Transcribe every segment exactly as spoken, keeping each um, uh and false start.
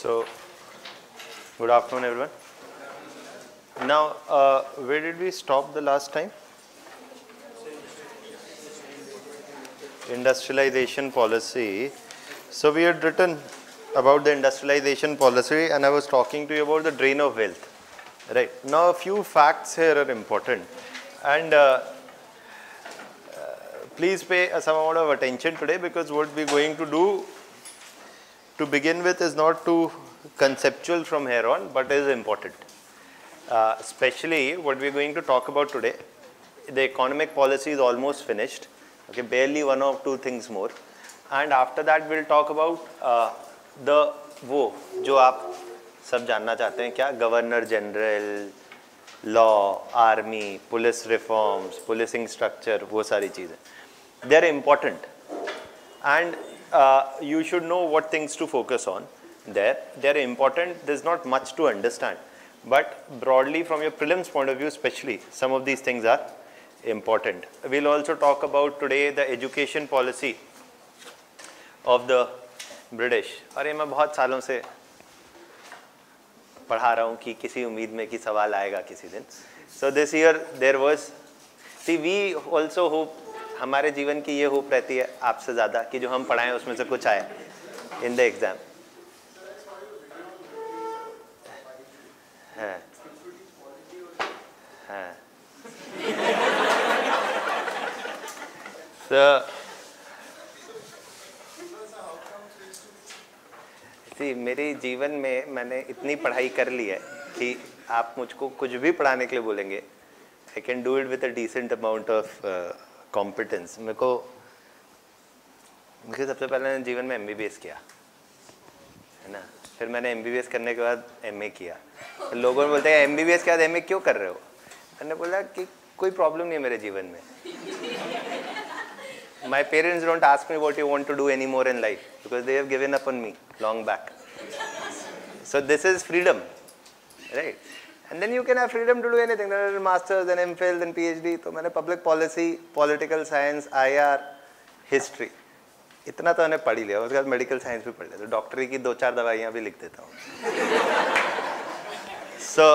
So, good afternoon everyone. Now, uh, where did we stop the last time? Industrialization policy. So, we had written about the industrialization policy and I was talking to you about the drain of wealth. Right. Now, a few facts here are important and uh, uh, please pay some amount of attention today because what we're going to do to begin with is not too conceptual from here on, but is important. Uh, especially what we're going to talk about today, the economic policy is almost finished, okay, barely one or two things more. And after that we'll talk about uh, the वो जो आप सब जानना चाहते हैं क्या, governor general, law, army, police reforms, policing structure, वो सारी चीज़ें they are important and uh, you should know what things to focus on there. They are important. There's not much to understand, but broadly from your prelims point of view especially, some of these things are important. We'll also talk about today the education policy of the British. अरे मैं बहुत सालों से पढ़ा रहा हूँ कि किसी उम्मीद में कि सवाल आएगा किसी दिन. So this year there was, see we also hope, हमारे जीवन की ये होप रहती है आपसे ज़्यादा कि जो हम पढ़ाएं उसमें से कुछ आए इन द एग्ज़ाम. हाँ हाँ so see मेरे जीवन में मैंने इतनी पढ़ाई कर ली है कि आप मुझको कुछ भी पढ़ाने के लिए बोलेंगे I can do it with a decent amount of uh, competence. मेरे को मुझे सबसे पहले मैंने जीवन में एमबीबीएस किया है ना, फिर मैंने एमबीबीएस करने के बाद एमए किया. तो लोगों ने बोलते हैं एमबीबीएस के बाद एमए क्यों कर रहे हो, मैंने बोला कि कोई प्रॉब्लम नहीं है मेरे जीवन में. My parents don't ask me what you want to do any more in life because they have given up on me long back. So this is freedom, right? And then you can have freedom to do anything. There are masters, then MPhil, then PhD. तो मैंने public policy, political science, I R, history, इतना तो मैंने पढ़ ही लिया. उसके बाद medical science भी पढ़ लिया. तो डॉक्टरी की दो चार दवाइयाँ भी लिख देता हूँ. So,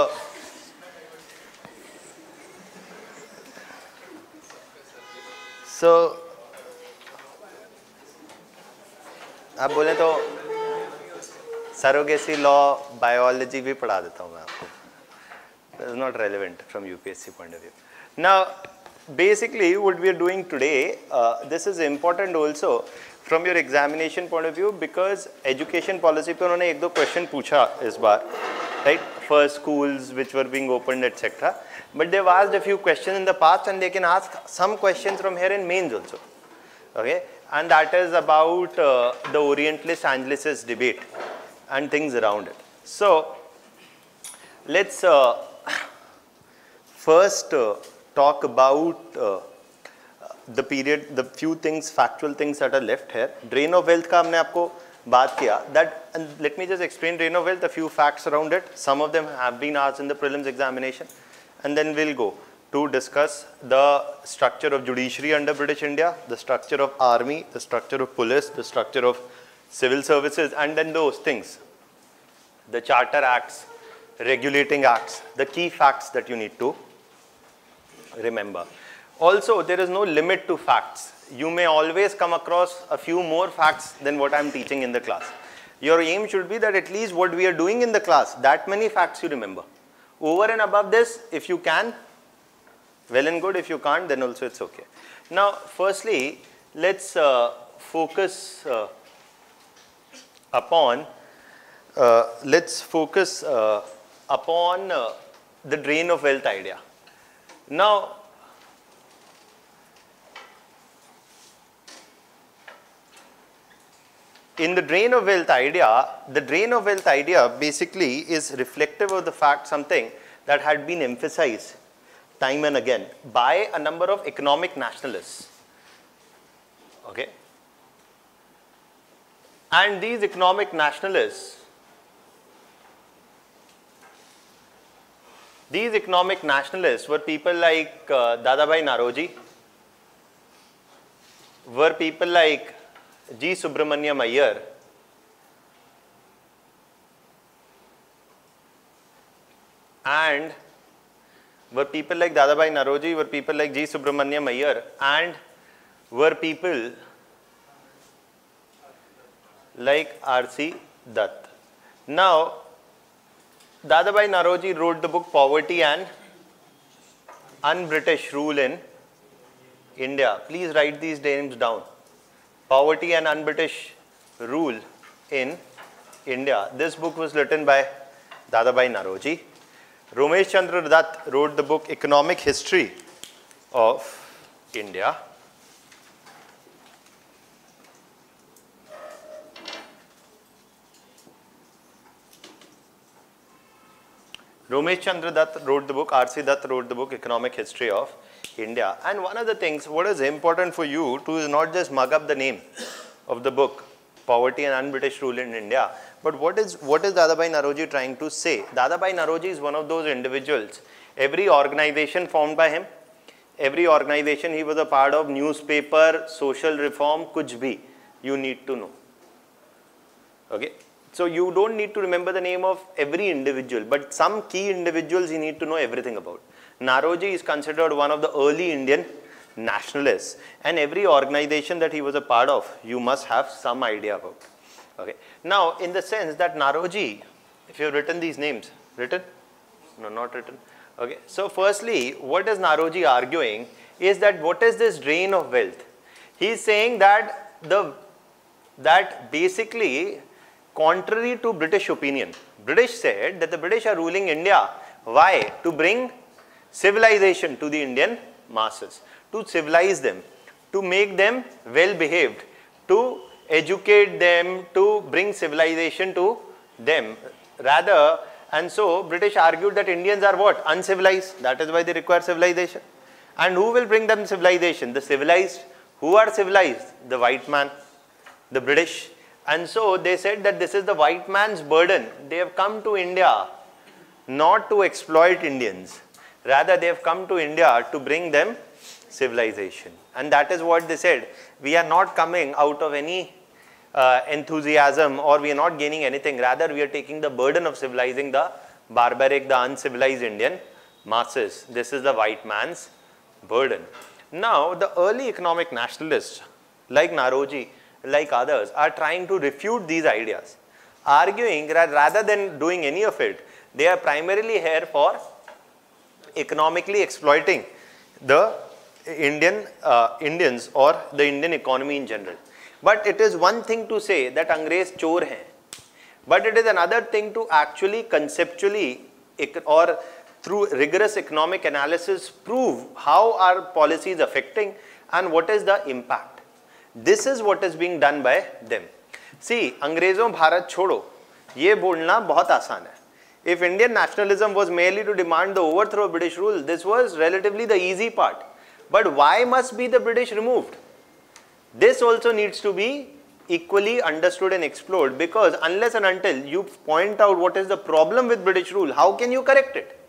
so आप बोले तो surrogacy law, biology भी पढ़ा देता हूँ मैं आपको. That is not relevant from U P S C point of view. Now, basically what we are doing today, uh, this is important also from your examination point of view because education policy पे उन्होंने एक दो question पूछा इस बार, right? For schools which were being opened, et cetera. But they've asked a few questions in the past and they can ask some questions from here in mains also, okay? And that is about uh, the Orientalist Angelicist debate and things around it. So, let's uh, first uh, talk about uh, the period, the few things, factual things that are left here. Drain of wealth का हमने आपको बात किया. That, and let me just explain drain of wealth, a few facts around it. Some of them have been asked in the prelims examination. And then we'll go to discuss the structure of judiciary under British India, the structure of army, the structure of police, the structure of civil services, and then those things. The charter acts, regulating acts, the key facts that you need to remember. Also, there is no limit to facts. You may always come across a few more facts than what I am teaching in the class. Your aim should be that at least what we are doing in the class, that many facts you remember. Over and above this, if you can, well and good. If you can't, then also it's okay. Now, firstly, let's uh, focus uh, upon, uh, let's focus uh, upon uh, the drain of wealth idea. Now, in the drain of wealth idea, the drain of wealth idea basically is reflective of the fact something that had been emphasized time and again by a number of economic nationalists. Okay? And these economic nationalists These economic nationalists were people like uh, Dadabhai Naoroji, were people like G. Subramaniam Iyer, and were people like Dadabhai Naoroji, were people like G. Subramaniam Iyer, and were people like R C Dutt. Now, Dadabhai Naoroji wrote the book Poverty and Un-British Rule in India. Please write these names down. Poverty and Un-British Rule in India. This book was written by Dadabhai Naoroji. Romesh Chandra Dutt wrote the book Economic History of India. Romesh Chandra Dutt wrote the book, R C Dutt wrote the book Economic History of India. And one of the things, what is important for you to is not just mug up the name of the book, Poverty and Un-British Rule in India, but what is, what is Dadabhai Naoroji trying to say? Dadabhai Naoroji is one of those individuals, every organization formed by him, every organization he was a part of, newspaper, social reform, kuch bhi, you need to know. Okay? So you don't need to remember the name of every individual, but some key individuals you need to know everything about. Naoroji is considered one of the early Indian nationalists, and every organization that he was a part of, you must have some idea about. Okay. Now, in the sense that Naoroji, if you have written these names, written? No, not written. Okay. So, firstly, what is Naoroji arguing is that what is this drain of wealth? He is saying that the that basically, contrary to British opinion, British said that the British are ruling India. Why? To bring civilization to the Indian masses, to civilize them, to make them well behaved, to educate them, to bring civilization to them. Rather, and so British argued that Indians are what? Uncivilized. That is why they require civilization. And who will bring them civilization? The civilized. Who are civilized? The white man, the British. And so they said that this is the white man's burden. They have come to India not to exploit Indians. Rather, they have come to India to bring them civilization. And that is what they said. We are not coming out of any uh, enthusiasm, or we are not gaining anything. Rather, we are taking the burden of civilizing the barbaric, the uncivilized Indian masses. This is the white man's burden. Now, the early economic nationalists like Naoroji, like others, are trying to refute these ideas, arguing that rather than doing any of it, they are primarily here for economically exploiting the Indian uh, Indians or the Indian economy in general. But it is one thing to say that Angrez chor hain, but it is another thing to actually conceptually or through rigorous economic analysis prove how our policy is affecting and what is the impact. This is what is being done by them. See, Angrezon Bharat Chodo, ye bolna bahut aasan hai. If Indian nationalism was merely to demand the overthrow of British rule, this was relatively the easy part. But why must be the British removed? This also needs to be equally understood and explored, because unless and until you point out what is the problem with British rule, how can you correct it?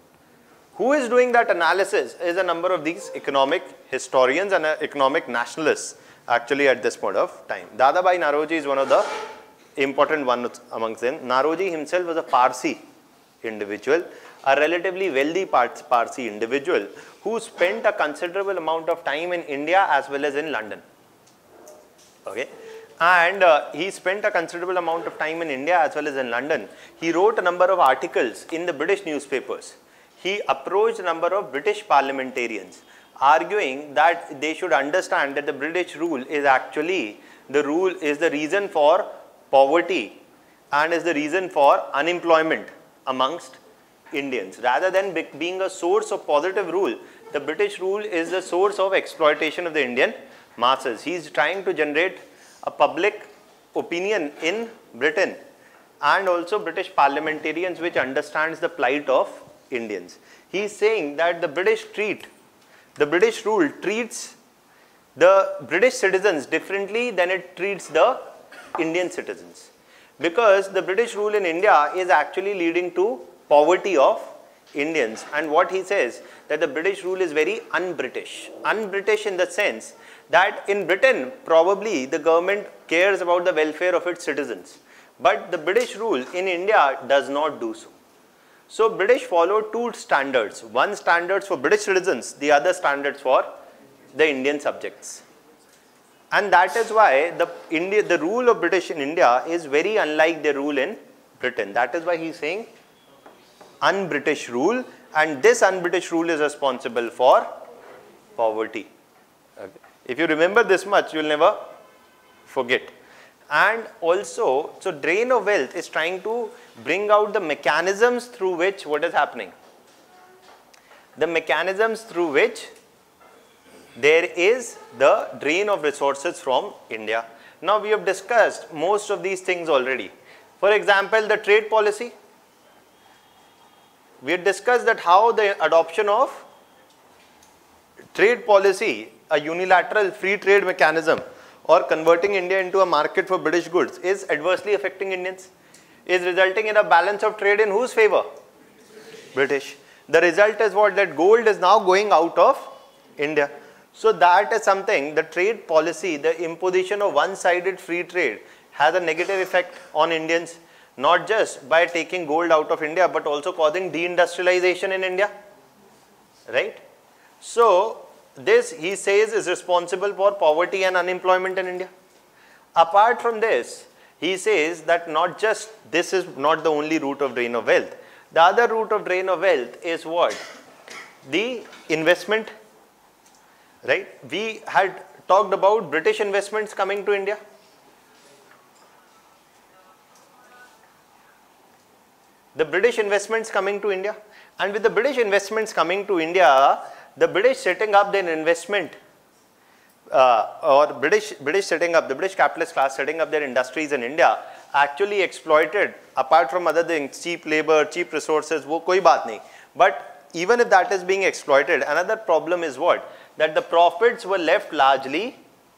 Who is doing that analysis is a number of these economic historians and economic nationalists actually at this point of time. Dadabhai Naoroji is one of the important ones amongst them. Naoroji himself was a Parsi individual, a relatively wealthy Parsi individual who spent a considerable amount of time in India as well as in London. Okay. And uh, he spent a considerable amount of time in India as well as in London. He wrote a number of articles in the British newspapers. He approached a number of British parliamentarians, arguing that they should understand that the British rule is actually the rule is the reason for poverty and is the reason for unemployment amongst Indians. Rather than be being a source of positive rule, the British rule is the source of exploitation of the Indian masses. He is trying to generate a public opinion in Britain and also British parliamentarians which understands the plight of Indians. He is saying that the British treat, the British rule treats the British citizens differently than it treats the Indian citizens, because the British rule in India is actually leading to poverty of Indians. And what he says, that the British rule is very un-British. Un-British in the sense that in Britain, probably the government cares about the welfare of its citizens, but the British rule in India does not do so. So British followed two standards, one standards for British citizens, the other standards for the Indian subjects. And that is why the India, the rule of British in India is very unlike the rule in Britain. That is why he is saying un-British rule, and this un-British rule is responsible for poverty. Okay. If you remember this much, you will never forget. And also, so drain of wealth is trying to bring out the mechanisms through which what is happening. The mechanisms through which there is the drain of resources from India. Now we have discussed most of these things already. For example, the trade policy. We had discussed that how the adoption of trade policy, a unilateral free trade mechanism, or converting India into a market for British goods is adversely affecting Indians, is resulting in a balance of trade in whose favor? British. The result is what? That gold is now going out of India. So that is something, the trade policy, the imposition of one-sided free trade has a negative effect on Indians, not just by taking gold out of India, but also causing deindustrialization in India, right? So this, he says, is responsible for poverty and unemployment in India. Apart from this, he says that not just, this is not the only route of drain of wealth. The other route of drain of wealth is what? The investment, right? We had talked about British investments coming to India. The British investments coming to India, and with the British investments coming to India, the British setting up their investment uh, or British British setting up, the British capitalist class setting up their industries in India actually exploited, apart from other things, cheap labor, cheap resources, wo koi baat nahi. But even if that is being exploited, another problem is what? That the profits were left largely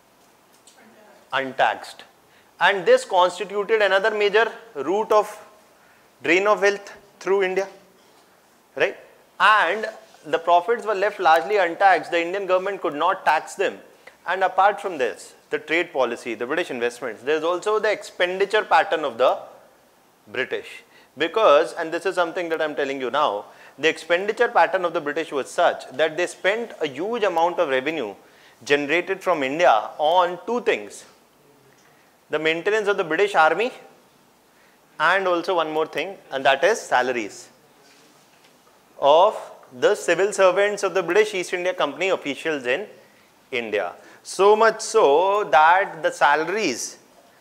untaxed. And this constituted another major route of drain of wealth through India, right? And the profits were left largely untaxed. The Indian government could not tax them. And apart from this, the trade policy, the British investments, there is also the expenditure pattern of the British. Because, and this is something that I am telling you now, the expenditure pattern of the British was such that they spent a huge amount of revenue generated from India on two things: the maintenance of the British Army, and also one more thing, and that is salaries of the civil servants of the British East India Company officials in India. So much so that the salaries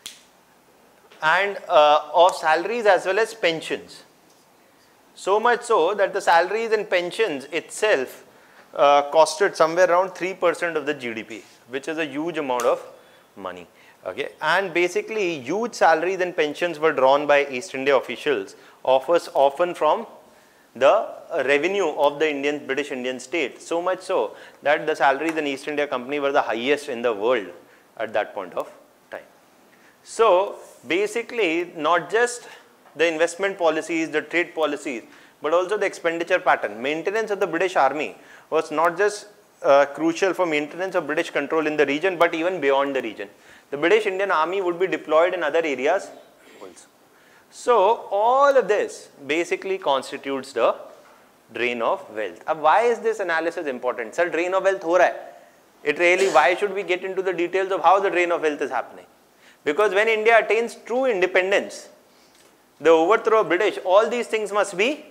and uh, of salaries as well as pensions. So much so that the salaries and pensions itself uh, costed somewhere around three percent of the G D P, which is a huge amount of money. Okay, and basically huge salaries and pensions were drawn by East India officials, offers often from the revenue of the Indian British Indian state. So much so that the salaries in East India Company were the highest in the world at that point of time. So basically, not just the investment policies, the trade policies, but also the expenditure pattern. Maintenance of the British Army was not just uh, crucial for maintenance of British control in the region, but even beyond the region. The British Indian Army would be deployed in other areas also. So all of this basically constitutes the drain of wealth. Now, why is this analysis important? Sir, drain of wealth ho raha hai. It really, why should we get into the details of how the drain of wealth is happening? Because when India attains true independence, the overthrow of British, all these things must be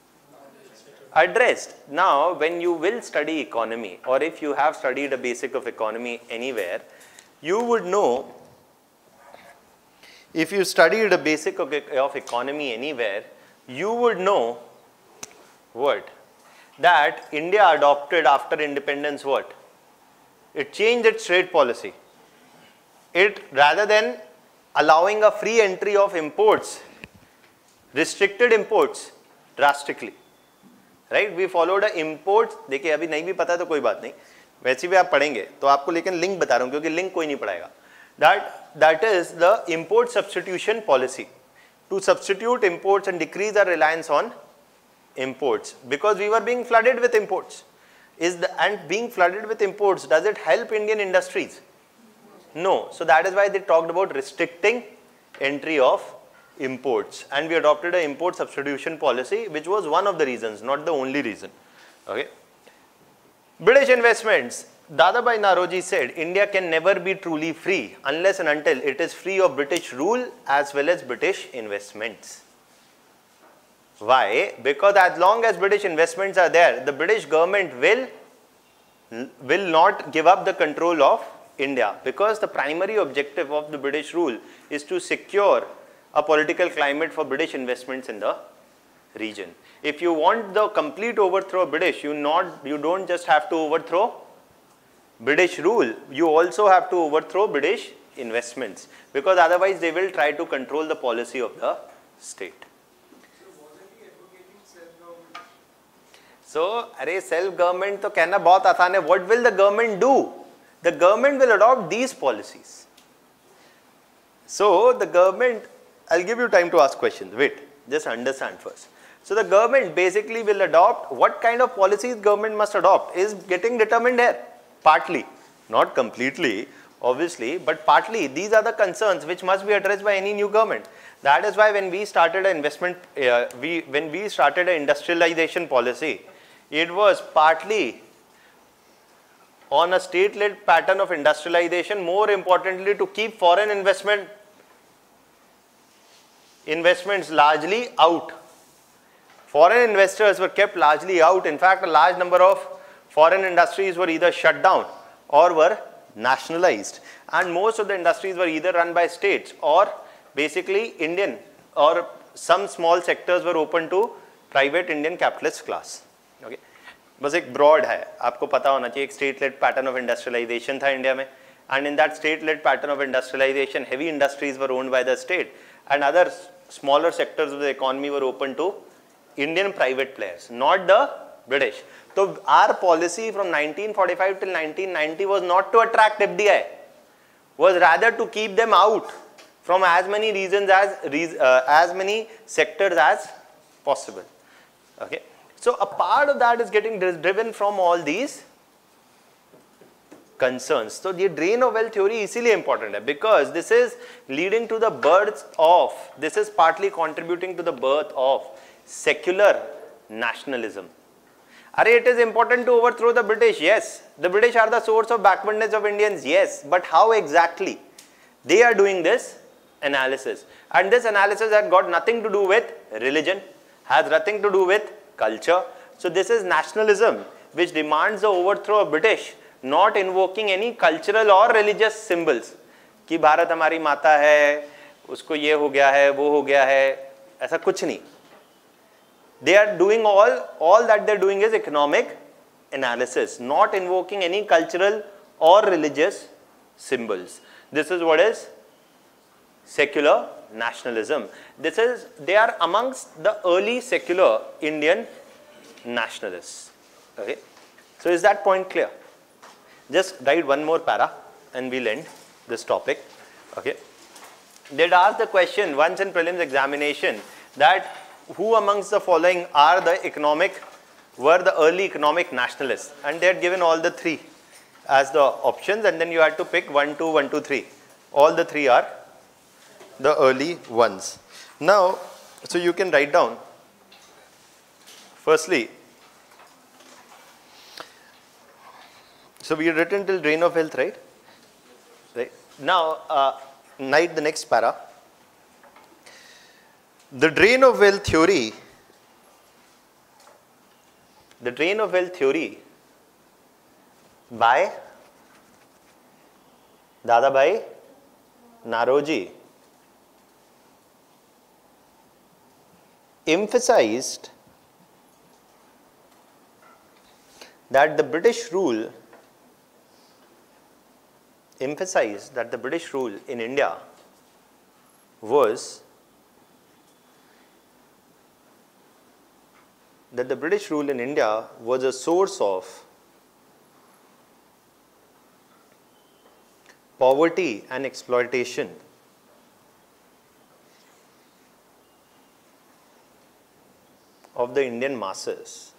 addressed. Now, when you will study economy, or if you have studied a basic of economy anywhere, you would know, if you studied a basic of, of economy anywhere, you would know what? That India adopted after independence what? It changed its trade policy. It, rather than allowing a free entry of imports, restricted imports drastically. Right? We followed a import. देखिए अभी नहीं भी पता तो कोई बात नहीं. वैसे भी आप पढ़ेंगे तो आपको लेकिन लिंक बता रहा हूँ क्योंकि लिंक कोई नहीं पढ़ाएगा. That that is the import substitution policy, to substitute imports and decrease our reliance on imports, because we were being flooded with imports. Is the and being flooded with imports, does it help Indian industries? No. So that is why they talked about restricting entry of imports, and we adopted an import substitution policy, which was one of the reasons, not the only reason. Okay. British investments. Dadabhai Naoroji said, India can never be truly free unless and until it is free of British rule as well as British investments. Why? Because as long as British investments are there, the British government will, will not give up the control of India, because the primary objective of the British rule is to secure a political climate for British investments in the region. If you want the complete overthrow of British, you, not, you don't just have to overthrow British rule, you also have to overthrow British investments, because otherwise they will try to control the policy of the state. So wasn't he advocating self-government? So, अरे self-government तो कहना बहुत आसान है. What will the government do? The government will adopt these policies. So, the government, I'll give you time to ask questions. Wait, just understand first. So, the government basically will adopt, what kind of policies government must adopt is getting determined here. Partly, not completely, obviously, but partly these are the concerns which must be addressed by any new government. That is why when we started an investment, uh, we, when we started an industrialization policy, it was partly on a state-led pattern of industrialization, more importantly to keep foreign investment investments largely out. Foreign investors were kept largely out. In fact, a large number of foreign industries were either shut down or were nationalized, and most of the industries were either run by states or basically Indian, or some small sectors were open to private Indian capitalist class. Okay. बस एक broad है, आपको पता होना चाहिए. एक state-led pattern of industrialization था India में, and in that state-led pattern of industrialization, heavy industries were owned by the state, and other smaller sectors of the economy were open to Indian private players, not the British. So our policy from nineteen forty-five till nineteen ninety was not to attract F D I, was rather to keep them out from as many regions as uh, as many sectors as possible. Okay. So a part of that is getting driven from all these concerns. So the drain of wealth theory is इसीलिए important है, because this is leading to the birth of, this is partly contributing to the birth of secular nationalism. Arey, it is important to overthrow the British, yes. The British are the source of backwardness of Indians, yes. But how exactly? They are doing this analysis. And this analysis has got nothing to do with religion, has nothing to do with culture. So this is nationalism which demands the overthrow of British, not invoking any cultural or religious symbols. कि भारत हमारी माता है, उसको ये हो गया है, वो हो गया है, ऐसा कुछ नहीं. They are doing all, all that they are doing is economic analysis, not invoking any cultural or religious symbols. This is what is secular nationalism. This is, they are amongst the early secular Indian nationalists. Okay. So is that point clear? Just write one more para and we'll end this topic. Okay. They'd ask the question once in prelims examination that who amongst the following are the economic, were the early economic nationalists, and they had given all the three as the options, and then you had to pick one, two, one, two, three. All the three are the early ones. Now, so you can write down, firstly, so we had written till drain of wealth, right? Right. Now, uh, write the next para. The drain of wealth theory, the drain of wealth theory by Dadabhai Naoroji emphasized that the British rule emphasized that the British rule in India was that the British rule in India was a source of poverty and exploitation of the Indian masses,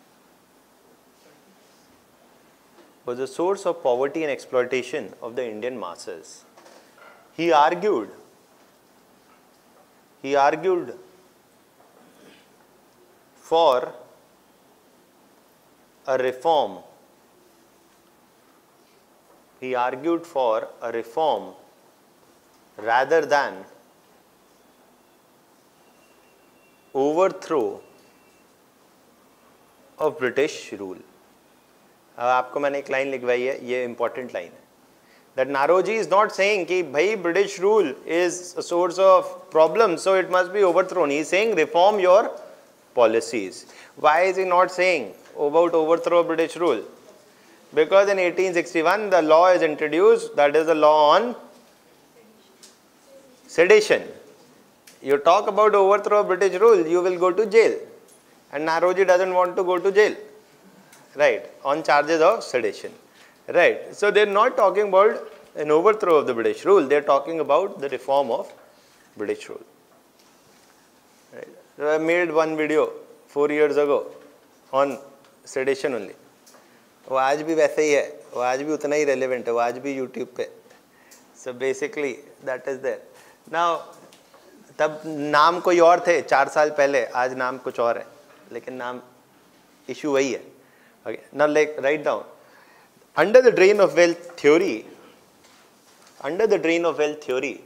was a source of poverty and exploitation of the Indian masses. He argued he argued for a reform. He argued for a reform rather than overthrow of British rule. अब आपको मैंने एक line लिखवाई है, ये important line है. That Naroji is not saying कि भाई British rule is a source of problems, so it must be overthrown. He is saying reform your policies. Why is he not saying about overthrow of British rule? Because in eighteen sixty-one the law is introduced, that is the law on sedition. You talk about overthrow of British rule, you will go to jail. And Naroji doesn't want to go to jail, right, on charges of sedition. Right. So they are not talking about an overthrow of the British rule, they are talking about the reform of British rule. Right. So I made one video four years ago on sedition only. वो आज भी वैसे ही है, वो आज भी उतना ही relevant है, वो आज भी YouTube पे. So basically that is there. Now तब नाम कोई और थे चार साल पहले, आज नाम कुछ और है, लेकिन नाम issue वही है. Okay. Now like write down. Under the drain of wealth theory, under the drain of wealth theory,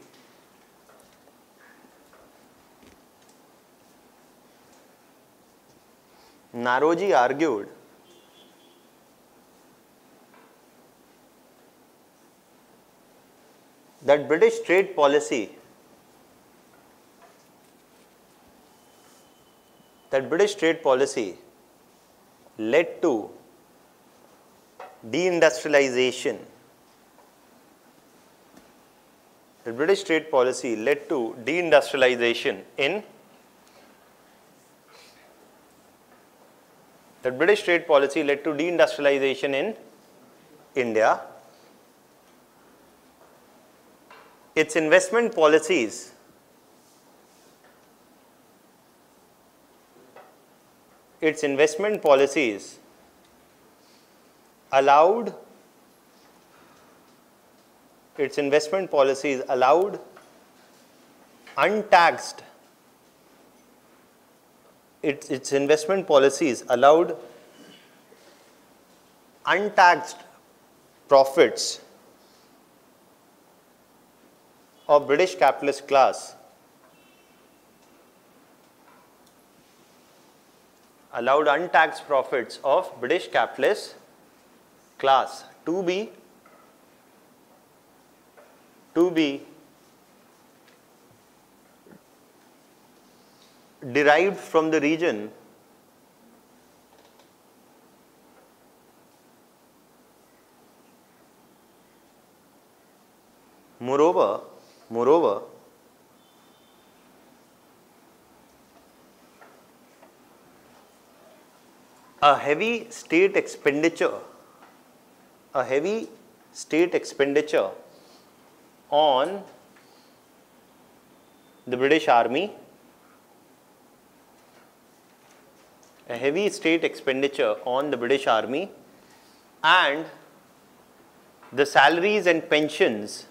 Naroji argued that British trade policy, that British trade policy led to deindustrialization. The British trade policy led to deindustrialization in the British trade policy led to deindustrialization in India. Its investment policies its investment policies allowed its investment policies allowed untaxed its its investment policies allowed untaxed profits of British capitalist class allowed untaxed profits of British capitalist class to be to be derived from the region moreover moreover a heavy state expenditure a heavy state expenditure on the British Army, a heavy state expenditure on the British Army and the salaries and pensions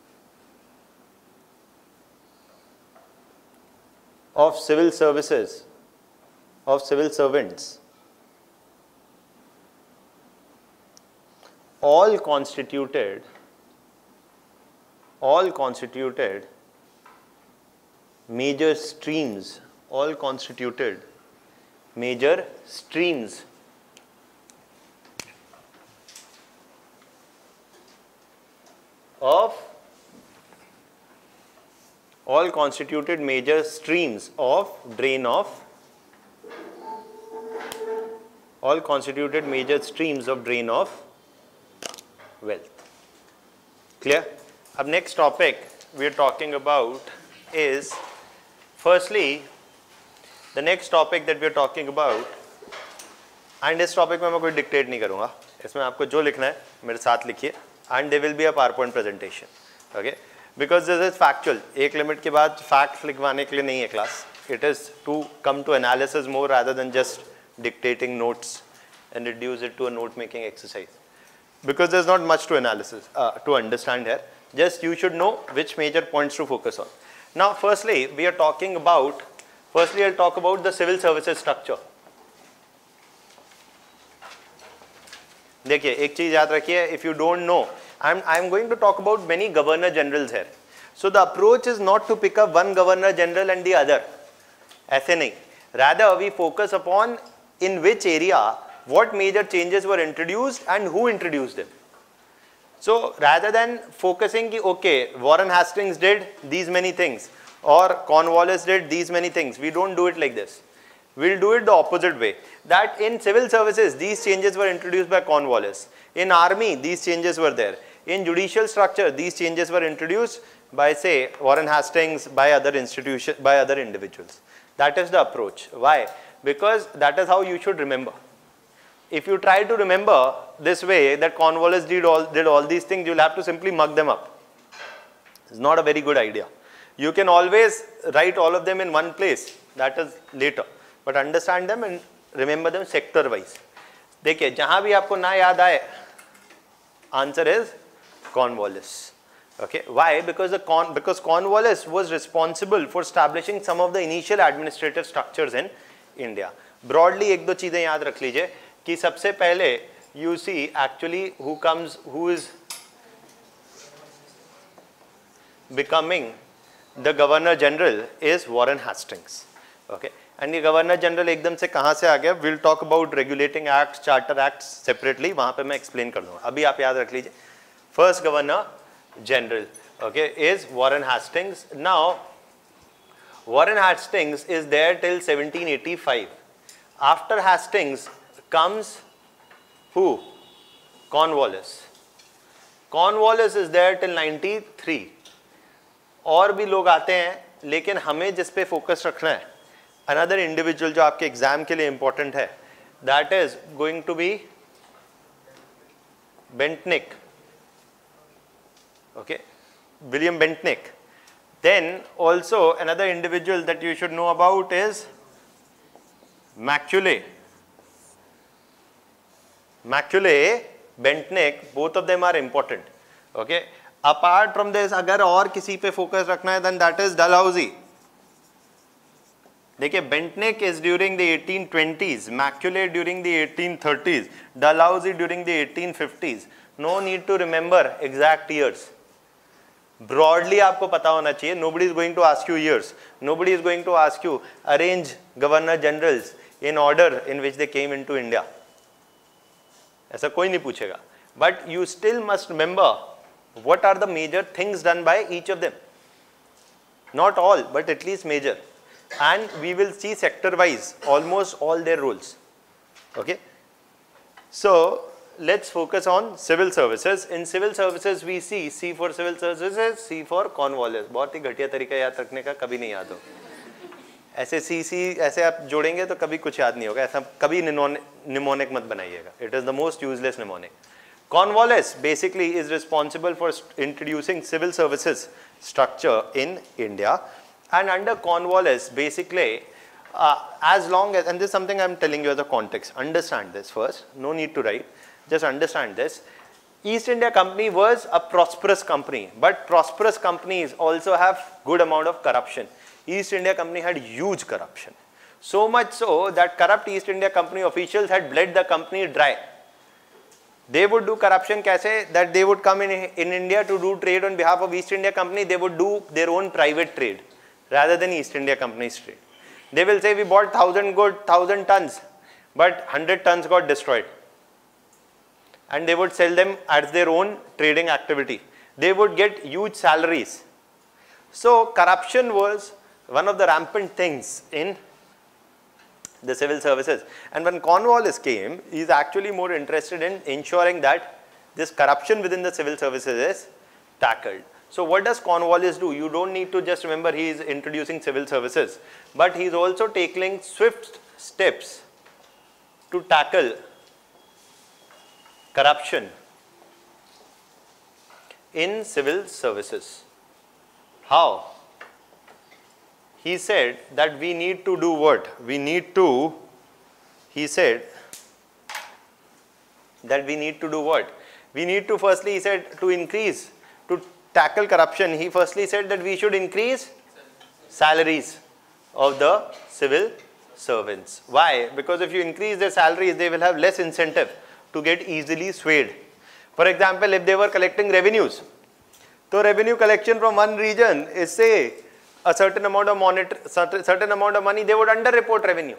of civil services, of civil servants, all constituted all constituted major streams, all constituted major streams of all constituted major streams of drain of all constituted major streams of drain of wealth. Clear? अब next topic we are talking about is, firstly, the next topic that we are talking about, and इस topic में मैं कोई dictate नहीं करूँगा, इसमें आपको जो लिखना है मेरे साथ लिखिए, and there will be a PowerPoint presentation, okay? Because this is factual, एक limit के बाद facts लिखवाने के लिए नहीं है class. It is to come to analysis more rather than just dictating notes and reduce it to a note making exercise. Because there is not much to analysis uh, to understand here. Just you should know which major points to focus on. Now, firstly, we are talking about, firstly, I'll talk about the civil services structure. देखिए, एक चीज याद रखिए, if you don't know, I'm I'm going to talk about many governor generals here. So the approach is not to pick up one governor general and the other. ऐसे नहीं. Rather, we focus upon in which area, what major changes were introduced and who introduced them. So rather than focusing ki, okay, Warren Hastings did these many things or Cornwallis did these many things, we don't do it like this. We'll do it the opposite way. That in civil services, these changes were introduced by Cornwallis. In army, these changes were there. In judicial structure, these changes were introduced by, say, Warren Hastings, by other institutions, by other individuals. That is the approach. Why? Because that is how you should remember. If you try to remember this way, that Cornwallis did all, did all these things, you'll have to simply mug them up. It's not a very good idea. You can always write all of them in one place. That is later. But understand them and remember them sector wise. देखिए, जहाँ भी आपको ना याद आए, answer is Cornwallis. Okay, why? Because the Corn, because Cornwallis was responsible for establishing some of the initial administrative structures in India. Broadly, एक दो चीजें याद रख लीजिए कि सबसे पहले you see actually who comes, who is becoming the Governor General is Warren Hastings. Okay, and the Governor General एकदम से कहाँ से आ गया? We'll talk about regulating acts, charter acts separately. वहाँ पे मैं explain कर दूँगा. अभी आप याद रख लीजिए. First Governor General, okay, is Warren Hastings. Now, Warren Hastings is there till seventeen eighty-five. After Hastings comes who? Cornwallis. Cornwallis is there till ninety-three. और भी लोग आते हैं, लेकिन हमें जिस पे फोकस रखना है, another individual जो आपके एग्जाम के लिए important है, that is going to be Bentinck. Okay, William Bentinck. Then also another individual that you should know about is Macaulay. Macaulay, Bentinck, both of them are important. Okay. Apart from this, अगर और किसी पे focus रखना है, then that is Dalhousie. देखिए, Bentinck is during the eighteen twenties, Macaulay during the eighteen thirties, Dalhousie during the eighteen fifties. No need to remember exact years. Broadly आपको पता होना चाहिए. Nobody is going to ask you years. Nobody is going to ask you arrange governor generals in order in which they came into India. ऐसा कोई नहीं पूछेगा. But you still must remember what are the major things done by each of them. Not all, but at least major. And we will see sector wise almost all their roles. Okay. So let's focus on civil services. In civil services we see C for civil services, C for Cornwallis. बहुत ही घटिया तरीका याद रखने का, कभी नहीं याद हो. ऐसे C C ऐसे आप जोड़ेंगे तो कभी कुछ याद नहीं होगा. ऐसा कभी mnemonic मत बनाइएगा. It is the most useless mnemonic. Cornwallis basically is responsible for introducing civil services structure in India. And under Cornwallis, basically, uh, as long as, and this is something I'm telling you as a context, understand this first, no need to write, just understand this. East India Company was a prosperous company, but prosperous companies also have good amount of corruption. East India Company had huge corruption. So much so that corrupt East India Company officials had bled the company dry. They would do corruption kaise? That they would come in, in India to do trade on behalf of East India Company, they would do their own private trade rather than East India Company's trade. They will say we bought thousand good, thousand tons, but hundred tons got destroyed. And they would sell them as their own trading activity. They would get huge salaries. So corruption was one of the rampant things in the civil services. And when Cornwallis came, he is actually more interested in ensuring that this corruption within the civil services is tackled. So what does Cornwallis do? You don't need to just remember he is introducing civil services, but he is also taking swift steps to tackle corruption in civil services. How? He said that we need to do what? We need to, he said that we need to do what? We need to firstly, he said, to increase, to tackle corruption, he firstly said that we should increase salaries of the civil servants. Why? Because if you increase their salaries, they will have less incentive to get easily swayed. For example, if they were collecting revenues, so revenue collection from one region is, say, a certain amount of monitor, certain, certain amount of money, they would under-report revenue.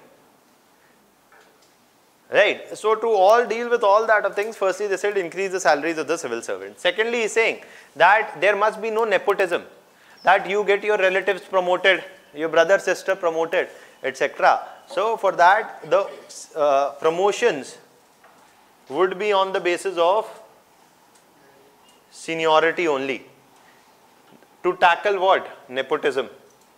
Right? So to all deal with all that of things, firstly they said increase the salaries of the civil servants. Secondly, he is saying that there must be no nepotism, that you get your relatives promoted, your brother, sister promoted, et cetera. So for that, the uh, promotions would be on the basis of seniority only. To tackle what? Nepotism.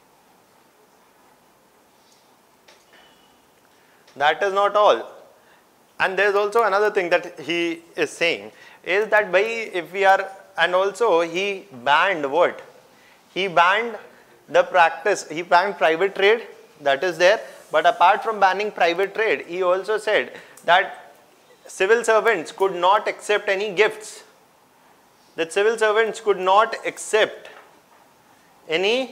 That is not all. And there is also another thing that he is saying is that by if we are, and also he banned what? He banned the practice, he banned private trade, that is there. But apart from banning private trade, he also said that civil servants could not accept any gifts. That civil servants could not accept any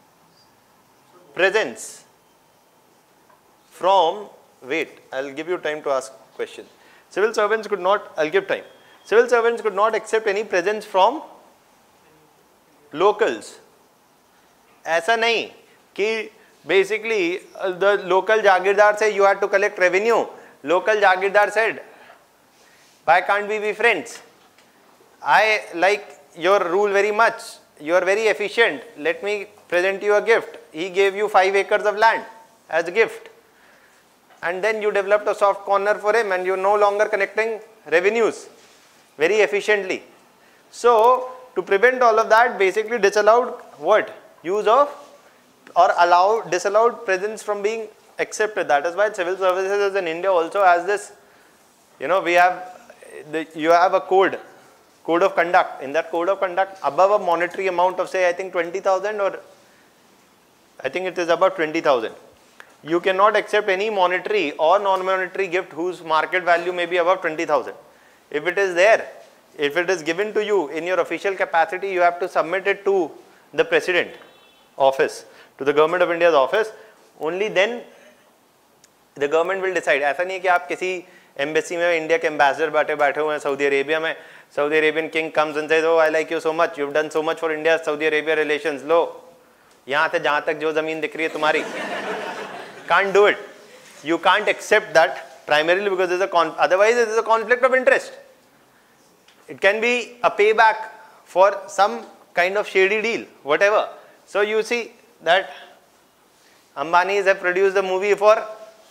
presents from, wait, I'll give you time to ask question. Civil servants could not, I'll give time. Civil servants could not accept any presents from locals. ऐसा नहीं कि basically the local jagirdar said you had to collect revenue. Local jagirdar said, why can't we be friends? I like your rule very much. You are very efficient. Let me present you a gift. He gave you five acres of land as a gift. And then you developed a soft corner for him and you're no longer collecting revenues very efficiently. So, to prevent all of that, basically disallowed what? Use of or allow, disallowed presents from being accepted. That is why civil services in India also has this, you know, we have, the, you have a code, code of conduct. In that code of conduct, above a monetary amount of say, I think twenty thousand or I think it is about twenty thousand. You cannot accept any monetary or non-monetary gift whose market value may be above twenty thousand. If it is there, if it is given to you in your official capacity, you have to submit it to the President office, to the Government of India's office. Only then the government will decide. ऐसा नहीं है कि आप किसी embassy में India के ambassador बैठे बैठे हुए हैं सऊदी अरेबिया में, Saudi Arabian king comes and says, oh, I like you so much, you've done so much for India Saudi Arabia relations. लो यहाँ से जहाँ तक जो ज़मीन दिख रही है तुम्हारी. Can't do it. You can't accept that primarily because there's a con otherwise there is a conflict of interest. It can be a payback for some kind of shady deal, whatever. So you see that Ambanis have produced a movie for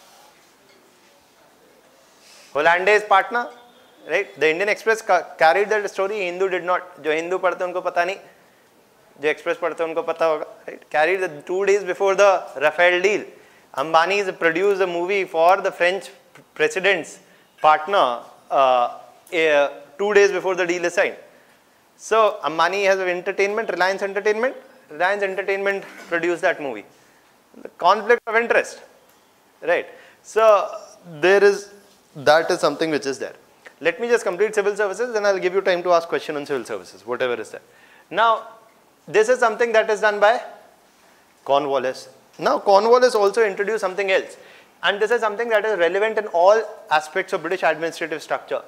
Hollandaise partner, right? The Indian Express ca carried that story. Hindu did not. जो हिंदू पढ़ते उनको पता नहीं, जो express पढ़ते उनको पता होगा, right? Carried the two days before the Rafale deal. Ambani's produced a movie for the French president's partner uh, uh, two days before the deal is signed. So Ambani has entertainment, Reliance Entertainment. Reliance Entertainment produced that movie. The conflict of interest, right? So there is, that is something which is there. Let me just complete civil services, then I'll give you time to ask question on civil services, whatever is there. Now, this is something that is done by Cornwallis. Now, Cornwallis also introduced something else, and this is something that is relevant in all aspects of British administrative structure.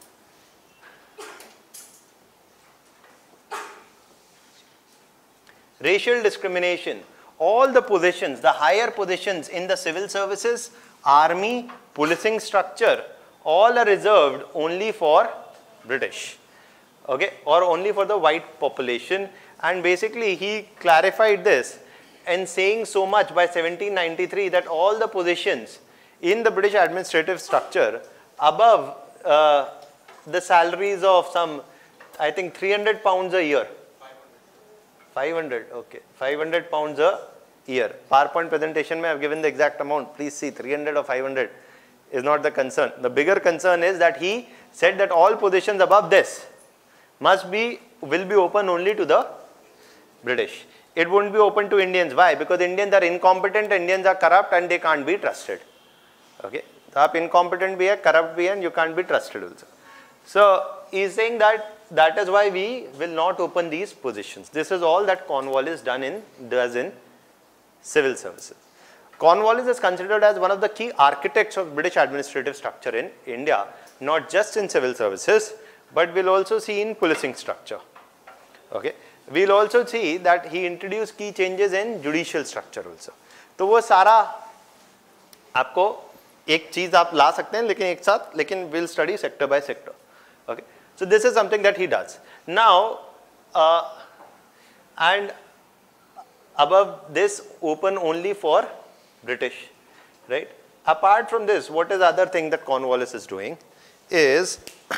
Racial discrimination. All the positions, the higher positions in the civil services, army, policing structure, all are reserved only for British, okay, or only for the white population. And basically he clarified this and saying so much by seventeen ninety-three that all the positions in the British administrative structure above uh, the salaries of some, I think three hundred pounds a year. five hundred, okay, five hundred pounds a year. PowerPoint presentation I have given the exact amount. Please see, three hundred or five hundred is not the concern. The bigger concern is that he said that all positions above this must be, will be open only to the British. It won't be open to Indians. Why? Because Indians are incompetent, Indians are corrupt and they can't be trusted. Okay. So, आप incompetent भी है, corrupt भी है, and you can't be trusted also. So, he is saying that that is why we will not open these positions. This is all that Cornwallis done in, does in civil services. Cornwallis is considered as one of the key architects of British administrative structure in India, not just in civil services, but we'll also see in policing structure. Okay, we'll also see that he introduced key changes in judicial structure also. तो वो सारा आपको एक चीज आप ला सकते हैं, लेकिन एक साथ, लेकिन we'll study sector by sector. Okay, so this is something that he does. Now, uh, and above this open only for British, right? Apart from this, what is other thing that Cornwallis is doing is,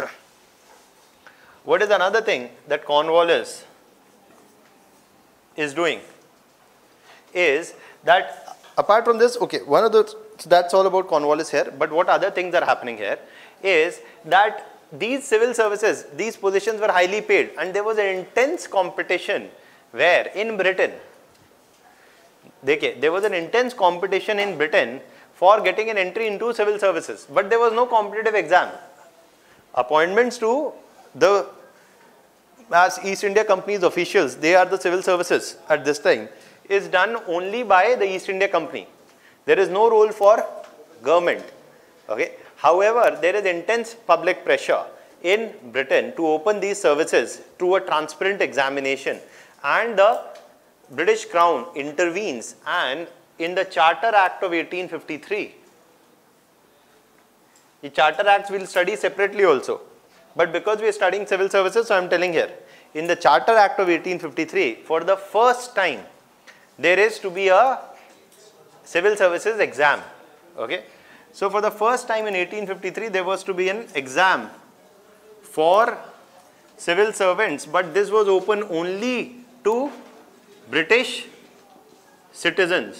what is another thing that Cornwallis is doing is that apart from this, okay, one of the, so that's all about Cornwallis here, but what other things are happening here is that these civil services, these positions were highly paid, and there was an intense competition where in Britain, there was an intense competition in Britain for getting an entry into civil services, but there was no competitive exam. Appointments to the, as East India Company's officials, they are the civil services at this time, is done only by the East India Company. There is no role for government. Okay. However, there is intense public pressure in Britain to open these services through a transparent examination, and the British Crown intervenes, and in the Charter Act of eighteen fifty-three, the Charter Acts we will study separately also, but because we are studying civil services, so I am telling here, in the Charter Act of eighteen fifty-three, for the first time, there is to be a civil services exam. Okay. So for the first time in eighteen fifty-three, there was to be an exam for civil servants, but this was open only to British citizens.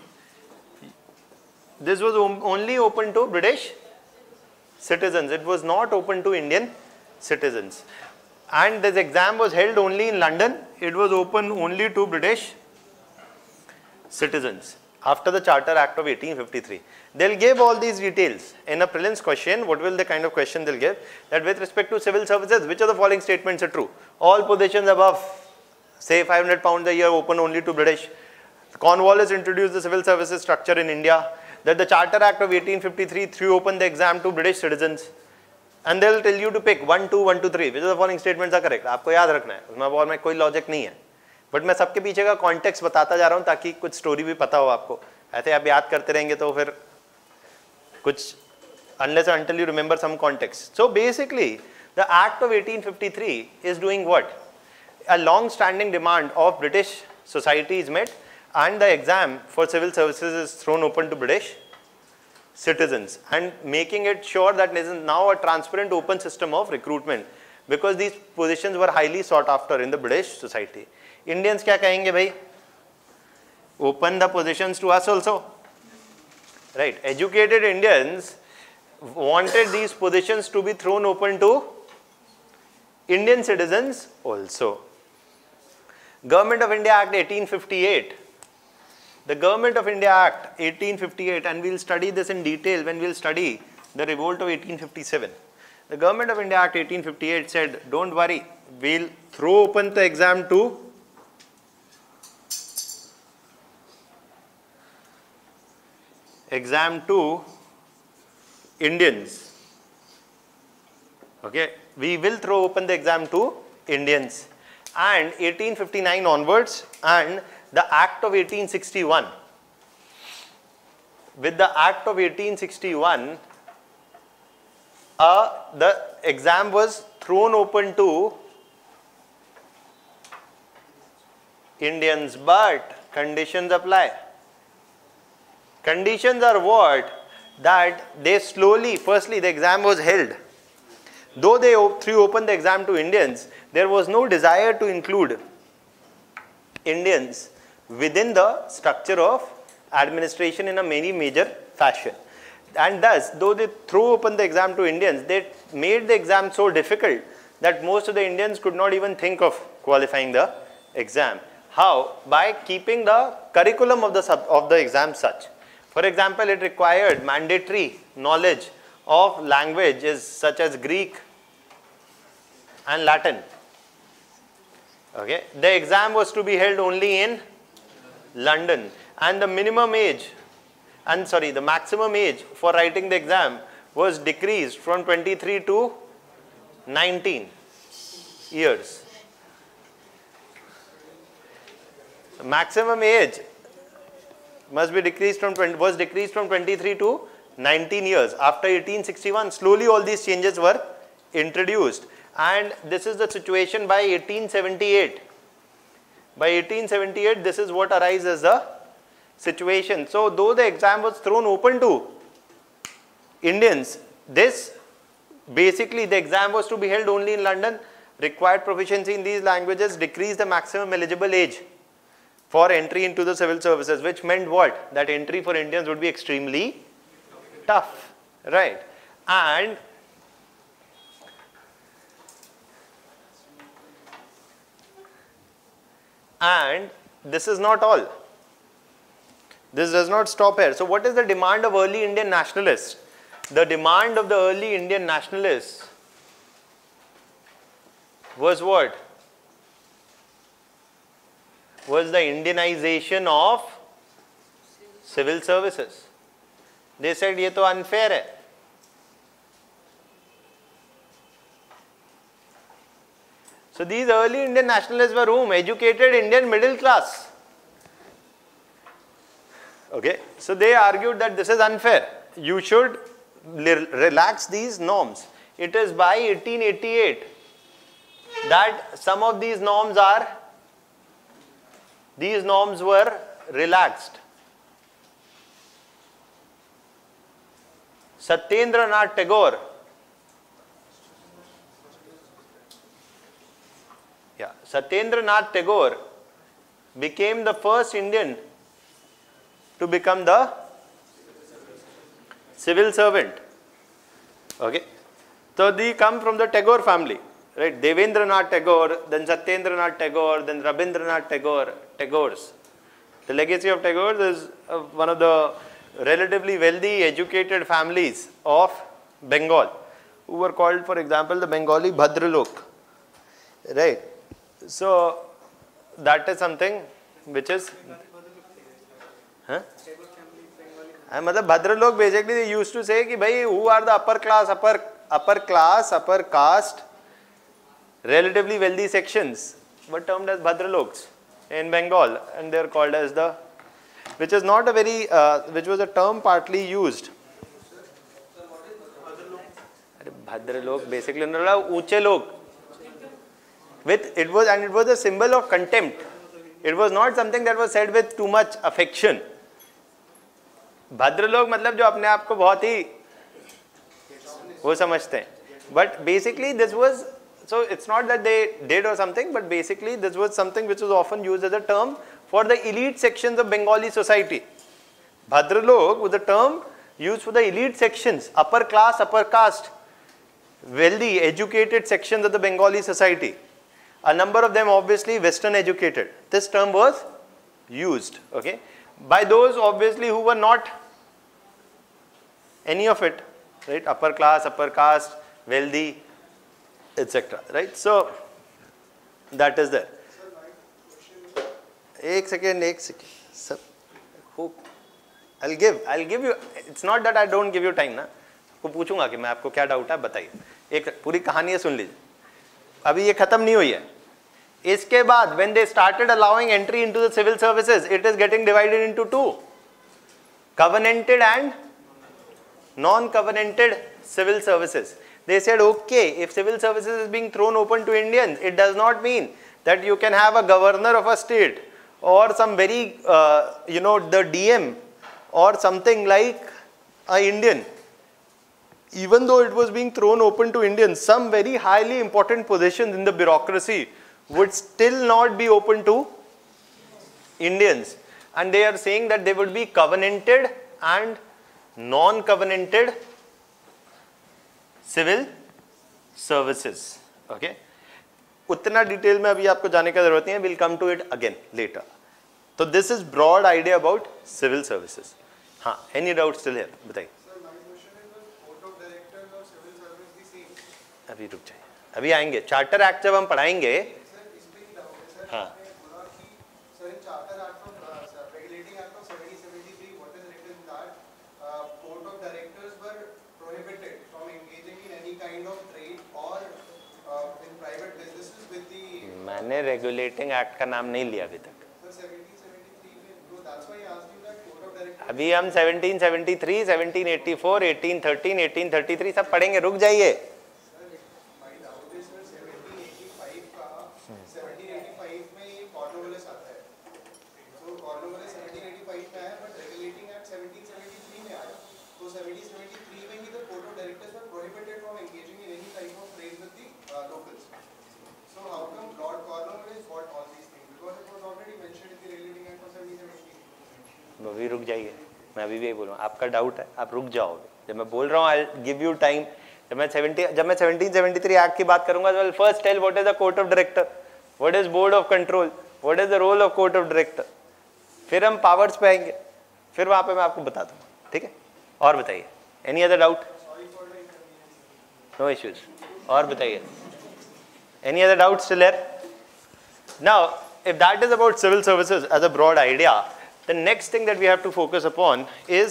This was only open to British citizens. It was not open to Indian citizens. And this exam was held only in London. It was open only to British citizens after the Charter Act of eighteen fifty-three. They'll give all these details in a prelims question. What will the kind of question they'll give? That with respect to civil services, which of the following statements are true? All positions above, say five hundred pounds a year, open only to British. Cornwallis introduced the civil services structure in India. That the Charter Act of eighteen fifty-three threw open the exam to British citizens. And they'll tell you to pick one, two, one, two, three. Which of the following statements are correct? आपको याद रखना है. उसमें और में कोई logic नहीं है. बट मैं सबके पीछे का कॉन्टेक्स्ट बताता जा रहा हूँ ताकि कुछ स्टोरी भी पता हो आपको. ऐसे आप याद करते रहेंगे तो फिर कुछ unless and until you remember some context. So basically, the Act of eighteen fifty-three is doing what? A long-standing demand of British society is met, and the exam for civil services is thrown open to British citizens, and making it sure that there is now a transparent open system of recruitment, because these positions were highly sought after in the British society. Indians क्या कहेंगे भाई? Open the positions to us also. Right. Educated Indians wanted these positions to be thrown open to Indian citizens also. Government of India Act eighteen fifty-eight. The Government of India Act eighteen fifty-eight, and we'll study this in detail when we'll study the revolt of eighteen fifty-seven. The Government of India Act eighteen fifty-eight said, don't worry, we'll throw open the exam to exam to Indians. Okay, we will throw open the exam to Indians. And eighteen fifty-nine onwards, and the Act of eighteen sixty-one. With the Act of eighteen sixty-one, uh, the exam was thrown open to Indians, but conditions apply. Conditions are what? That they slowly, firstly the exam was held. Though they threw open the exam to Indians, there was no desire to include Indians within the structure of administration in a very major fashion. And thus, though they threw open the exam to Indians, they made the exam so difficult that most of the Indians could not even think of qualifying the exam. How? By keeping the curriculum of the, sub, of the exam such. For example, it required mandatory knowledge of languages such as Greek and Latin. Okay. The exam was to be held only in London, and the minimum age, and sorry, the maximum age for writing the exam was decreased from twenty-three to nineteen years. The maximum age must be decreased from twenty, was decreased from twenty-three to nineteen years. After eighteen sixty-one, slowly all these changes were introduced, and this is the situation by eighteen seventy-eight. By eighteen seventy-eight, this is what arises as the situation. So though the exam was thrown open to Indians, this basically the exam was to be held only in London, required proficiency in these languages, decreased the maximum eligible age for entry into the civil services, which meant what? That entry for Indians would be extremely tough, right? And and this is not all. This does not stop here. So what is the demand of early Indian nationalists? The demand of the early Indian nationalists was what? Was the Indianization of civil services. They said ये तो unfair है. So these early Indian nationalists were whom? Educated Indian middle class. Okay, so they argued that this is unfair. You should relax these norms. It is by eighteen eighty-eight that some of these norms are, these norms were relaxed. Satyendranath Tagore, yeah, Satyendranath Tagore became the first Indian to become the civil servant. Okay, so they come from the Tagore family, right? Devendranath Tagore, then Satyendranath Tagore, then Rabindranath Tagore, Tagores. The legacy of Tagore is uh, one of the relatively wealthy, educated families of Bengal, who were called, for example, the Bengali Bhadralok, right? So that is something which is, huh? And matlab Bhadralok, basically they used to say ki bhai, who are the upper class, upper upper class, upper caste, relatively wealthy sections were termed as Bhadraloks in Bengal, and they are called as the, which is not a very, uh, which was a term partly used. Bhadralok basically Uche Lok. With it was, and it was a symbol of contempt. It was not something that was said with too much affection. Bhadralok मतलब जो अपने आप को बहुत ही वो समझते हैं. But basically this was, so it's not that they did or something, but basically this was something which was often used as a term for the elite sections of Bengali society. Bhadralok was a term used for the elite sections, upper class, upper caste, wealthy, educated sections of the Bengali society. A number of them obviously Western educated. This term was used, okay, by those obviously who were not any of it, right? Upper class, upper caste, wealthy, et cetera. Right? So that is there. Ek second, ek second. Sir, who? I'll give. I'll give you. It's not that I don't give you time, ना. आपको पूछूंगा कि मैं आपको क्या doubt है बताइए. एक पूरी कहानी है सुन लीजिए. अभी ये खत्म नहीं हुई है. इसके बाद when they started allowing entry into the civil services, it is getting divided into two: covenanted and non-covenanted civil services. They said, okay, if civil services is being thrown open to Indians, it does not mean that you can have a governor of a state or some very, uh, you know, the D M or something like a Indian. Even though it was being thrown open to Indians, some very highly important positions in the bureaucracy would still not be open to Indians. And they are saying that they would be covenanted and non-covenanted civil services. Okay? उतना detail में अभी आपको जाने का जरूरत नहीं है. We'll come to it again later. So this is broad idea about civil services. हाँ, any doubt still here? बताइए. Sir, my question is, the board of directors of civil service the same? अभी रुक जाइए. अभी आएंगे. Charter act जब हम पढ़ाएंगे. Sir, इसमें ही doubt है. Sir, हाँ. आपने बोला कि sir in charter act of regulating act of kind of trade or uh, in private businesses with the. मैंने regulating act का नाम नहीं लिया अभी तक. Sir, seventeen seventy-three में, no, that's why I asked you that code of directors. अभी हम seventeen seventy-three, seventeen eighty-four, eighteen thirteen, eighteen thirty-three सब पढ़ेंगे, रुक जाइए. My doubt is sir, seventeen eighty-five का seventeen eighty-five में ये Cornwallis आता है. So Cornwallis seventeen eighty-five में आया, but regulating act seventeen seventy-three में आया. So seventeen seventy-three में ही the code of directors were prohibited from engaging in any type of trade with the uh, locals. So how come Lord Cornwallis got all these things? Because it was already mentioned in the regulating act of seventeen seventy-three. अभी रुक जाइए, मैं अभी भी यही बोल रहा हूँ, आपका डाउट है, आप रुक जाओगे. जब मैं बोल रहा हूँ आई गिव यू टाइम, जब मैं सेवेंटी जब मैं seventeen seventy-three एक्ट की बात करूंगा, तो first tell what is the court of director, what is board of control, what is the role of court of director, फिर हम पावर्स पे आएंगे, फिर वहां पे मैं आपको बता दूंगा. ठीक है, और बताइए, any other doubt? No issues, और बताइए, any other doubt still there? Now if that is about civil services as a broad idea, the next thing that we have to focus upon is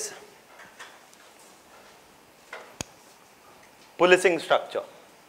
policing structure.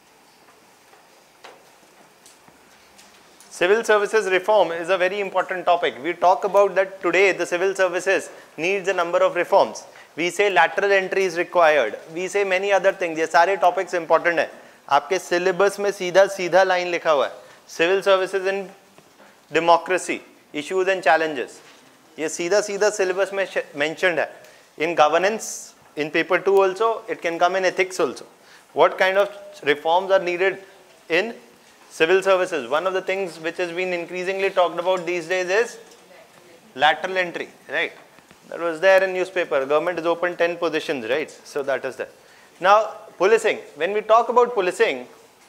Civil services reform is a very important topic. We talk about that today. The civil services needs a number of reforms. We say lateral entry is required. We say many other things. ये सारे topics important है. आपके syllabus में सीधा सीधा line लिखा हुआ है. Civil services in democracy, issues and challenges. ये सीधा सीधा syllabus में mentioned है. In governance, in paper two also, it can come in ethics also. What kind of reforms are needed in civil services? One of the things which has been increasingly talked about these days is lateral entry, right? That was there in newspaper. Government has opened ten positions, right? So that is there. Now, policing. When we talk about policing,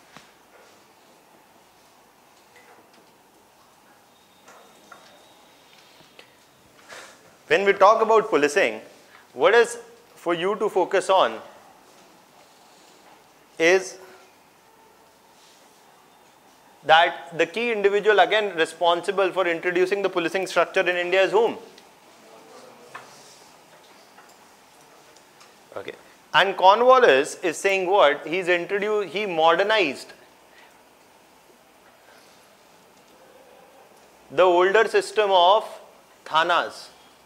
when we talk about policing, what is for you to focus on is that the key individual again responsible for introducing the policing structure in India is whom? Okay. And Cornwallis is saying what? He's introduced, he modernized the older system of thanas.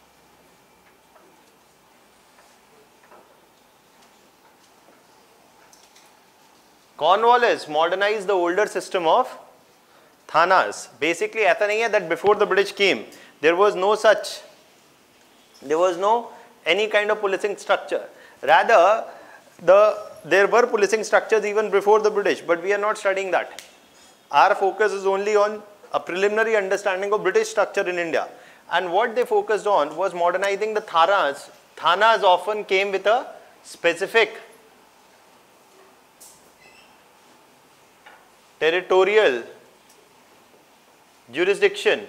Cornwallis modernized the older system of thanas. Basically, ऐसा नहीं है that before the British came, there was no such, there was no any kind of policing structure. Rather, the there were policing structures even before the British, but we are not studying that. Our focus is only on a preliminary understanding of British structure in India. And what they focused on was modernizing the thanas. Thanas often came with a specific territorial jurisdiction.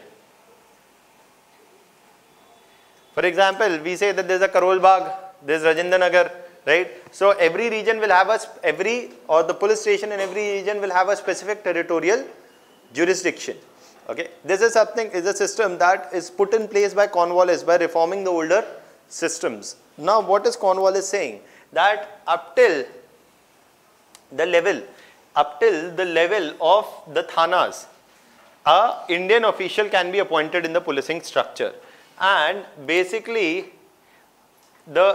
For example, we say that there is a Karol Bagh, there is Rajendra Nagar, right? So every region will have a, every or the police station in every region will have a specific territorial jurisdiction. Okay, this is something, is a system that is put in place by Cornwallis by reforming the older systems. Now what is Cornwallis saying? That up till the level Up till the level of the thanas, a Indian official can be appointed in the policing structure, and basically the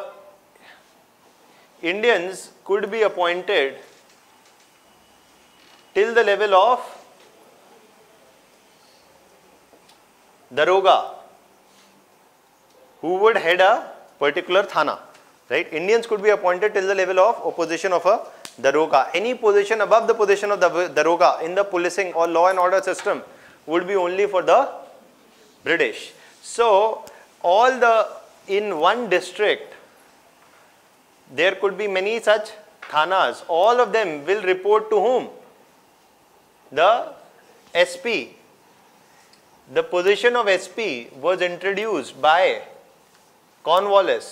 Indians could be appointed till the level of daroga, who would head a particular thana, right? Indians could be appointed till the level of opposition of a daroga. Any position above the position of the daroga in the policing or law and order system would be only for the British. So all the, in one district, there could be many such thanas. All of them will report to whom? The S P. The position of S P was introduced by Cornwallis.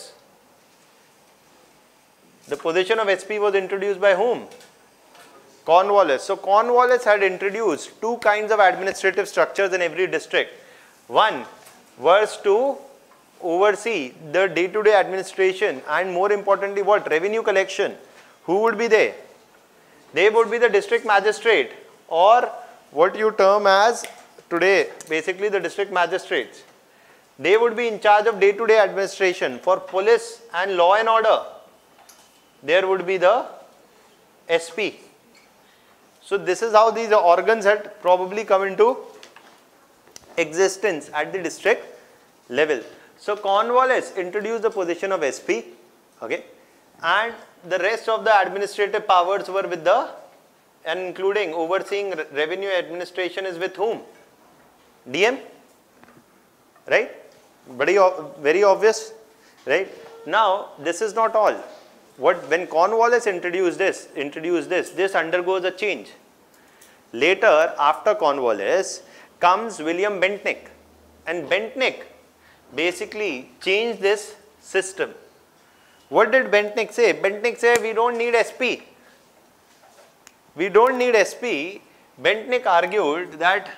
The position of S P was introduced by whom? Cornwallis. So Cornwallis had introduced two kinds of administrative structures in every district. One was to oversee the day-to-day administration and more importantly what? Revenue collection. Who would be there? They would be the district magistrate, or what you term as today basically the district magistrates. They would be in charge of day-to-day administration. For police and law and order, there would be the S P. So this is how these organs had probably come into existence at the district level. So Cornwallis introduced the position of S P, okay, and the rest of the administrative powers were with the, and including overseeing revenue administration is with whom? D M, right? Very, very obvious, right? Now this is not all. What, when Cornwallis introduced this, introduced this, this undergoes a change. Later, after Cornwallis, comes William Bentinck, and Bentinck basically changed this system. What did Bentinck say? Bentinck said, we don't need S P. We don't need S P. Bentinck argued that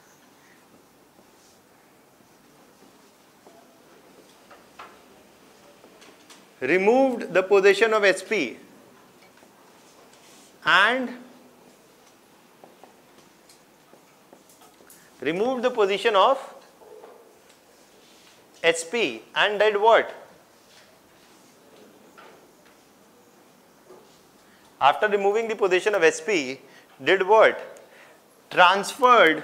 removed the position of S P and removed the position of S P and did what? After removing the position of S P, did what? Transferred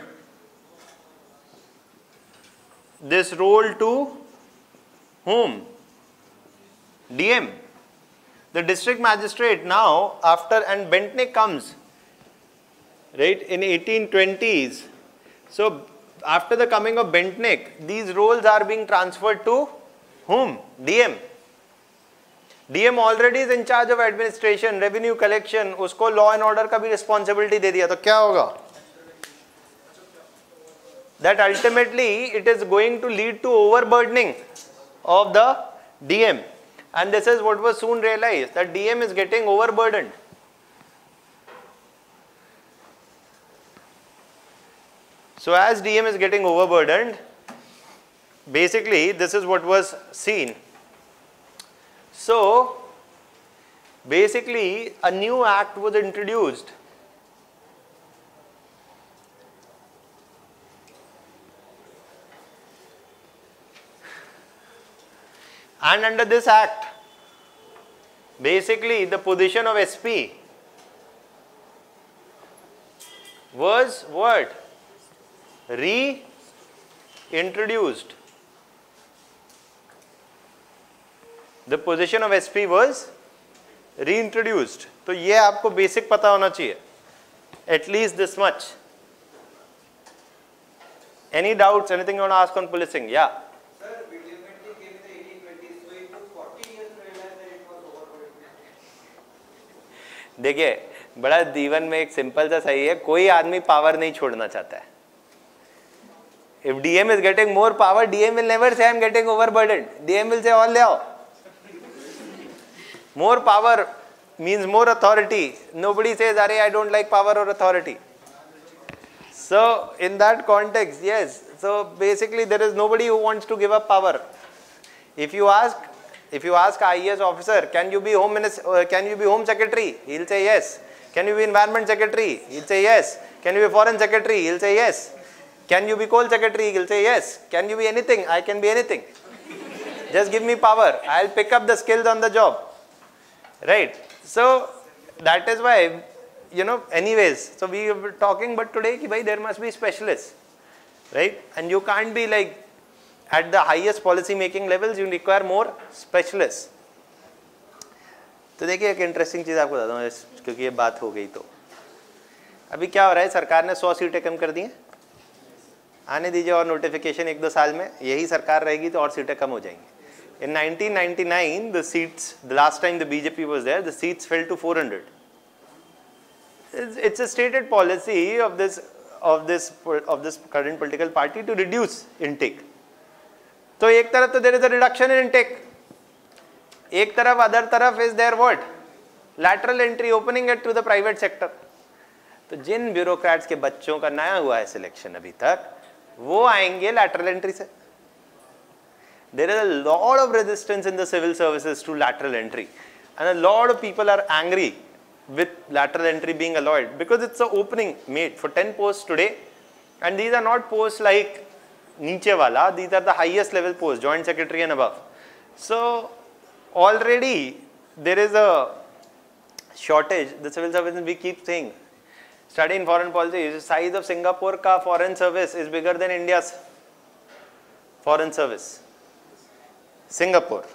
this role to whom? D M. The district magistrate now, after, and Bentinck comes, right, in eighteen twenties. So after the coming of Bentinck, these roles are being transferred to whom? D M. D M already is in charge of administration, revenue collection, usko law and order का भी responsibility दे दिया, तो क्या होगा? That ultimately it is going to lead to overburdening of the D M, and this is what was soon realized, that D M is getting overburdened. So as D M is getting overburdened, basically this is what was seen. So basically a new act was introduced. And under this act, basically the position of S P was what? Reintroduced. The position of S P was reintroduced. तो ये आपको basic पता होना चाहिए. At least this much. Any doubts? Anything you want to ask on policing? Yeah. Sir, William Bentinck came in the eighteen twenties, so it took forty years to realize that it was overburdened. देखिए, बड़ा जीवन में एक simple सा सही है, कोई आदमी पावर नहीं छोड़ना चाहता है. If D M is getting more power, D M will never say I am getting overburdened. D M will say all ले आओ. More power means more authority. Nobody says, Arey, I don't like power or authority. So in that context, yes. So basically there is nobody who wants to give up power. If you ask, if you ask I A S officer, can you be home minister, uh, can you be home secretary? He'll say yes. Can you be environment secretary? He'll say yes. Can you be foreign secretary? He'll say yes. Can you be coal secretary? He'll say yes. Can you be anything? I can be anything. Just give me power. I'll pick up the skills on the job. Right. So that is why, you know, anyways, so we were talking but today ki bhai there must be specialists, right? And you can't be like at the highest policy making levels, you require more specialists. तो देखिए एक interesting चीज़ आपको बताता हूँ, क्योंकि ये बात हो गई तो अभी क्या हो रहा है, सरकार ने सौ सीटें कम कर दी हैं, आने दीजिए और नोटिफिकेशन एक दो साल में यही सरकार रहेगी तो और सीटें कम हो जाएंगी. In nineteen ninety-nine, the seats, the last time the B J P was there, the seats fell to four hundred. It's, it's a stated policy of this, of this, of this current political party to reduce intake. So एक तरफ तो there is a reduction in intake. एक तरफ other तरफ is there what? Lateral entry, opening it to the private sector. तो जिन bureaucrats के बच्चों का नया हुआ है selection अभी तक, वो आएंगे lateral entry से. There is a lot of resistance in the civil services to lateral entry, and a lot of people are angry with lateral entry being allowed, because it's an opening made for ten posts today, and these are not posts like niche wala, these are the highest level posts, joint secretary and above. So already there is a shortage. The civil service, we keep saying, study in foreign policy, the size of Singapore ka foreign service is bigger than India's foreign service. Singapore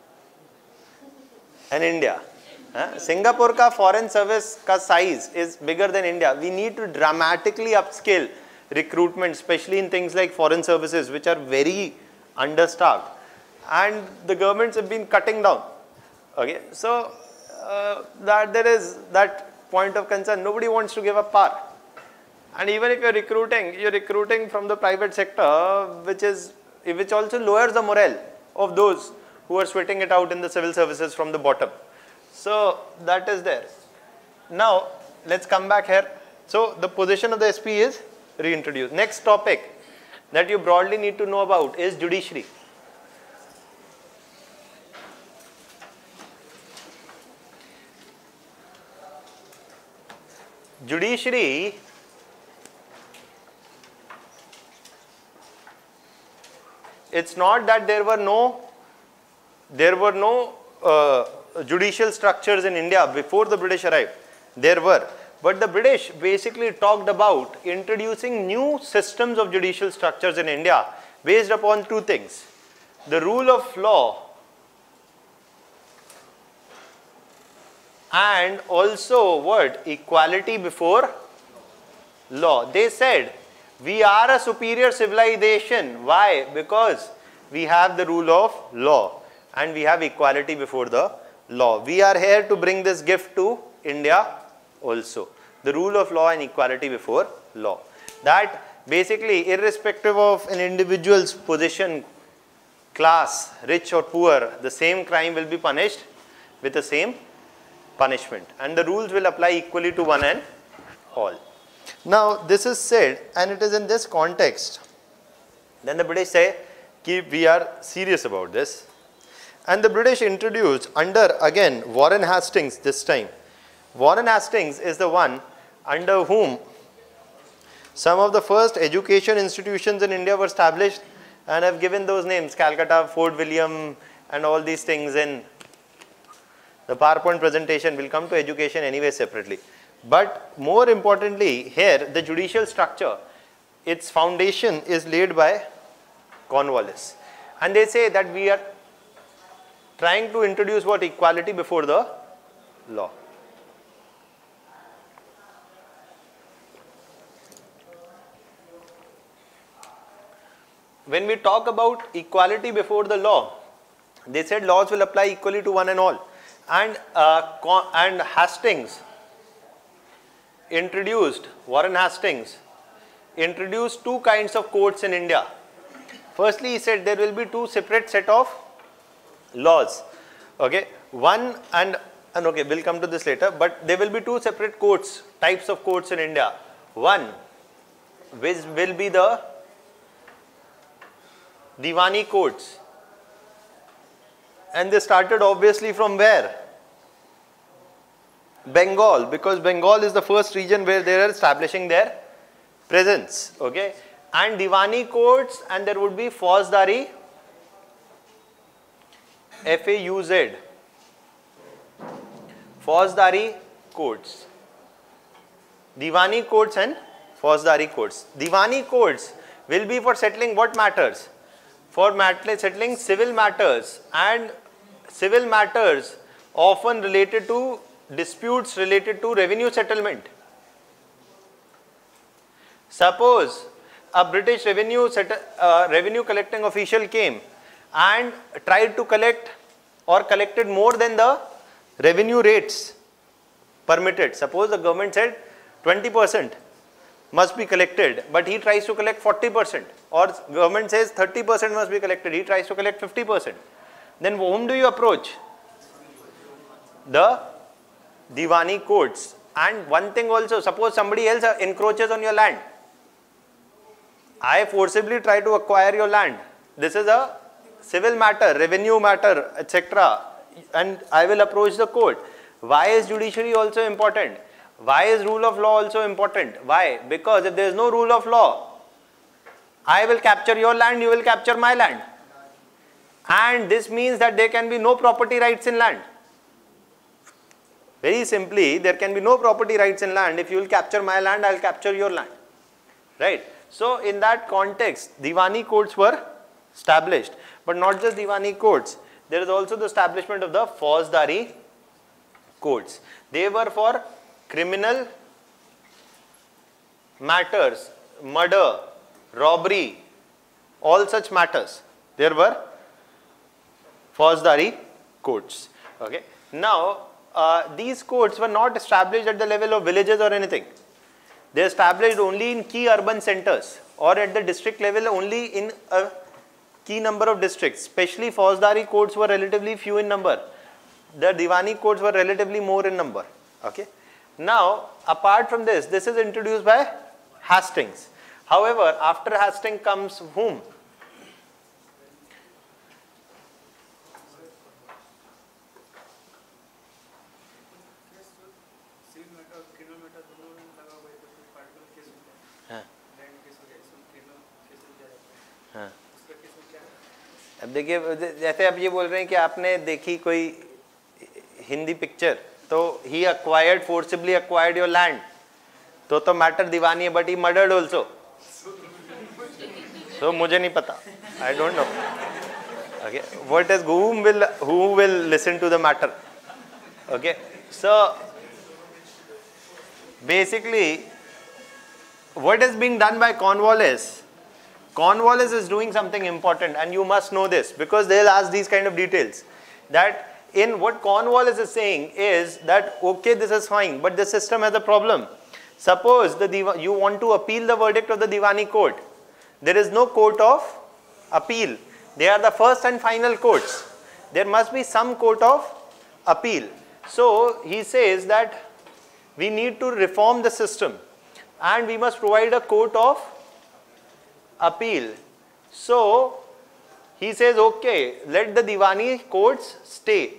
and India. Huh? Singapore ka foreign service ka size is bigger than India. We need to dramatically upscale recruitment, especially in things like foreign services, which are very understaffed, and the governments have been cutting down. Okay, so uh, that there is that point of concern. Nobody wants to give up power, and even if you're recruiting, you're recruiting from the private sector, which is which also lowers the morale of those who are sweating it out in the civil services from the bottom. So that is there. Now let's come back here. So the position of the S P is reintroduced. Next topic that you broadly need to know about is judiciary. Judiciary it's not that there were no there were no uh, judicial structures in India before the British arrived. There were, but the British basically talked about introducing new systems of judicial structures in India based upon two things: the rule of law and also what? Equality before law. They said we are a superior civilization. Why? Because we have the rule of law and we have equality before the law. We are here to bring this gift to India also. The rule of law and equality before law. That basically, irrespective of an individual's position, class, rich or poor, the same crime will be punished with the same punishment, and the rules will apply equally to one and all. Now this is said, and it is in this context, then the British say, Keep, we are serious about this. And the British introduced under, again, Warren Hastings this time. Warren Hastings is the one under whom some of the first education institutions in India were established, and I've given those names: Calcutta, Fort William, and all these things in the PowerPoint presentation. Will come to education anyway separately. But more importantly, here the judicial structure, its foundation is laid by Cornwallis. And they say that we are trying to introduce what? Equality before the law. When we talk about equality before the law, they said laws will apply equally to one and all. And, uh, and Hastings introduced, Warren Hastings introduced two kinds of courts in India. Firstly, he said there will be two separate set of laws. Okay, one and, and okay, we'll come to this later, but there will be two separate courts, types of courts in India. One, which will be the Diwani courts. And they started obviously from where? Bengal, because Bengal is the first region where they are establishing their presence. Okay, and Diwani courts, and there would be Fauzdari, F A U Z, Fauzdari courts. Diwani courts and Fauzdari courts. Diwani courts will be for settling what matters? For settling civil matters, and civil matters often related to disputes related to revenue settlement. Suppose a British revenue, uh, revenue collecting official came and tried to collect or collected more than the revenue rates permitted. Suppose the government said twenty percent must be collected, but he tries to collect forty percent, or government says thirty percent must be collected, he tries to collect fifty percent. Then whom do you approach? The Diwani courts. And one thing also, suppose somebody else encroaches on your land. I forcibly try to acquire your land. This is a civil matter, revenue matter, et cetera. And I will approach the court. Why is judiciary also important? Why is rule of law also important? Why? Because if there is no rule of law, I will capture your land, you will capture my land. And this means that there can be no property rights in land. Very simply, there can be no property rights in land. If you will capture my land, I will capture your land. Right? So, in that context, Diwani courts were established. But not just Diwani courts. There is also the establishment of the Fauzdari courts. They were for criminal matters, murder, robbery, all such matters. There were Fauzdari courts. Okay. Now, uh, these courts were not established at the level of villages or anything. They are established only in key urban centers or at the district level only in a key number of districts. Especially Fauzdari courts were relatively few in number. The Diwani courts were relatively more in number. Okay. Now, apart from this, this is introduced by Hastings. However, after Hastings comes whom? अब देखिए, जैसे आप ये बोल रहे हैं कि आपने देखी कोई हिंदी पिक्चर, तो ही acquired forcibly acquired your land, तो तो मैटर दीवानी है, बट ही मर्डर्ड ऑल्सो. तो मुझे नहीं पता, I don't know. Okay, what is whom will who will listen to the matter? Okay, so basically, what is being done by Cornwallis? Cornwallis is doing something important, and you must know this because they'll ask these kind of details. That in what Cornwallis is saying is that okay, this is fine, but the system has a problem. Suppose the you want to appeal the verdict of the Diwani court. There is no court of appeal. They are the first and final courts. There must be some court of appeal. So he says that we need to reform the system and we must provide a court of appeal. So he says, okay, let the Diwani courts stay.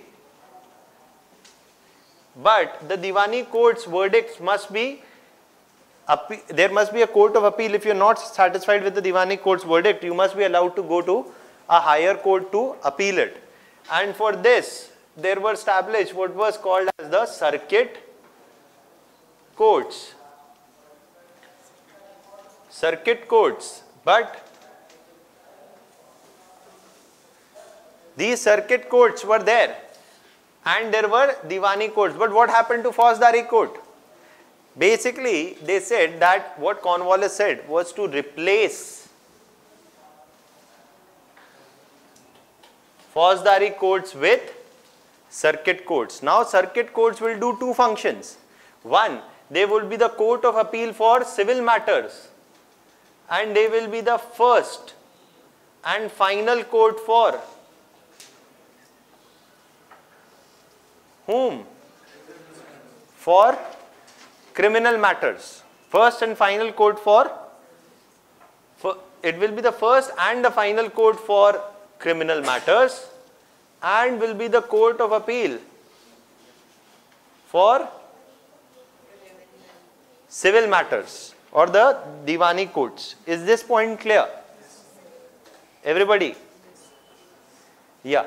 But the Diwani courts verdicts must be, there must be a court of appeal. If you are not satisfied with the Diwani court's verdict, you must be allowed to go to a higher court to appeal it. And for this, there were established what was called as the circuit courts. Circuit courts. But these circuit courts were there and there were Diwani courts. But what happened to Fauzdari court? Basically, they said that what Cornwallis said was to replace Fauzdari courts with circuit courts. Now, circuit courts will do two functions. One, they will be the court of appeal for civil matters, and they will be the first and final court for whom? For criminal matters. First and final court for, for it will be the first and the final court for criminal matters, and will be the court of appeal for civil matters or the Diwani courts. Is this point clear? Everybody? Yeah.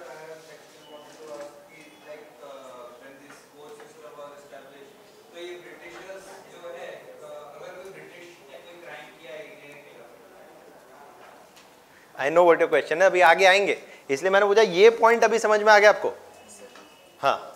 I know what your question है, अभी आगे आएंगे, इसलिए मैंने पूछा ये point अभी समझ में आ गया आपको? हाँ.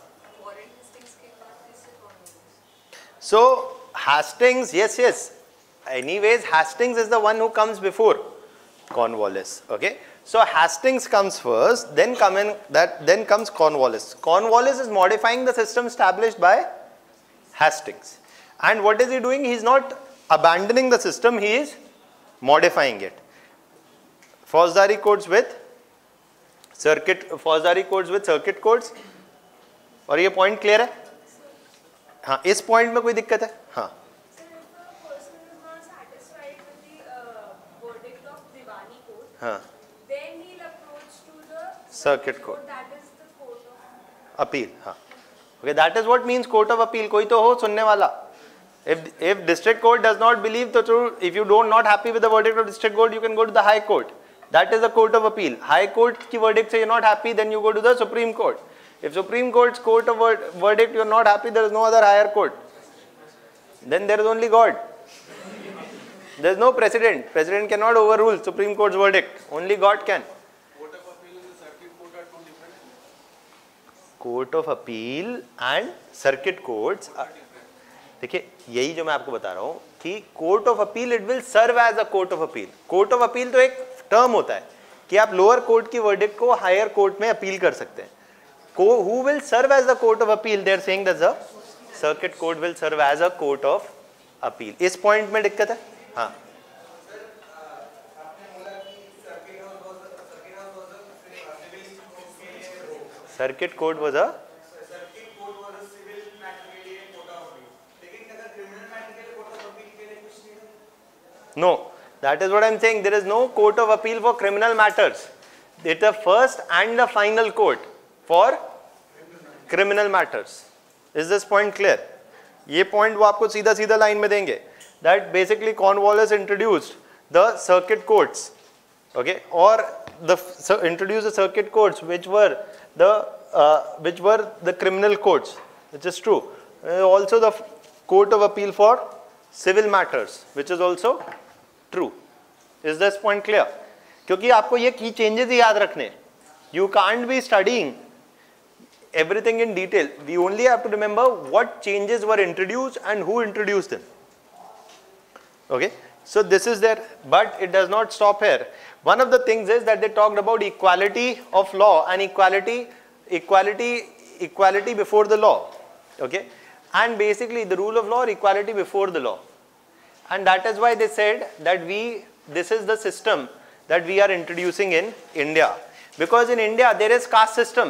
So Hastings, yes, yes. Anyways, Hastings is the one who comes before Cornwallis. Okay. So Hastings comes first, then come in that, then comes Cornwallis. Cornwallis is modifying the system established by Hastings. And what is he doing? He is not abandoning the system, he is modifying it. Fauzdari courts with circuit, Fauzdari courts with circuit courts. और ये point clear है? हाँ, इस point में कोई दिक्कत है? हाँ. हाँ. Then he'll approach to the circuit court. That is the court of appeal. हाँ. Okay, that is what means court of appeal. कोई तो हो सुनने वाला. If if district court does not believe the truth, if you don't not happy with the verdict of district court, you can go to the high court. That is the court of appeal. High court की verdict से you're not happy, then you go to the Supreme Court. If Supreme Court's court of verdict you're not happy, there is no other higher court. Then there is only God. There is no president. President cannot overrule Supreme Court's verdict. Only God can. Court of appeal and the circuit court are two different. Court of appeal and circuit courts. देखिए यही जो मैं आपको बता रहा हूँ कि court of appeal it will serve as a court of appeal. Court of appeal तो एक टर्म होता है कि आप लोअर कोर्ट की वर्डिक्ट को हायर कोर्ट में अपील कर सकते हैं. Who will serve as the court of appeal? They are saying that the circuit court will serve as a court of appeal. इस पॉइंट में दिक्कत है. हाँ, circuit court was a no, that is what I am saying. There is no court of appeal for criminal matters. It is the first and the final court for criminal matters. Is this point clear? ये point वो आपको सीधा सीधा line में देंगे. That basically Cornwallis introduced the circuit courts, okay, or the so introduced the circuit courts which were the uh, which were the criminal courts, which is true. Uh, also the court of appeal for civil matters, which is also true. Is this point clear? क्योंकि आपको ये key changes ही याद रखने. You can't be studying everything in detail. We only have to remember what changes were introduced and who introduced them. Okay, so this is there, but it does not stop here. One of the things is that they talked about equality of law and equality, equality, equality before the law. Okay, and basically the rule of law or equality before the law. And that is why they said that we, this is the system that we are introducing in India. Because in India there is caste system.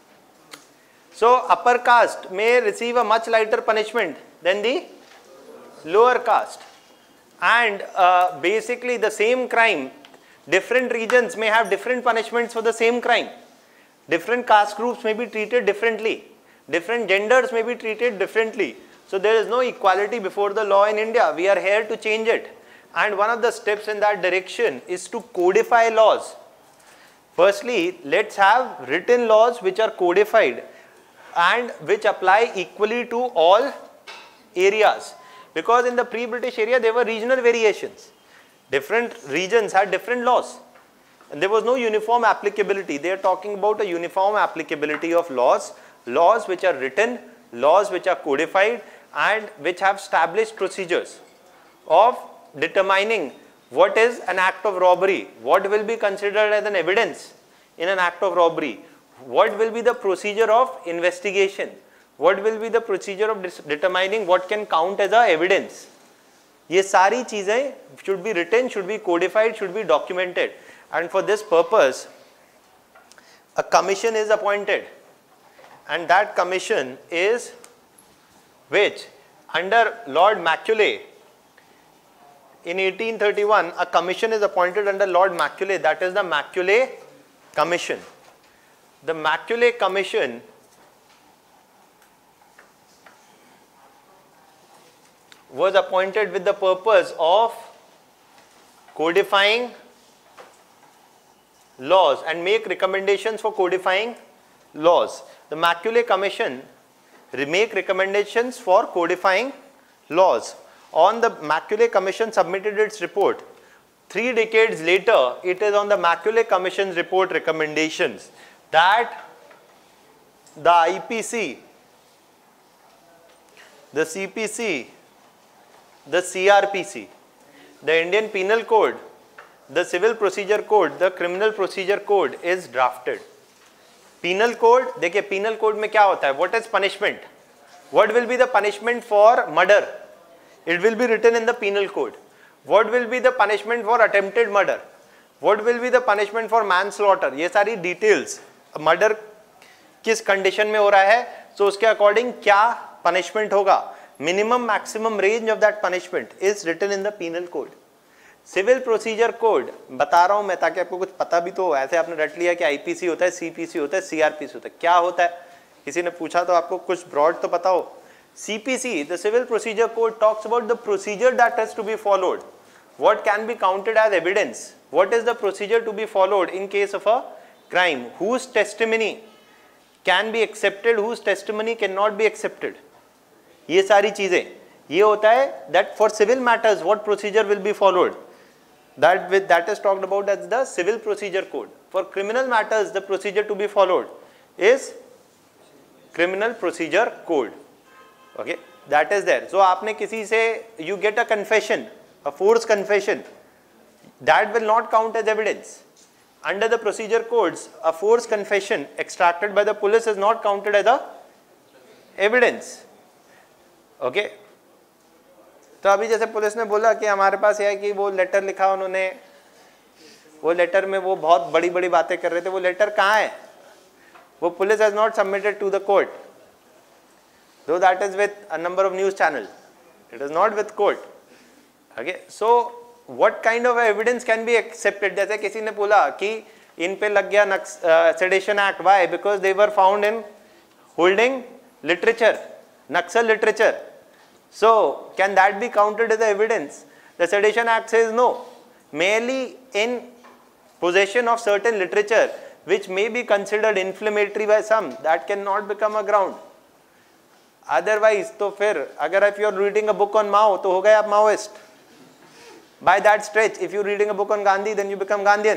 So upper caste may receive a much lighter punishment than the lower caste. And uh, basically the same crime, different regions may have different punishments for the same crime. Different caste groups may be treated differently. Different genders may be treated differently. So there is no equality before the law in India. We are here to change it. And one of the steps in that direction is to codify laws. Firstly, let's have written laws which are codified and which apply equally to all areas. Because in the pre-British area there were regional variations. Different regions had different laws. And there was no uniform applicability. They are talking about a uniform applicability of laws. Laws which are written, laws which are codified, and which have established procedures of determining what is an act of robbery, what will be considered as an evidence in an act of robbery, what will be the procedure of investigation, what will be the procedure of determining what can count as a evidence. ये सारी चीजें should be written, should be codified, should be documented, and for this purpose a commission is appointed, and that commission is which under Lord Macaulay in eighteen thirty-one a commission is appointed under Lord Macaulay, that is the Macaulay Commission. The Macaulay Commission was appointed with the purpose of codifying laws and make recommendations for codifying laws. The Macaulay Commission make recommendations for codifying laws. On the Macaulay Commission submitted its report. Three decades later, it is on the Macaulay Commission's report recommendations that the I P C, the C P C, the C R P C, the Indian Penal Code, the Civil Procedure Code, the Criminal Procedure Code is drafted. Penal Code, देखिए Penal Code में क्या होता है? What is punishment? What will be the punishment for murder? It will be written in the Penal Code. What will be the punishment for attempted murder? What will be the punishment for manslaughter? ये सारी details, murder किस condition में हो रहा है, so उसके according क्या punishment होगा? Minimum maximum range of that punishment is written in the Penal Code. Civil Procedure Code बता रहा हूँ मैं ताकि आपको कुछ पता भी तो, ऐसे आपने रट लिया कि I P C होता है, C P C होता है, C R P C होता है. क्या होता है? किसी ने पूछा तो आपको कुछ ब्रॉड तो पता हो. C P C, the Civil Procedure Code, talks about the procedure that has to be followed. What can be counted as evidence? What is the procedure to be followed in case of a crime? Whose testimony can be accepted? Whose testimony cannot be accepted? ये सारी चीजें, ये होता है that for civil matters what procedure will be followed. That with that is talked about as the Civil Procedure Code. For criminal matters, the procedure to be followed is Criminal Procedure Code. Okay, that is there. So आपने किसी से you get a confession, a forced confession, that will not count as evidence. Under the procedure codes, a forced confession extracted by the police is not counted as a evidence. Okay. तो अभी जैसे police ने बोला कि हमारे पास यह है कि वो लेटर लिखा उन्होंने, वो लेटर में वो बहुत बड़ी बड़ी बातें कर रहे थे, वो लेटर कहाँ है? वो police has not submitted to the court. Though that is with a number of news channels, it is not with court. Okay, so what kind of evidence can be accepted? जैसे किसी ने बोला कि इन पे लग गया नक्स sedition act. Why? Because they were found in holding literature, Naxal literature. So can that be counted as evidence? The Sedition Act says no. Merely in possession of certain literature which may be considered inflammatory by some, that cannot become a ground. Otherwise, तो फिर अगर if you are reading a book on Mao, तो हो गए आप Maoist. By that stretch, if you are reading a book on Gandhi, then you become Gandhian.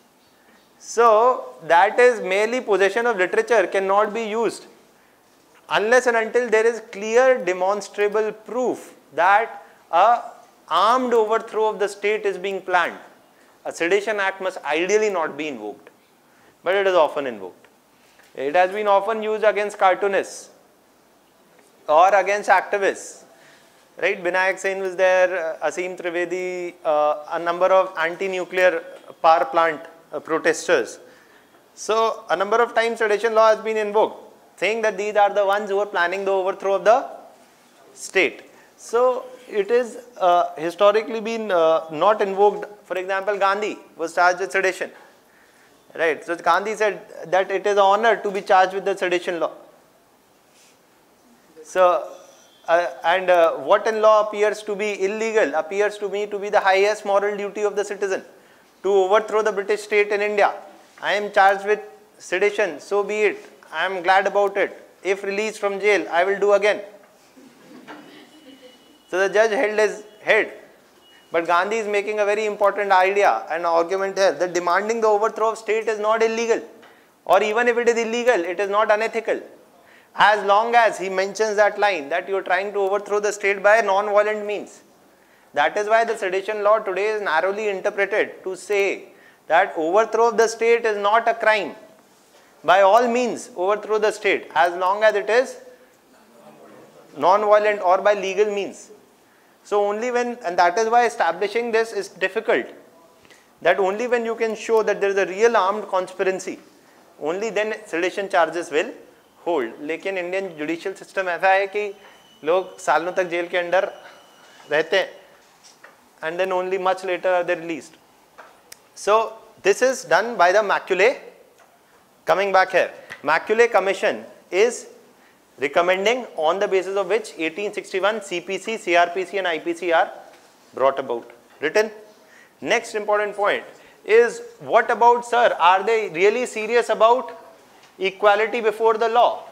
So that is merely possession of literature cannot be used unless and until there is clear demonstrable proof that a armed overthrow of the state is being planned. A Sedition Act must ideally not be invoked, but it is often invoked. It has been often used against cartoonists or against activists, right? Binayak Sen was there, uh, Asim Trivedi, uh, a number of anti-nuclear power plant uh, protesters. So a number of times sedition law has been invoked, saying that these are the ones who are planning the overthrow of the state. So it is uh, historically been uh, not invoked. For example, Gandhi was charged with sedition, right? So Gandhi said that it is an honor to be charged with the sedition law. So, uh, and uh, what in law appears to be illegal appears to me to be the highest moral duty of the citizen, to overthrow the British state in India. I am charged with sedition, so be it. I am glad about it. If released from jail, I will do again. So the judge held his head. But Gandhi is making a very important idea and argument here that demanding the overthrow of state is not illegal, or even if it is illegal, it is not unethical. As long as he mentions that line that you are trying to overthrow the state by non-violent means. That is why the sedition law today is narrowly interpreted to say that overthrow of the state is not a crime. By all means, overthrow the state as long as it is non-violent or by legal means. So only when, and that is why establishing this is difficult, that only when you can show that there is a real armed conspiracy, only then sedition charges will hold. लेकिन Indian judicial system ऐसा है कि लोग सालों तक jail के अंदर रहते हैं and then only much later are they released. So this is done by the Macaulay. Coming back here, Macaulay Commission is recommending on the basis of which eighteen sixty-one C P C, C R P C and I P C are brought about, written. Next important point is, what about, sir, are they really serious about equality before the law?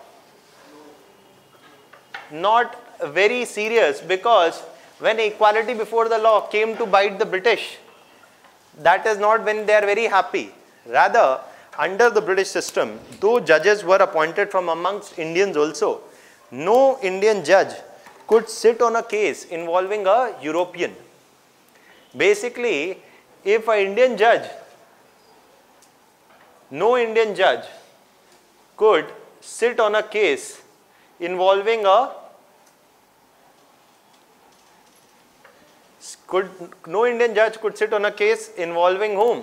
Not very serious, because when equality before the law came to bite the British, that is not when they are very happy. Rather, under the British system, though judges were appointed from amongst Indians also, no Indian judge could sit on a case involving a European. Basically, if an Indian judge, no Indian judge could sit on a case involving a, could, no Indian judge could sit on a case involving whom?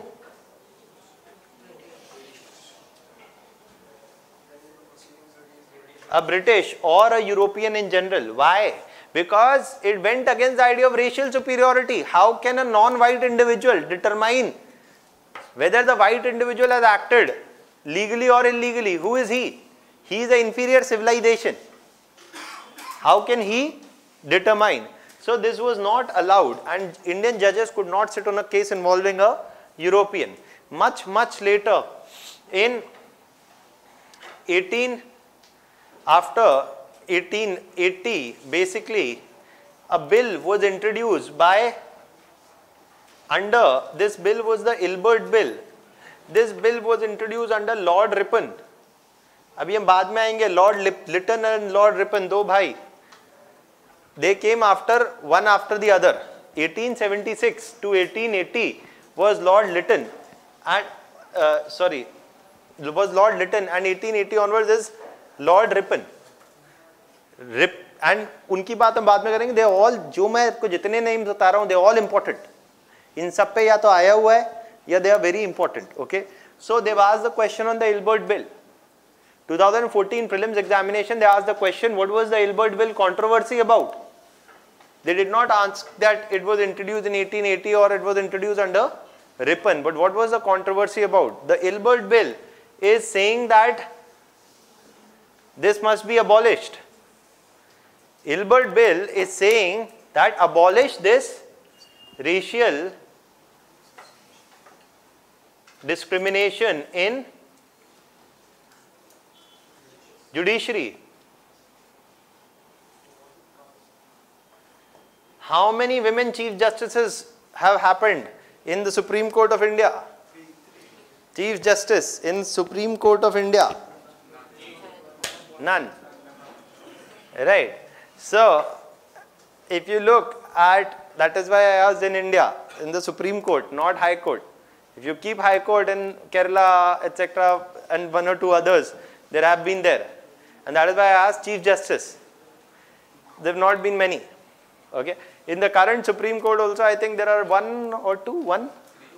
A British or a European in general. Why? Because it went against the idea of racial superiority. How can a non-white individual determine whether the white individual has acted legally or illegally? Who is he? He is an inferior civilization. How can he determine? So this was not allowed, and Indian judges could not sit on a case involving a European. Much, much later, in eighteen, after eighteen eighty, basically, a bill was introduced by, under, this bill was the Ilbert Bill. This bill was introduced under Lord Ripon. अभी हम बाद में आएंगे, Lord Lytton and Lord Ripon, दो भाई. They came after, one after the other. eighteen seventy-six to eighteen eighty was Lord Lytton, and uh, sorry, was Lord Lytton, and eighteen eighty onwards is Lord Ripon. Rip, and उनकी बात हम बाद में करेंगे. They all, जो मैं आपको जितने names बता रहा हूँ, they all important. इन सब पे या तो आया हुआ है या they are very important. Okay, so they've asked the question on the Ilbert Bill. twenty fourteen prelims examination, they asked the question, what was the Ilbert Bill controversy about? They did not ask that it was introduced in eighteen eighty or it was introduced under Ripon, but what was the controversy about? The Ilbert Bill is saying that this must be abolished. Ilbert Bill is saying that abolish this racial discrimination in judiciary. How many women chief justices have happened in the Supreme Court of India? Chief Justice in Supreme Court of India? None. Right. So, if you look at, that is why I asked in India, in the Supreme Court, not High Court. If you keep High Court in Kerala, et cetera, and one or two others, there have been there. And that is why I asked Chief Justice. There have not been many. Okay. In the current Supreme Court also, I think there are one or two, one.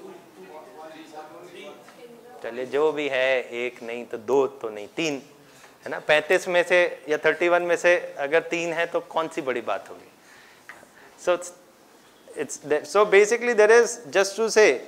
चलिए जो भी है, एक नहीं तो दो तो नहीं, तीन है ना. पैंतीस में से या इकतीस में से अगर तीन है तो कौन सी बड़ी बात होगी. So it's, it's there. So basically there is, just to say,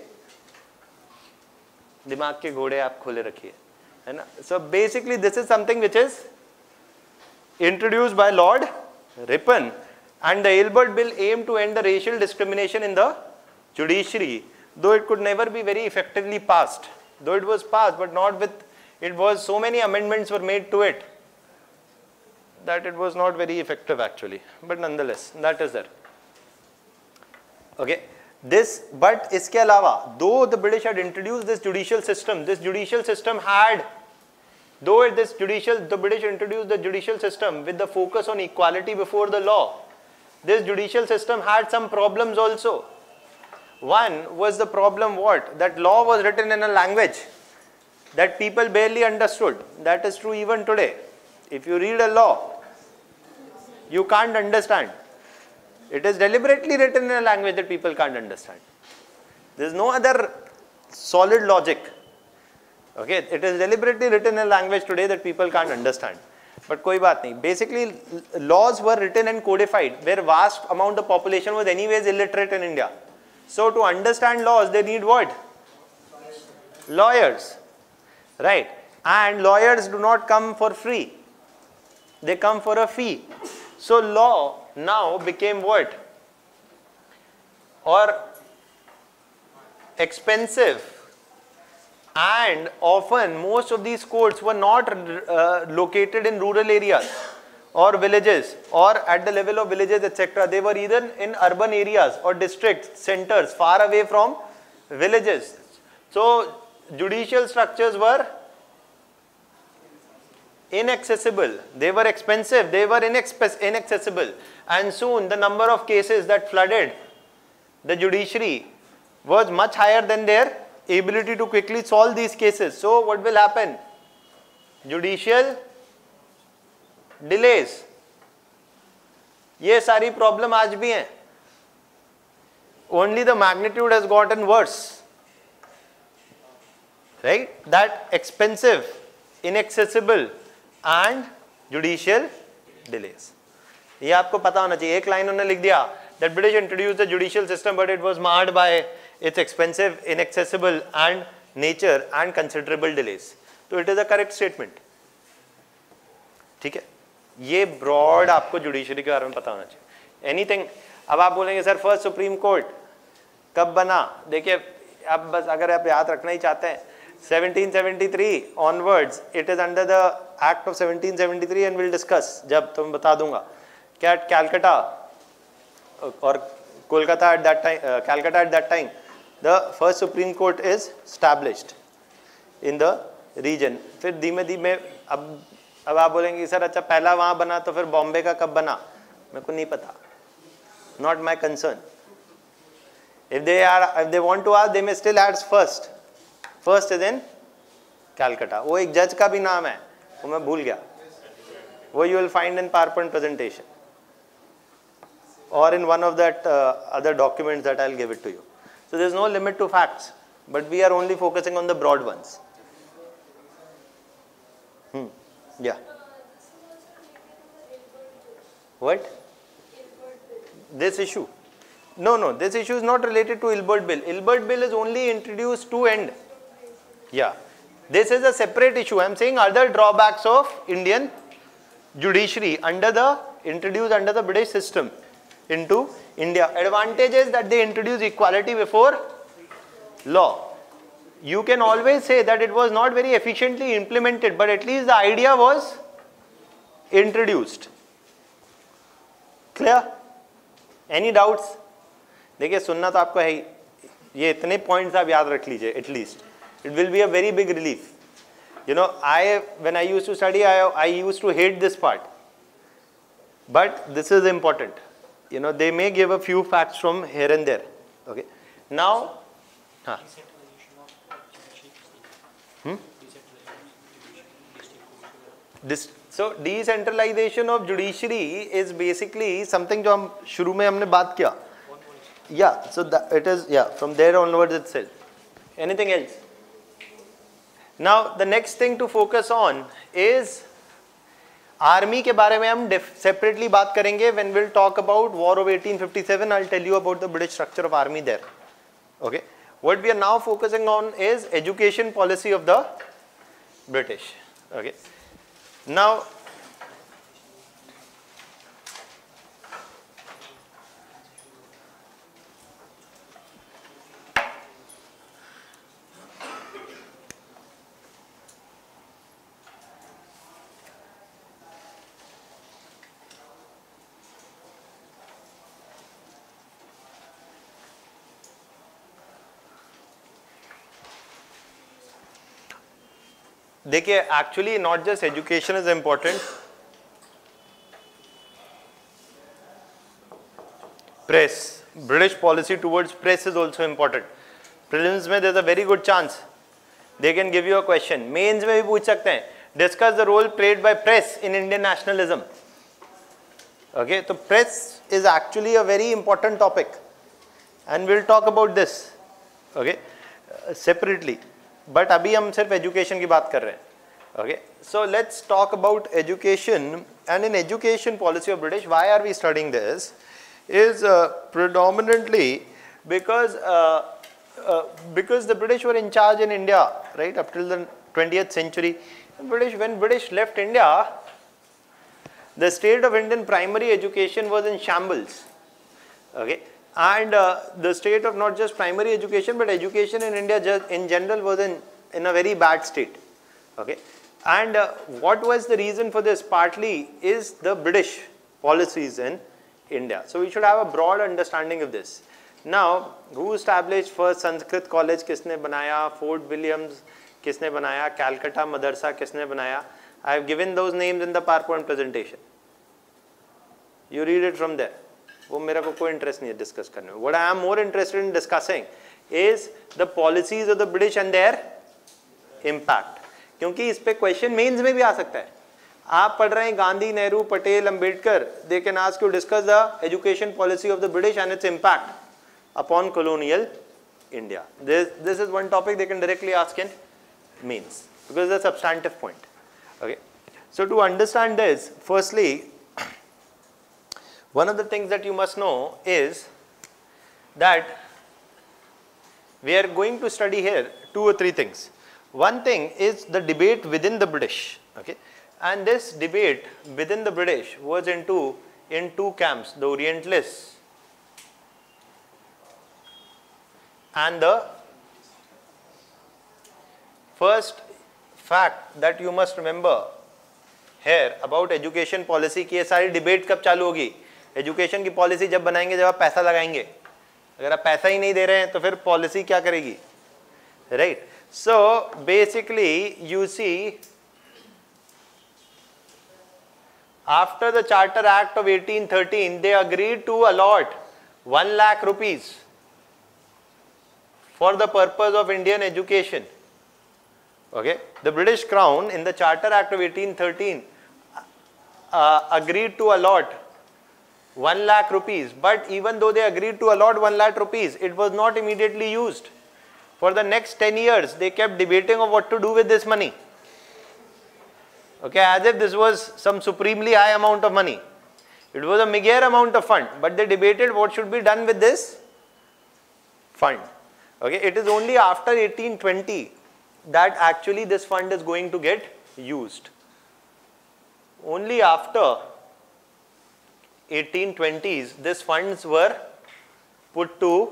दिमाग के घोड़े आप खोले रखिए, है ना. So basically this is something which is introduced by Lord Ripon, and the Ilbert Bill aimed to end the racial discrimination in the judiciary, though it could never be very effectively passed. Though it was passed, but not with, it was, so many amendments were made to it that it was not very effective actually. But nonetheless, that is there. Okay. This, but iske alawa, though the British had introduced this judicial system, this judicial system had, though it, this judicial, the British introduced the judicial system with the focus on equality before the law, this judicial system had some problems also. One was the problem what? That law was written in a language that people barely understood. That is true even today. If you read a law, you can't understand. It is deliberately written in a language that people can't understand. There is no other solid logic. Okay, it is deliberately written in a language today that people can't understand. But koi baat nahi. Basically, laws were written and codified where vast amount of population was anyways illiterate in India. So to understand laws, they need what? Lawyers. Right. And lawyers do not come for free. They come for a fee. So law now became what? Or expensive. And often most of these courts were not uh, located in rural areas or villages or at the level of villages, et cetera. They were either in urban areas or districts, centers far away from villages. So judicial structures were inaccessible. They were expensive. They were inaccessible. And soon the number of cases that flooded the judiciary was much higher than their ability to quickly solve these cases. So what will happen? Judicial delays. ये सारी problem आज भी हैं. Only the magnitude has gotten worse. Right? That expensive, inaccessible and judicial delays. ये आपको पता होना चाहिए. एक लाइन उन्होंने लिख दिया that British introduced the judicial system but it was marred by its expensive, inaccessible and nature and considerable delays. So it is a correct statement. ठीक है, ये ब्रॉड आपको जुडिशरी के बारे में पता होना चाहिए। एनीथिंग, अब आप बोलेंगे सर फर्स्ट सुप्रीम कोर्ट कब बना, देखिए अब बस अगर आप याद रखना ही चाहते हैं seventeen seventy three onwards it is under the act of seventeen seventy three and will discuss, जब तो मैं बता दूंगा क्या कैलकाटा और Kolkata at that time, Calcutta at that time the first supreme court is established in the region. फिर धीमे धीमे अब अब आप बोलेंगे सर अच्छा पहला वहां बना तो फिर बॉम्बे का कब बना, मेरे को नहीं पता, not my concern. If they are if they want to ask they may still add first, first is in Calcutta. वो एक जज का भी नाम है, वो मैं भूल गया, वो you will find in PowerPoint presentation or in one of that uh, other documents that I'll give it to you. So there is no limit to facts, but we are only focusing on the broad ones. Hmm. Yeah. What? This issue? No, no. This issue is not related to Ilbert Bill. Ilbert Bill is only introduced to end. Yeah. This is a separate issue. I am saying other drawbacks of Indian judiciary under the introduced under the British system into India. Advantage is that they introduce equality before law. You can always say that it was not very efficiently implemented, but at least the idea was introduced. Clear? Any doubts? देखिए सुनना तो आपको है ही, ये इतने points आप याद रख लीजिए at least. It will be a very big relief. You know, I when I used to study, I I used to hate this part, but this is important. You know, they may give a few facts from here and there. Okay. Now, huh. hmm? This, so decentralization of judiciary is basically something जो हम शुरू में हमने बात किया. Yeah. So that it is yeah from there onwards itself. Anything else? Now the next thing to focus on is army के बारे में हम सेपरेटली बात करेंगे when we'll talk about war of eighteen fifty-seven. I'll tell you about the British structure of army there. Okay. What we are now focusing on is education policy of the British. Okay. Now, देखिए actually not just education is important, press, British policy towards press is also important. Prelims में there is a very good chance they can give you a question, mains में भी पूछ सकते हैं, discuss the role played by press in Indian nationalism. Okay, तो press is actually a very important topic and will talk about this okay separately, but अभी हम सिर्फ education की बात कर रहे हैं. Okay, so let's talk about education and in education policy of British. Why are we studying this is uh, predominantly because uh, uh, because the British were in charge in India right up till the twentieth century. British when British left India, the state of Indian primary education was in shambles. Okay, and uh, the state of not just primary education but education in India just in general was in in a very bad state. Okay, and uh, what was the reason for this? Partly is the British policies in India. So we should have a broad understanding of this. Now, who established first Sanskrit college? किसने बनाया? Fort Williams किसने बनाया? Calcutta मदरसा किसने बनाया? I have given those names in the PowerPoint presentation. You read it from there. वो मेरा को कोई interest नहीं है discuss करने में. What I am more interested in discussing is the policies of the British and their impact. क्योंकि इस पे question mains में भी आ सकता है. आप पढ़ रहे हैं Gandhi, Nehru, Patel, Ambedkar, they can ask you discuss the education policy of the British and its impact upon colonial India. This this is one topic they can directly ask in mains because it's a substantive point. Okay, so to understand this, firstly, one of the things that you must know is that we are going to study here two or three things. One thing is the debate within the British. Okay. And this debate within the British was into in two camps, the Orientalists and the first fact that you must remember here about education policy की ये सारी debate कब चालू होगी? Education की policy जब बनाएंगे जब आप पैसा लगाएंगे. अगर आप पैसा ही नहीं दे रहे हैं तो फिर policy क्या करेगी? Right? So basically you see, after the Charter Act of eighteen thirteen, they agreed to allot one lakh rupees for the purpose of Indian education. Okay, the British Crown in the Charter Act of eighteen thirteen uh, agreed to allot one lakh rupees, but even though they agreed to allot one lakh rupees, it was not immediately used. For the next ten years, they kept debating of what to do with this money. Okay, as if this was some supremely high amount of money. It was a meager amount of fund, but they debated what should be done with this fund. Okay, it is only after eighteen twenty that actually this fund is going to get used. Only after eighteen twenties, these funds were put to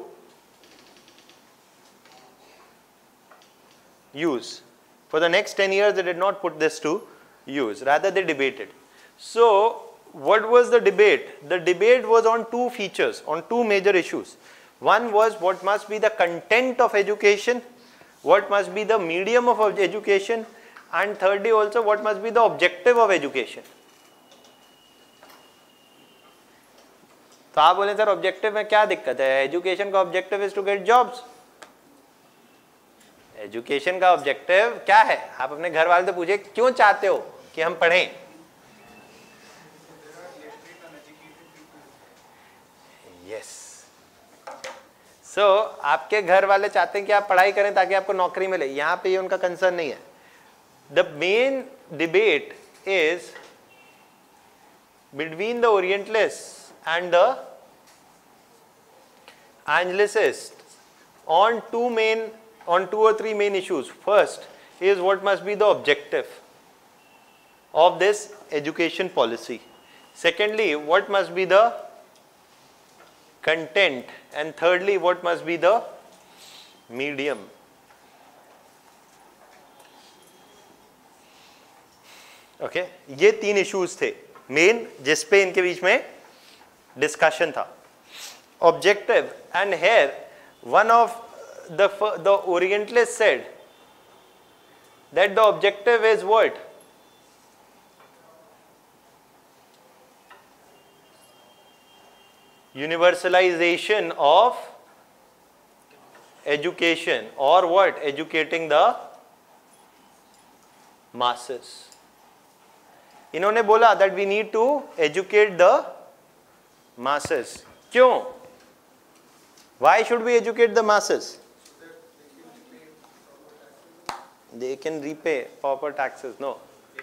use. For the next ten years, they did not put this to use, rather they debated. So what was the debate? The debate was on two features, on two major issues. One was what must be the content of education, what must be the medium of education, and thirdly also what must be the objective of education. तो आप बोले sir objective में क्या दिक्कत है? Education का objective is to get jobs. Education का objective क्या है? आप अपने घर वाले से पूछे क्यों चाहते हो कि हम पढ़ें? यस. सो आपके घर वाले चाहते हैं कि आप पढ़ाई करें ताकि आपको नौकरी मिले. यहां पे ये उनका कंसर्न नहीं है. The main debate is between the orientalist and the anglicist on two main on two or three main issues. First is what must be the objective of this education policy. Secondly, what must be the content, and thirdly what must be the medium. Okay, ये तीन issues थे main जिस पे इनके बीच में discussion था. Objective, and here one of the the Orientalists said that the objective is what? Universalization of education, or what? Educating the masses. इन्होंने बोला that we need to educate the masses. क्यों? Why should we educate the masses? They can repay proper taxes. No.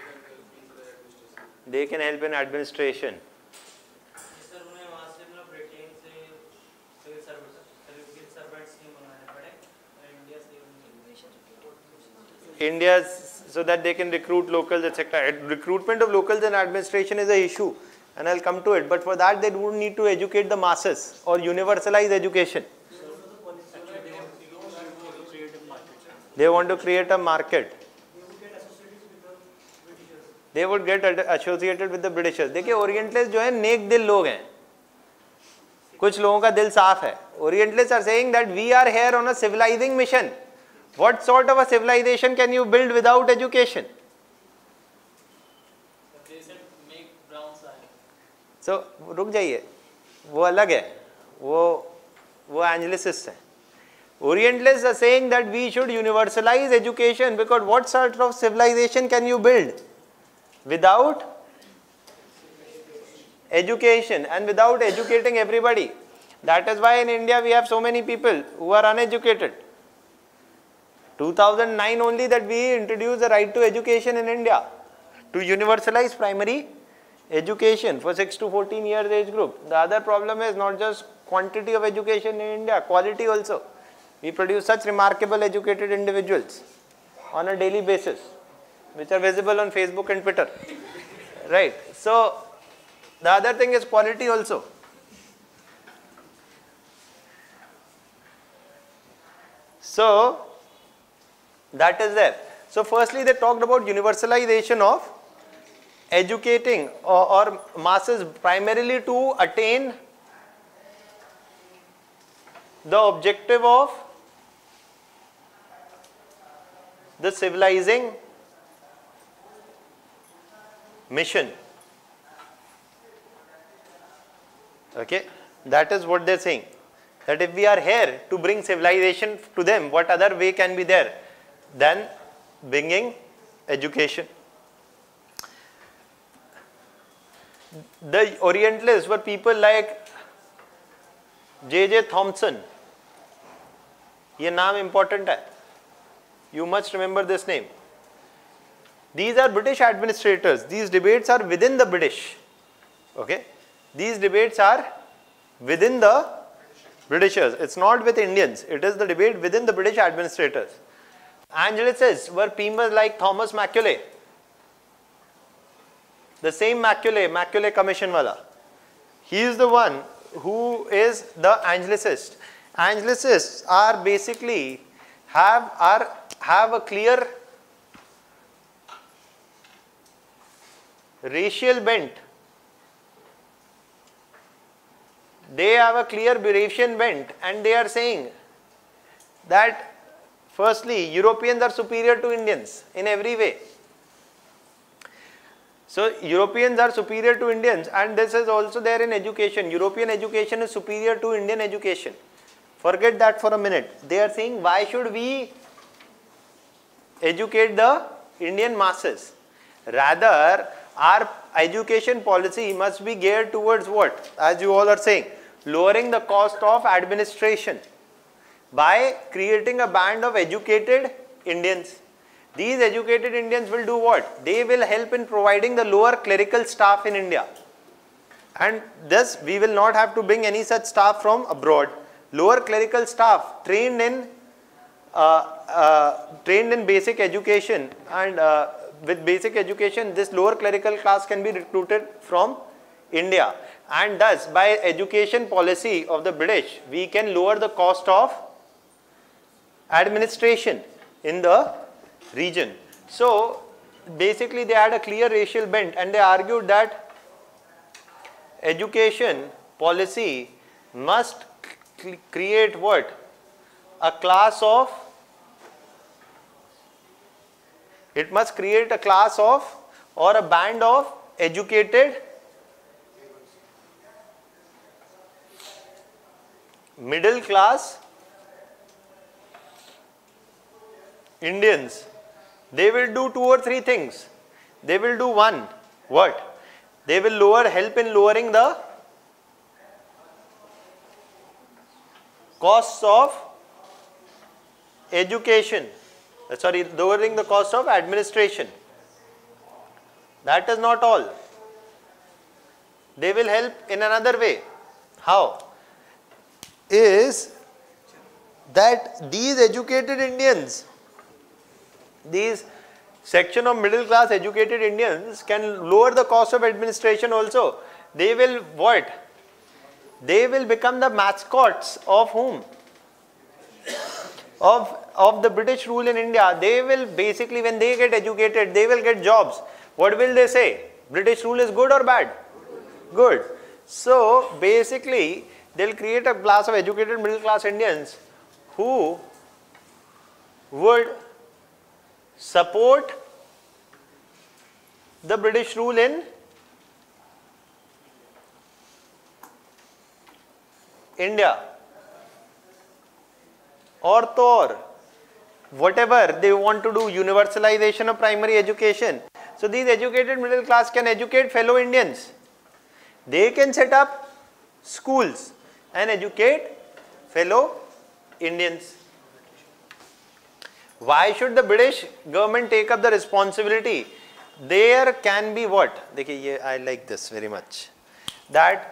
They can help in administration. India's, so that they can recruit locals, et cetera. Recruitment of locals and administration is an issue, and I'll come to it. But for that, they don't need to educate the masses or universalize education. They want to create a market. They would get associated with the Britishers. देखिए Orientalists जो है नेक दिल लोग हैं. कुछ लोगों का दिल साफ है. Orientalists are saying that we are here on a civilizing mission. What sort of a civilization can you build without education? So रुक जाइए, वो अलग है, वो वो Anglicists हैं. Orientalists are saying that we should universalize education, because what sort of civilization can you build without education and without educating everybody? That is why in India we have so many people who are uneducated. two thousand nine only that we introduced the right to education in India, to universalize primary education for six to fourteen years age group. The other problem is not just quantity of education in India, quality also. We produce such remarkable educated individuals on a daily basis. which are visible on Facebook and Twitter, right? So the other thing is quality also. So that is there. So firstly they talked about universalization of educating or, or masses primarily to attain the objective of the civilizing mission. Okay, that is what they are saying. That if we are here to bring civilization to them, what other way can be there than bringing education? The Orientalists were people like J J Thomson. ये नाम important है. You must remember this name. These are British administrators. These debates are within the British. Okay, these debates are within the Britishers. It's not with Indians. It is the debate within the British administrators. Angelicists were people like Thomas Macaulay. The same Macaulay, Macaulay Commission wala. He is the one who is the Angelicist. Angelicists are basically have are have a clear racial bent. They have a clear Eurasian bent, and they are saying that firstly Europeans are superior to Indians in every way. So Europeans are superior to Indians, and this is also there in education. European education is superior to Indian education. Forget that for a minute. They are saying, why should we educate the Indian masses? Rather, our education policy must be geared towards what? As you all are saying, lowering the cost of administration by creating a band of educated Indians. These educated Indians will do what? They will help in providing the lower clerical staff in India. And thus, we will not have to bring any such staff from abroad. Lower clerical staff trained in uh, uh, trained in basic education, and uh, with basic education, this lower clerical class can be recruited from India. And thus, by education policy of the British, we can lower the cost of administration in the region. So basically they had a clear racial bent, and they argued that education policy must create what? A class of, it must create a class of or a band of educated middle class Indians. They will do two or three things. They will do one, what? They will lower, help in lowering the costs of education, sorry, lowering the cost of administration. That is not all. They will help in another way. How? Is that these educated Indians, these section of middle class educated Indians can lower the cost of administration also. They will what? They will become the mascots of whom? Of, of the British rule in India. They will basically, when they get educated, they will get jobs. What will they say? British rule is good or bad? Good. So basically, they will create a class of educated middle class Indians who would support the British rule in India. Or to or whatever they want to do, universalization of primary education. So these educated middle class can educate fellow Indians. They can set up schools and educate fellow Indians. Why should the British government take up the responsibility? There can be what? देखिए, I like this very much. That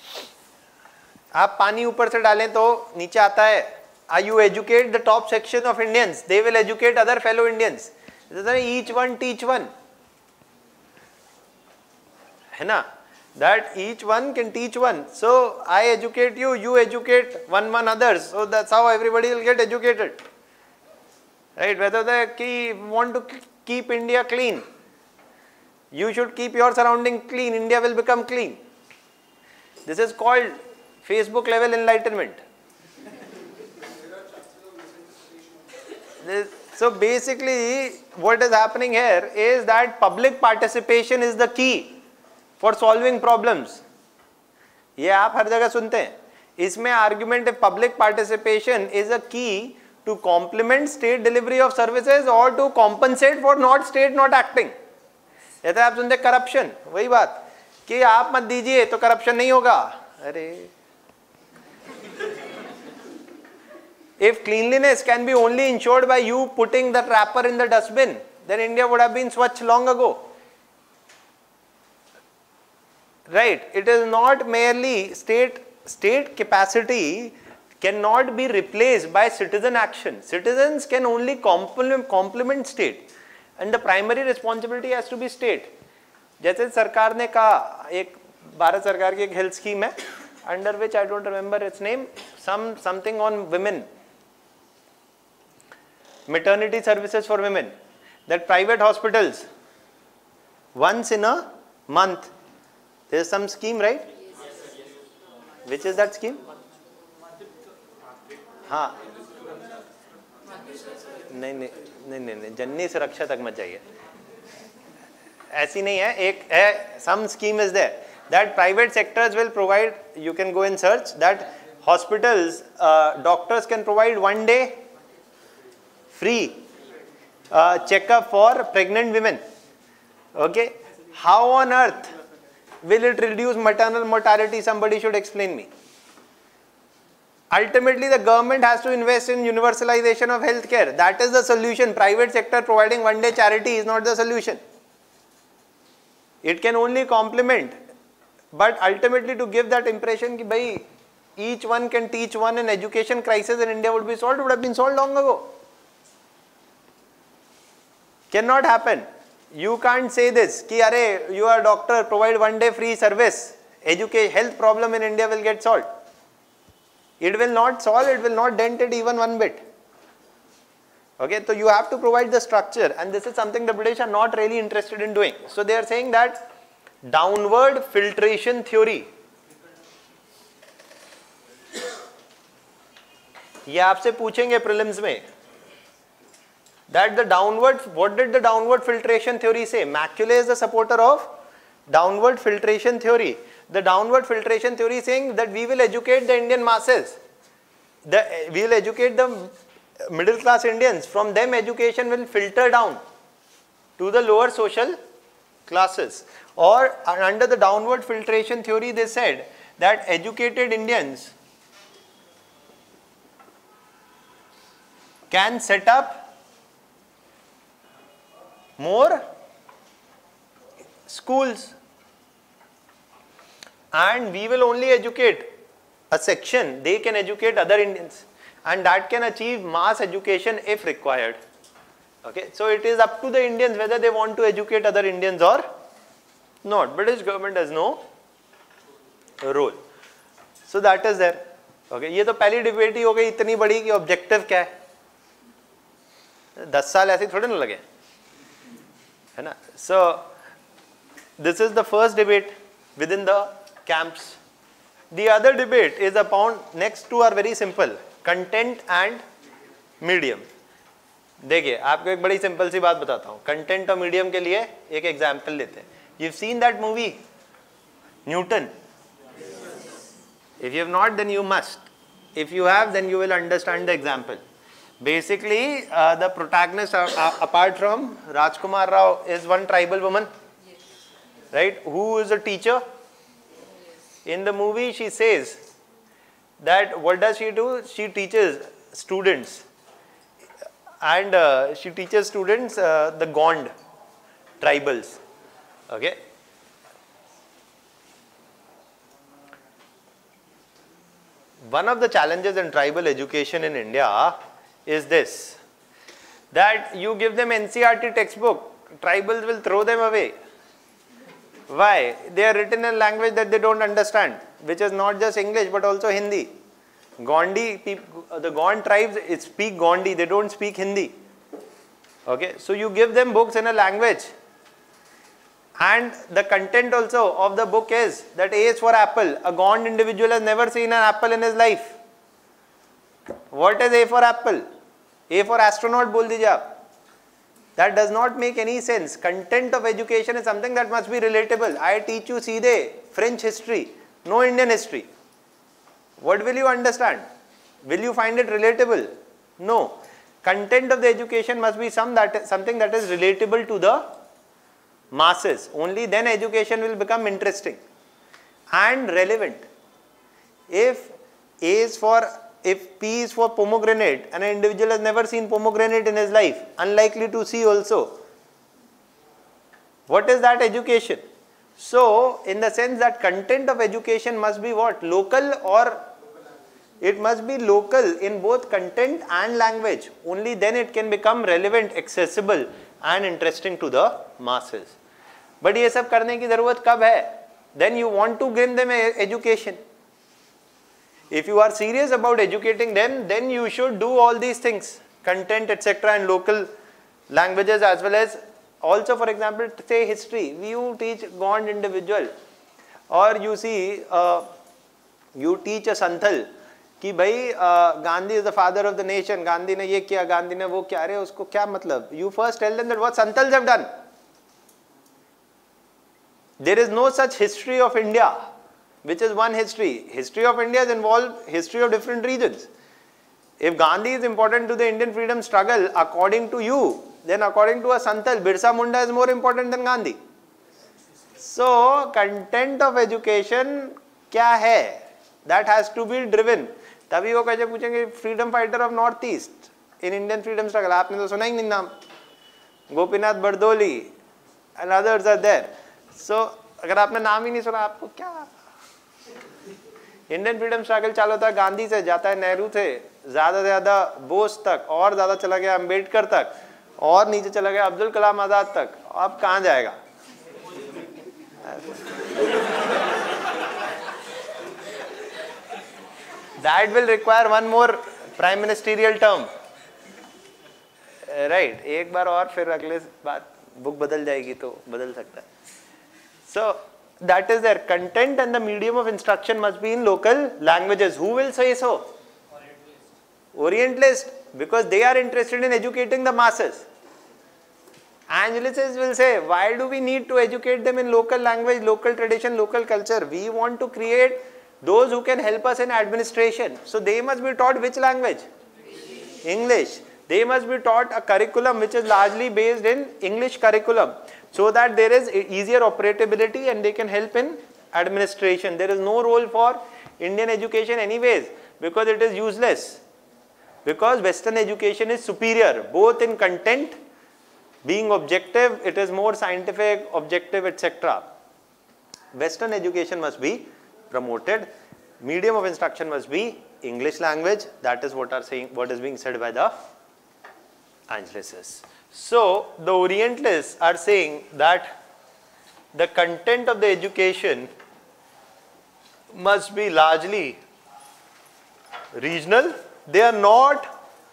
आप पानी ऊपर से डालें तो नीचे आता है. You educate the top section of Indians, they will educate other fellow Indians. each one teach one, है ना? That each one can teach one. So I educate you, you educate one one others. So that's how everybody will get educated, right? Whether they want to keep India clean, you should keep your surrounding clean. India will become clean. This is called Facebook level enlightenment. This, so basically what is happening here is that public participation is the key for solving problems. ये आप हर जगह सुनते हैं. इसमें argument है public participation is a key to complement state delivery of services or to compensate for not state not acting. जैसे आप सुनते corruption, वही बात कि आप मत दीजिए तो corruption नहीं होगा. अरे if cleanliness can be only ensured by you putting the wrapper in the dustbin, then India would have been Swachh long ago. Right? It is not merely state, state capacity cannot be replaced by citizen action. Citizens can only complement, complement state, and the primary responsibility has to be state. जैसे सरकार ने कहा, एक भारत सरकार की एक health scheme है, under which I don't remember its name, some something on women, maternity services for women, that private hospitals once in a month, there is some scheme, right? Which is that scheme? हाँ, नहीं नहीं नहीं नहीं नहीं जननी सुरक्षा तक मत जाइए, ऐसी नहीं है. एक है, some scheme is there that private sectors will provide. You can go and search that hospitals, uh, doctors can provide one day free uh, checkup for pregnant women. Okay, how on earth will it reduce maternal mortality? Somebody should explain me. Ultimately, the government has to invest in universalization of healthcare. That is the solution. Private sector providing one day charity is not the solution. It can only complement, but ultimately to give that impression that bhai, each one can teach one, and education crisis in India would be solved, would have been solved long ago. Cannot happen. You can't say this, ki arey, you are a doctor, provide one day free service, educate, health problem in India will get solved. It will not solve, it will not dent it even one bit. Okay, so you have to provide the structure, and this is something the British are not really interested in doing. So they are saying that downward filtration theory. ये आपसे पूछेंगे prelims में. That the downward, what did the downward filtration theory say? Macaulay is the supporter of downward filtration theory. The downward filtration theory saying that we will educate the Indian masses. The, we will educate the middle class Indians. From them education will filter down to the lower social classes. Or under the downward filtration theory they said that educated Indians can set up more schools, and we will only educate a section, they can educate other Indians, and that can achieve mass education if required. Okay, so it is up to the Indians whether they want to educate other Indians or not. British government has no role. So that is there. Okay, ये तो पहली debate ही हो गई इतनी बड़ी कि objective क्या है. दस साल ऐसे थोड़े ना लगे, है ना? So this is the first debate within the camps. The other debate is upon, next two are very simple, content and medium. देखिए आपको एक बड़ी सिंपल सी बात बताता हूँ. कंटेंट और मीडियम के लिए एक एग्जाम्पल लेते हैं. You've seen that movie Newton? If you have not, then you must. If you have, then you will understand the example. Basically, uh, the protagonist, uh, uh, apart from Rajkumar Rao, is one tribal woman, yes, right? Who is a teacher. Yes. In the movie, she says that what does she do? She teaches students, and uh, she teaches students uh, the Gond tribals. Okay. One of the challenges in tribal education in India is this, that you give them N C R T textbook, tribals will throw them away. Why? They are written in a language that they don't understand, which is not just English but also Hindi. Gondi, the Gond tribes speak Gondi, they don't speak Hindi. Okay, so you give them books in a language, and the content also of the book is that A is for apple. A Gond individual has never seen an apple in his life. What is A for apple? A for astronaut bol dijiye aap. That does not make any sense. Content of education is something that must be relatable. I teach you seedhe French history, no Indian history. What will you understand? Will you find it relatable? No. Content of the education must be some that, something that is relatable to the masses. Only then education will become interesting and relevant. If A is for, if P is for pomegranate and an individual has never seen pomegranate in his life, unlikely to see also, what is that education? So, in the sense that content of education must be what? Local, or it must be local in both content and language. Only then it can become relevant, accessible and interesting to the masses. But ये सब करने की ज़रूरत कब है? Then you want to give them education. If you are serious about educating them, then you should do all these things, content, et cetera, and local languages, as well as also, for example, say history. You teach Gond individual, or you see, uh, you teach a Santhal कि भाई Gandhi is the father of the nation. Gandhi ने ये किया, Gandhi ने वो किया. अरे उसको क्या मतलब? You first tell them that what Santhals have done. There is no such history of India, which is one history. History of India is involved history of different regions. If Gandhi is important to the Indian freedom struggle, according to you, then according to a Santhal, Birsa Munda is more important than Gandhi. So, content of education क्या है? That has to be driven. तभी वो कैसे पूछेंगे freedom fighter of North East in Indian freedom struggle. आपने तो सुना ही नहीं नाम. Gopinath Bardoli and others are there. So, अगर आपने नाम ही नहीं सुना, आपको क्या? इंडियन फ्रीडम स्ट्रगल चालू था गांधी से, जाता है नेहरू थे, ज्यादा से ज्यादा बोस तक, और ज्यादा चला गया अंबेडकर तक, और नीचे चला गया अब्दुल कलाम आजाद तक. अब कहां जाएगा? That will require one more prime ministerial term, right? एक बार और फिर अगले बात बुक बदल जाएगी तो बदल सकता है. So that is their content, and the medium of instruction must be in local languages. Who will say so? Orientalist, because they are interested in educating the masses. Angelicists will say, why do we need to educate them in local language, local tradition, local culture? We want to create those who can help us in administration. So they must be taught which language? English. They must be taught a curriculum which is largely based in English curriculum, so that there is easier operability and they can help in administration. There is no role for Indian education anyways, because it is useless. Because Western education is superior, both in content, being objective, it is more scientific, objective, et cetera. Western education must be promoted. Medium of instruction must be English language. That is what are saying, what is being said by the Angelicists. So the Orientalists are saying that the content of the education must be largely regional. They are not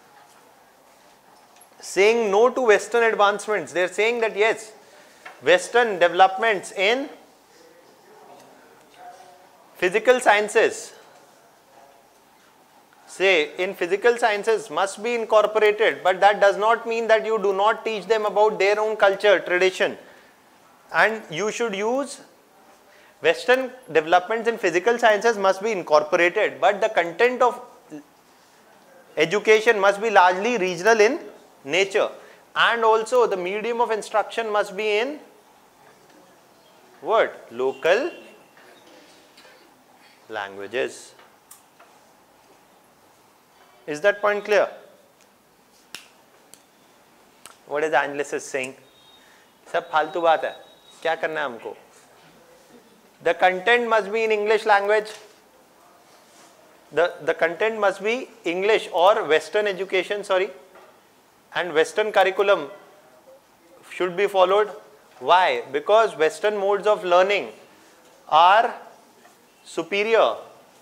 saying no to Western advancements. They are saying that yes, Western developments in physical sciences, say in physical sciences must be incorporated, but that does not mean that you do not teach them about their own culture, tradition, and you should use Western developments in physical sciences must be incorporated, but the content of education must be largely regional in nature, and also the medium of instruction must be in what? Local languages. Is that point clear? What is the Angelicist saying? सब फालतू बात है, क्या करना है हमको? The content must be in English language. The, the content must be English or Western education, sorry. and Western curriculum should be followed. Why? Because Western modes of learning are superior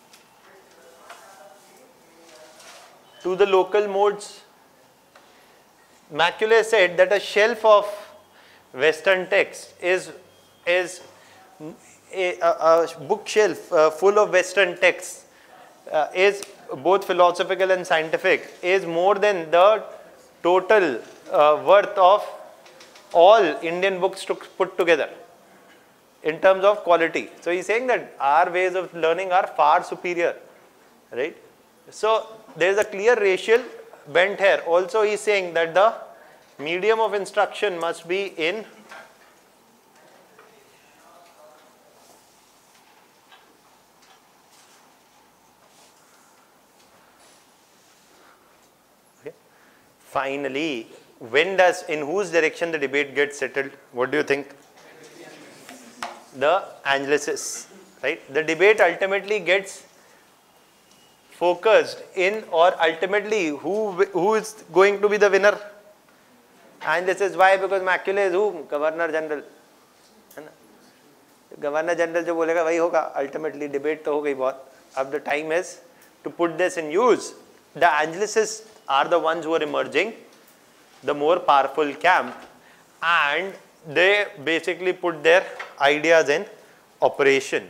to the local modes. Macaulay said that a shelf of Western text is, is a, a, a bookshelf uh, full of Western texts uh, is both philosophical and scientific, is more than the total uh, worth of all Indian books to put together in terms of quality. So he's saying that our ways of learning are far superior, right? So there is a clear racial bent here. Also he's saying that the medium of instruction must be in okay. Finally, when does, in whose direction the debate gets settled? What do you think? The Anglicis, right? The debate ultimately gets focused in, or ultimately who, who is going to be the winner? And this is why, because Macaulay is who? Governor General. Governor General जो बोलेगा वही होगा. Ultimately debate तो हो गई बहुत. अब the time is to put this in use. The Anglicists are the ones who are emerging, the more powerful camp, and they basically put their ideas in operation.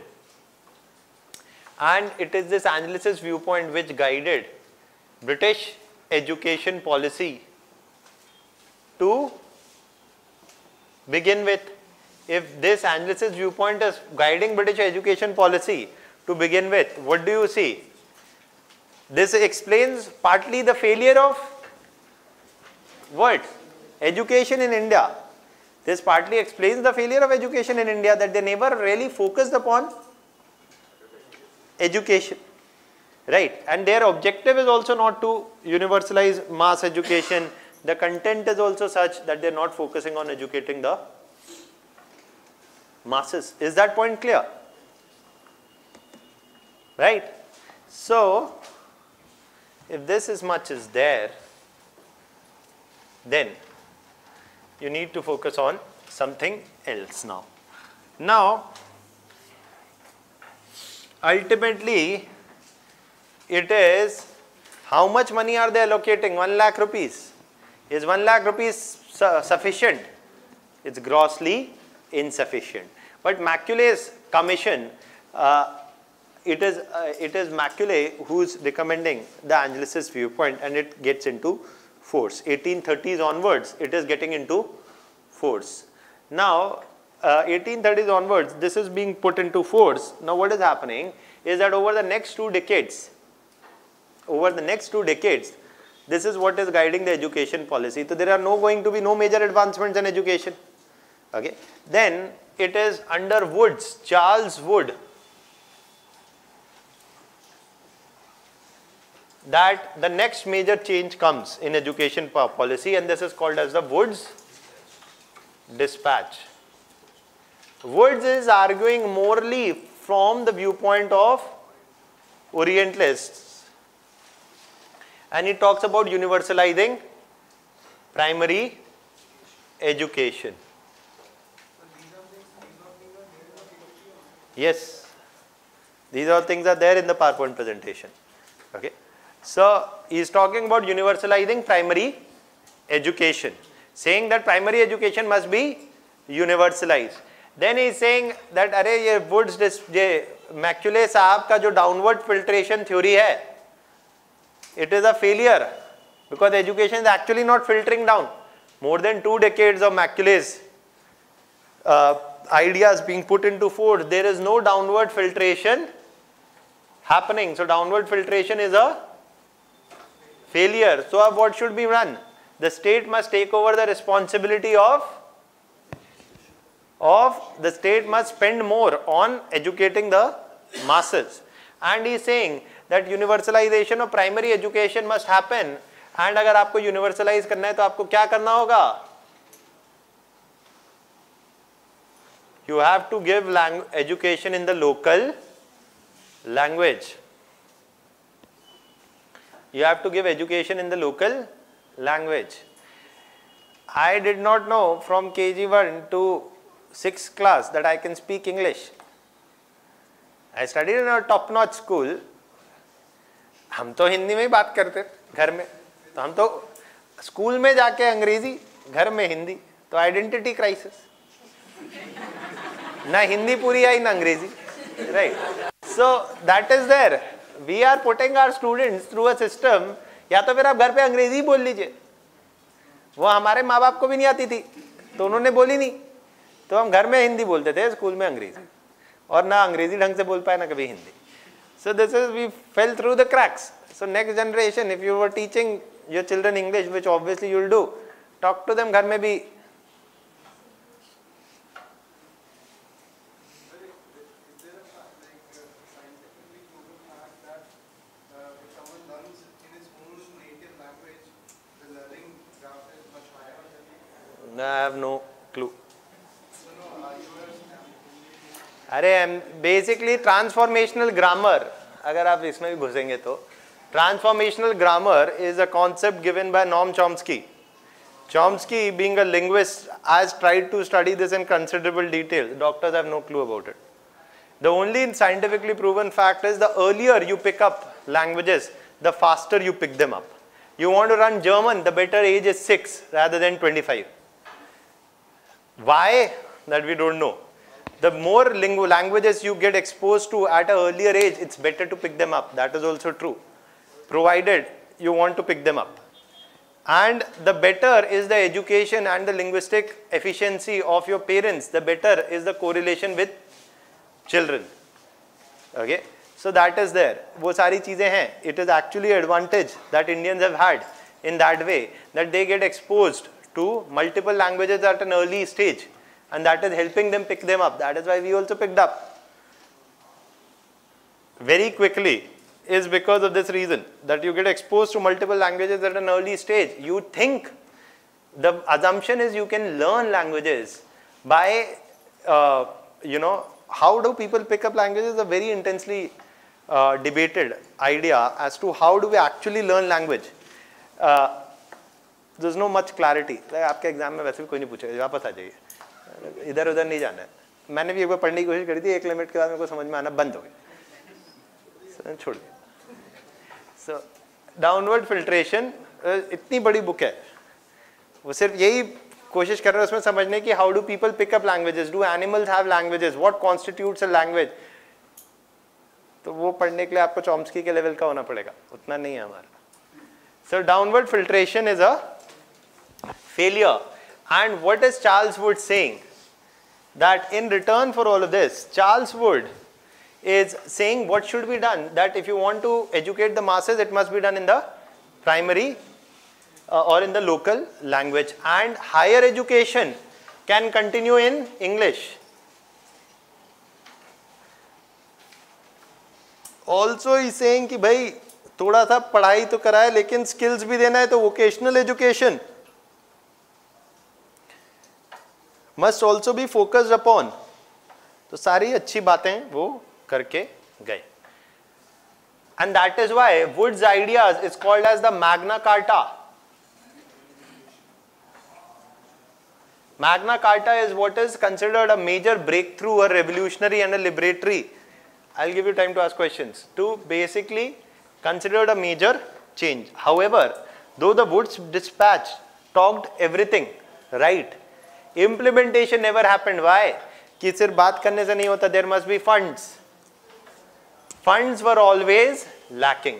And it is this Anglicist viewpoint which guided British education policy to begin with. If this Anglicist viewpoint is guiding British education policy to begin with, what do you see? This explains partly the failure of what? Education in India. This partly explains the failure of education in India, that they never really focused upon education, right? And their objective is also not to universalize mass education. The content is also such that they are not focusing on educating the masses. Is that point clear? Right? So, if this is much is there, then you need to focus on something else now. Now, ultimately, it is how much money are they allocating? one lakh rupees. Is one lakh rupees su sufficient? It's grossly insufficient. But Macaulay's commission, uh, it is uh, it is Macaulay who's recommending the Anglicist viewpoint, and it gets into force. eighteen thirties onwards, it is getting into force. Now, uh, eighteen thirties onwards, this is being put into force. Now, what is happening is that over the next two decades, over the next two decades, this is what is guiding the education policy. So, there are no going to be no major advancements in education. Okay. Then, it is under Woods, Charles Wood, that the next major change comes in education policy, and this is called as the Woods Dispatch. Woods is arguing morally from the viewpoint of Orientalists, and he talks about universalizing primary education. Yes, these all things are there in the PowerPoint presentation. Okay. So, he is talking about universalizing primary education, saying that primary education must be universalized. Then he is saying that अरे ये Woods ये Macaulay साहब का जो downward filtration theory है, it is a failure, because education is actually not filtering down. More than two decades of Macaulay's uh, ideas being put into force, there is no downward filtration happening. So, downward filtration is a failure. So, what should be done? The state must take over the responsibility of, of the state must spend more on educating the masses. And he is saying that universalization of primary education must happen. And अगर आपको universalize करना है तो आपको क्या करना होगा? You have to give education in the local language. You have to give education in the local language. I did not know from K G one to sixth class that I can speak English. I studied in a top-notch school. हम तो हिंदी में ही बात करते घर में, तो हम तो स्कूल में जाके अंग्रेजी, घर में हिंदी, तो आइडेंटिटी क्राइसिस, ना हिंदी पूरी आई ना अंग्रेजी, right? So that is there. We are putting our students through a system. या तो फिर आप घर पे अंग्रेजी बोल लीजिए, वो हमारे माँ बाप को भी नहीं आती थी तो उन्होंने बोली नहीं, तो हम घर में हिंदी बोलते थे, स्कूल में अंग्रेजी, और ना अंग्रेजी ढंग से बोल पाए ना कभी Hindi. So this is, we fell through the cracks. So next generation, if you were teaching your children English, which obviously you will do, talk to them घर में भी. I have no clue. अरे बेसिकली ट्रांसफॉर्मेशनल ग्रामर, अगर आप इसमें भी घुसेंगे तो transformational grammar is a concept given by Noam Chomsky. Chomsky, being a linguist, has tried to study this in considerable detail. Doctors have no clue about it. The only scientifically proven fact is the earlier you pick up languages, the faster you pick them up. You want to run German, the better age is six rather than twenty-five. Why? That we don't know. The more languages you get exposed to at an earlier age, it's better to pick them up. That is also true, provided you want to pick them up. And the better is the education and the linguistic efficiency of your parents, the better is the correlation with children. Okay, so that is there. वो सारी चीजें हैं. It is actually an advantage that Indians have had in that way, that they get exposed to multiple languages at an early stage. And that is helping them pick them up. That is why we also picked up very quickly, is because of this reason, that you get exposed to multiple languages at an early stage. You think, the assumption is you can learn languages by, uh, you know, how do people pick up languages? A very intensely uh, debated idea as to how do we actually learn language. Uh, there's no much clarity. Like, आपके exam में वैसे भी कोई नहीं पूछेगा, वापस आ जाइए, इधर उधर नहीं जाना है. मैंने भी एक बार पढ़ने की कोशिश करी थी, एक लिमिट के बाद मेरे को समझ में आना बंद हो गया, छोड़ दिया. सो डाउनवर्ड फिल्ट्रेशन इतनी बड़ी बुक है, वो सिर्फ यही कोशिश कर रहे हैं उसमें समझने की how do people pick up languages, do animals have languages, what constitutes a language. तो वो पढ़ने के लिए आपको चॉम्स्की के लेवल का होना पड़ेगा, उतना नहीं है हमारा. So downward filtration is a failure. And what is Charles Wood saying? That in return for all of this, Charles Wood is saying what should be done, that if you want to educate the masses, it must be done in the primary uh, or in the local language, and higher education can continue in English. Also he is saying कि भाई थोड़ा सा पढ़ाई तो कराए लेकिन skills भी देना है, तो vocational education must also be focused upon. तो सारी अच्छी बातें वो करके गए. And that is why Wood's ideas is called as the Magna Carta. Magna Carta is what is considered a major breakthrough, a revolutionary and a liberatory. I'll give you time to ask questions. To basically considered a major change. However, though the Wood's dispatch talked everything right, implementation never happened. Why? कि सिर्फ बात करने से नहीं होता. There must be funds. Funds were always lacking.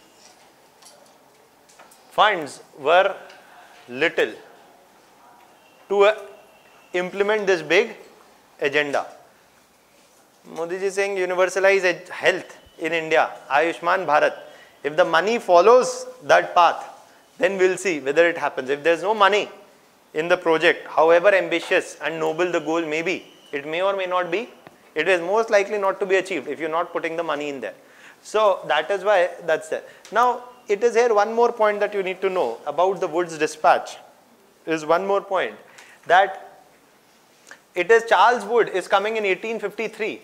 Funds were little to uh, implement this big agenda. Modi ji saying universalize health in India, Ayushman Bharat. If the money follows that path, then we'll see whether it happens. If there's no money in the project, however ambitious and noble the goal may be, it may or may not be, it is most likely not to be achieved if you're not putting the money in there. So that is why that's there. Now it is here one more point that you need to know about the Wood's dispatch is one more point, that it is Charles Wood is coming in eighteen fifty-three.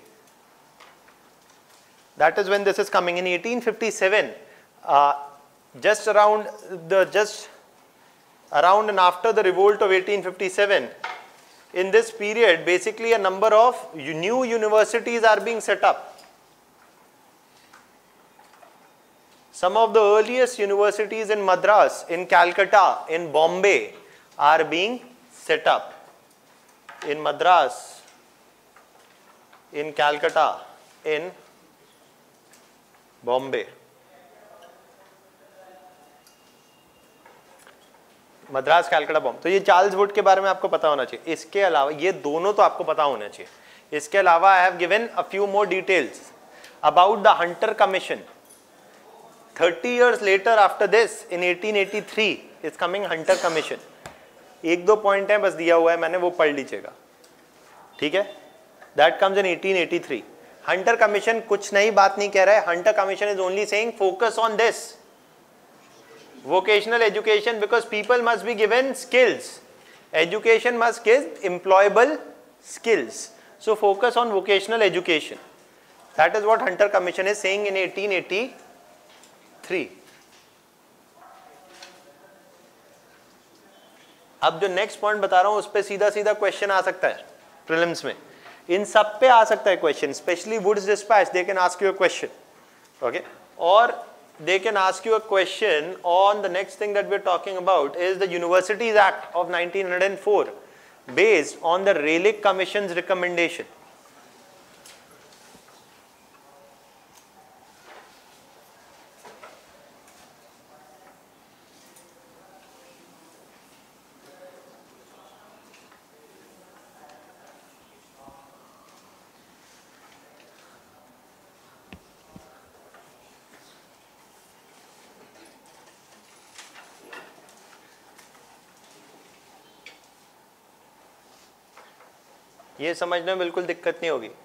That is when this is coming. In eighteen fifty-seven, uh, just around the just around and after the revolt of eighteen fifty-seven. In this period, basically a number of new universities are being set up. Some of the earliest universities in Madras, in Calcutta, in Bombay are being set up. In Madras, in Calcutta, in Bombay. Madras, Calcutta, Bombay. तो ये Charles Wood के बारे में आपको पता होना चाहिए. इसके अलावा ये दोनों तो आपको पता होना चाहिए. इसके अलावा I have given a few more details about the Hunter Commission. thirty years later after this in eighteen eighty-three is coming Hunter Commission. एक दो पॉइंट है बस दिया हुआ है मैंने, वो पढ़ लीजिएगा. ठीक है. That comes in eighteen eighty-three. Hunter Commission कुछ नई बात नहीं कह रहा है. Hunter Commission is only saying focus on this vocational education, because people must be given skills. Education must give employable skills. So focus on vocational education. That is what Hunter Commission is saying in eighteen eighty-three. अब जो next point बता रहा हूं उस पे सीधा सीधा question आ सकता है प्रीलिम्स में. इन सब पे आ सकता है question. Specially Wood's despatch, they can ask you a question. Okay. और they can ask you a question on the next thing that we're talking about is the Universities Act of nineteen oh four based on the Rayleigh Commission's recommendation. ये समझने में बिल्कुल दिक्कत नहीं होगी.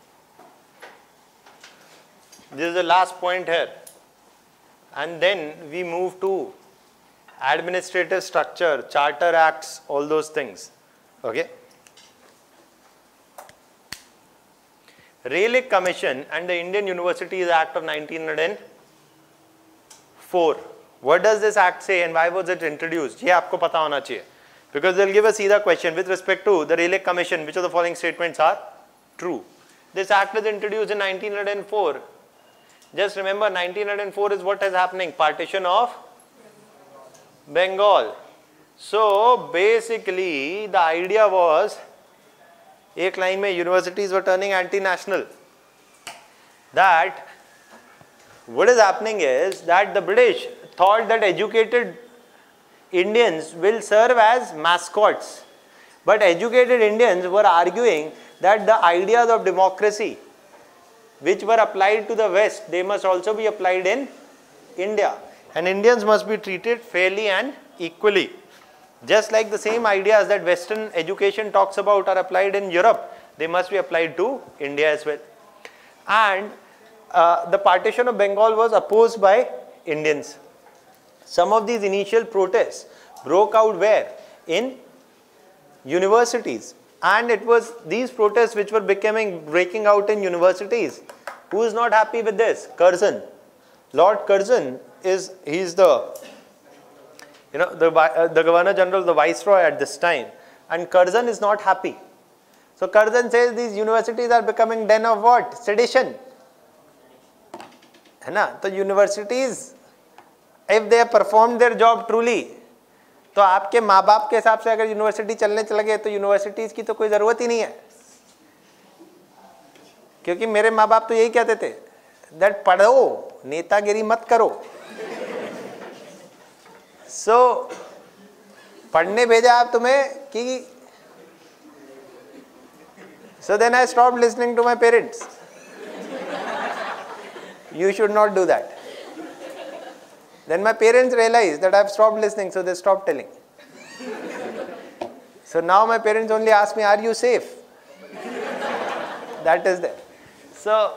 This is the last point here, and then we move to administrative structure, charter acts, all those things. Okay. Rayleigh Commission and the Indian Universities Act of nineteen oh four. What does this act say and why was it introduced? ये आपको पता होना चाहिए. Because they'll give a सीधा question with respect to the Rayleigh Commission, which of the following statements are true. This act is introduced in nineteen oh four. Just remember, nineteen oh four is what is happening, partition of Bengal. So basically the idea was, एक line में universities were turning anti-national. That what is happening is that the British thought that educated Indians will serve as mascots, but educated Indians were arguing that the ideas of democracy which were applied to the West, they must also be applied in India, and Indians must be treated fairly and equally. Just like the same ideas that Western education talks about are applied in Europe, they must be applied to India as well. And uh, the partition of Bengal was opposed by Indians. Some of these initial protests broke out where? In universities. And it was these protests which were becoming, breaking out in universities. Who is not happy with this? Curzon. Lord Curzon is, he is the, you know, the, uh, the Governor General, the Viceroy at this time. And Curzon is not happy. So Curzon says these universities are becoming den of what? Sedition. है ना? तो universities, if they have performed their job truly, तो आपके माँ बाप के हिसाब से अगर यूनिवर्सिटी चलने चल गए तो यूनिवर्सिटीज की तो कोई ज़रूरत ही नहीं है. क्योंकि मेरे माँ बाप तो यही कहते थे, दैट पढ़ो, नेतागिरी मत करो. सो so, पढ़ने भेजा आप तुम्हें कि so then I stopped listening to my parents. You should not do that. Then my parents realized that I have stopped listening, so they stopped telling. So now my parents only ask me, are you safe? That is there. So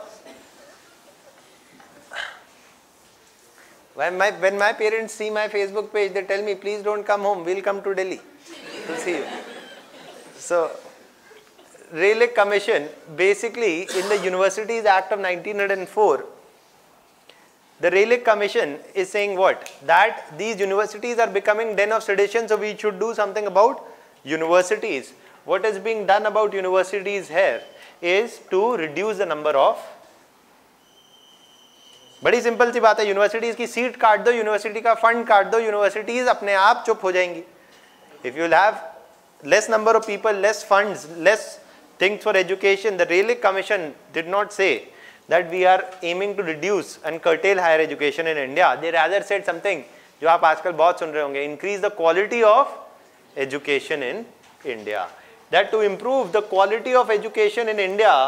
when my, when my parents see my Facebook page, they tell me, please don't come home, we'll come to Delhi to see you. So Rayleigh Commission, basically in the Universities Act of nineteen oh four, The Rayleigh Commission is saying what? That these universities are becoming den of sedition, so we should do something about universities. What is being done about universities here is to reduce the number of. बड़ी simple सी बात है, universities की seat काट दो, university का fund काट दो, यूनिवर्सिटीज अपने आप चुप हो जाएंगी. If you will have less number of people, less funds, less things for education, the Rayleigh Commission did not say that we are aiming to reduce and curtail higher education in India. They rather said something जो आप आजकल बहुत सुन रहे होंगे, increase the quality of education in India. That to improve the quality of education in India,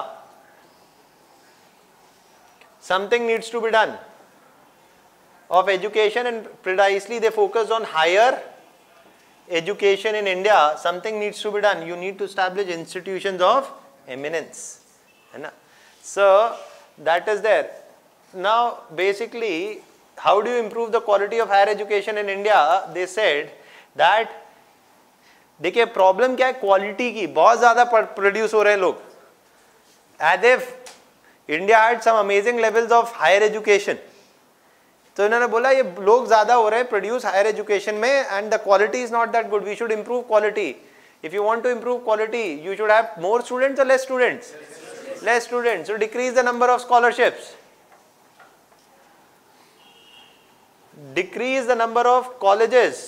something needs to be done of education, and precisely they focused on higher education in India. Something needs to be done. You need to establish institutions of eminence. So that is there. Now basically, how do you improve the quality of higher education in India? They said that देखिए problem क्या है, quality की बहुत ज्यादा produce हो रहे हैं लोग, as if India had some amazing levels of higher education. तो इन्होंने बोला ये लोग ज्यादा हो रहे हैं प्रोड्यूस हायर एजुकेशन में, and the quality is not that good. We should improve quality. If you want to improve quality, you should have more students और less students. Less students, so decrease the number of scholarships, decrease the number of colleges,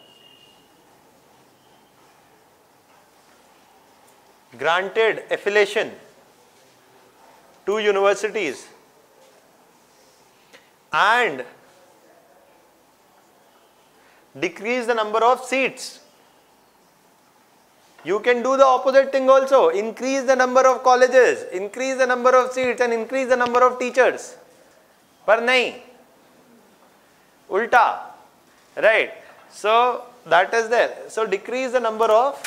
granted affiliation to universities, and decrease the number of seats. You can do the opposite thing also, increase the number of colleges, increase the number of seats, and increase the number of teachers. But nahi, ulta, right? So that is there. So decrease the number of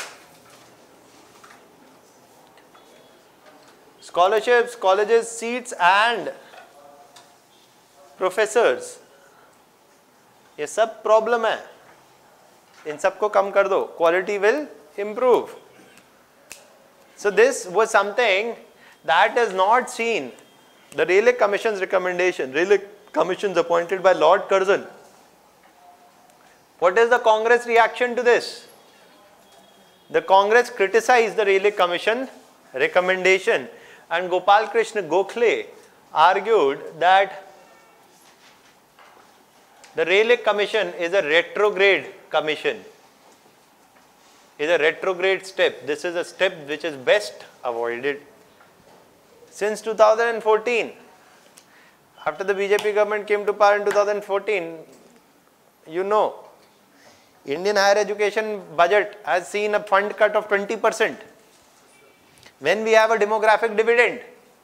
scholarships, colleges, seats, and professors. ये सब problem है, इन सबको कम कर दो, quality will improve. So this was something that is not seen. The Rayleigh Commission's recommendation, Rayleigh Commission's appointed by Lord Curzon. What is the Congress reaction to this? The Congress criticized the Rayleigh Commission recommendation, and Gopal Krishna Gokhale argued that the Rayleigh Commission is a retrograde commission. Is a retrograde step. This is a step which is best avoided. Since two thousand fourteen, after the B J P government came to power in two thousand fourteen, you know, Indian higher education budget has seen a fund cut of twenty percent. When we have a demographic dividend,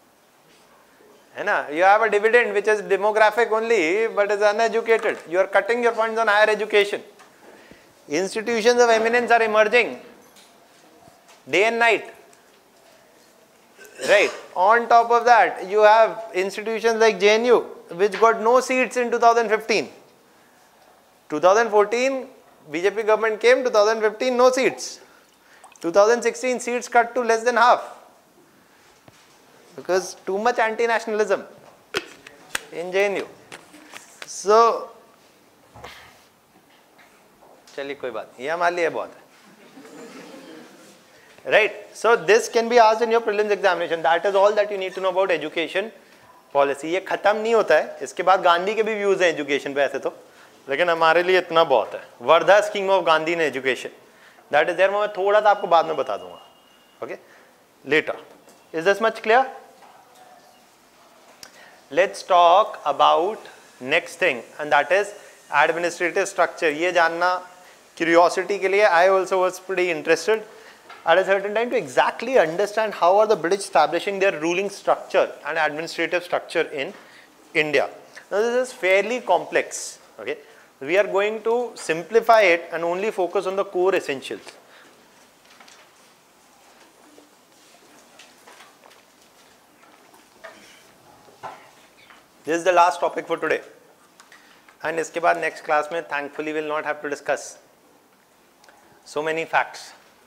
you have a dividend which is demographic only but is uneducated. You are cutting your funds on higher education. Institutions of eminence are emerging day and night, right? On top of that, you have institutions like J N U which got no seats in two thousand fifteen. two thousand fourteen, B J P government came, two thousand fifteen, no seats. two thousand sixteen, seats cut to less than half because too much anti-nationalism in J N U. So, चलिए कोई बात नहीं, ये हमारे लिए बहुत है, right? So this can be asked in your prelims examination. That is all that you need to know about education policy. ये खत्म नहीं होता है, इसके बाद गांधी के भी व्यूज हैं एजुकेशन पे ऐसे तो, लेकिन हमारे लिए इतना बहुत है. Wardha scheme of Gandhi in education, that is there. मैं थोड़ा सा आपको बाद में बता दूंगा, okay, later. Is this much clear? Let's talk about next thing, and that is administrative structure. ये जानना curiosity के लिए, I also was pretty interested at a certain time to exactly understand how are the British establishing their ruling structure and administrative structure in India. Now this is fairly complex, okay. We are going to simplify it and only focus on the core essentials. This is the last topic for today, and इसके बाद next class में thankfully will not have to discuss so many facts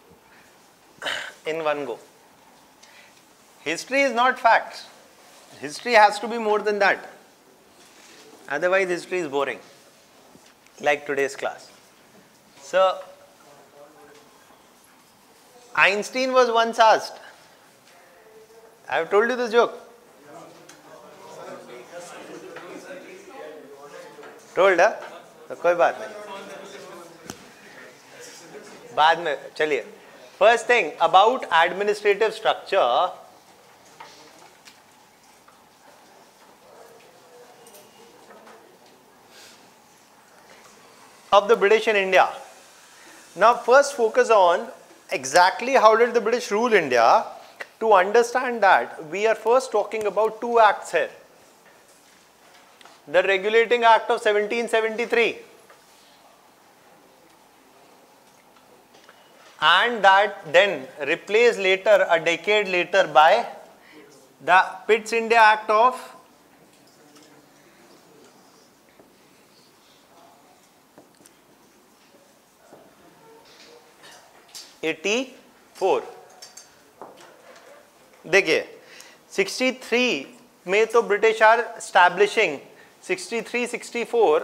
in one go. History is not facts. History has to be more than that. Otherwise, history is boring, like today's class. So, Einstein was once asked, I have told you this joke. Told, huh? तो कोई बात नहीं, बाद में चलिए. First thing about administrative structure. Of the British in India. Now first focus on exactly how did the British rule India. To understand that, we are first talking about two acts here. The Regulating Act of seventeen seventy-three and that then replaced later, a decade later, by the Pitt's India Act of eighty-four. देखिए sixty-three में तो British are establishing sixty-three sixty-four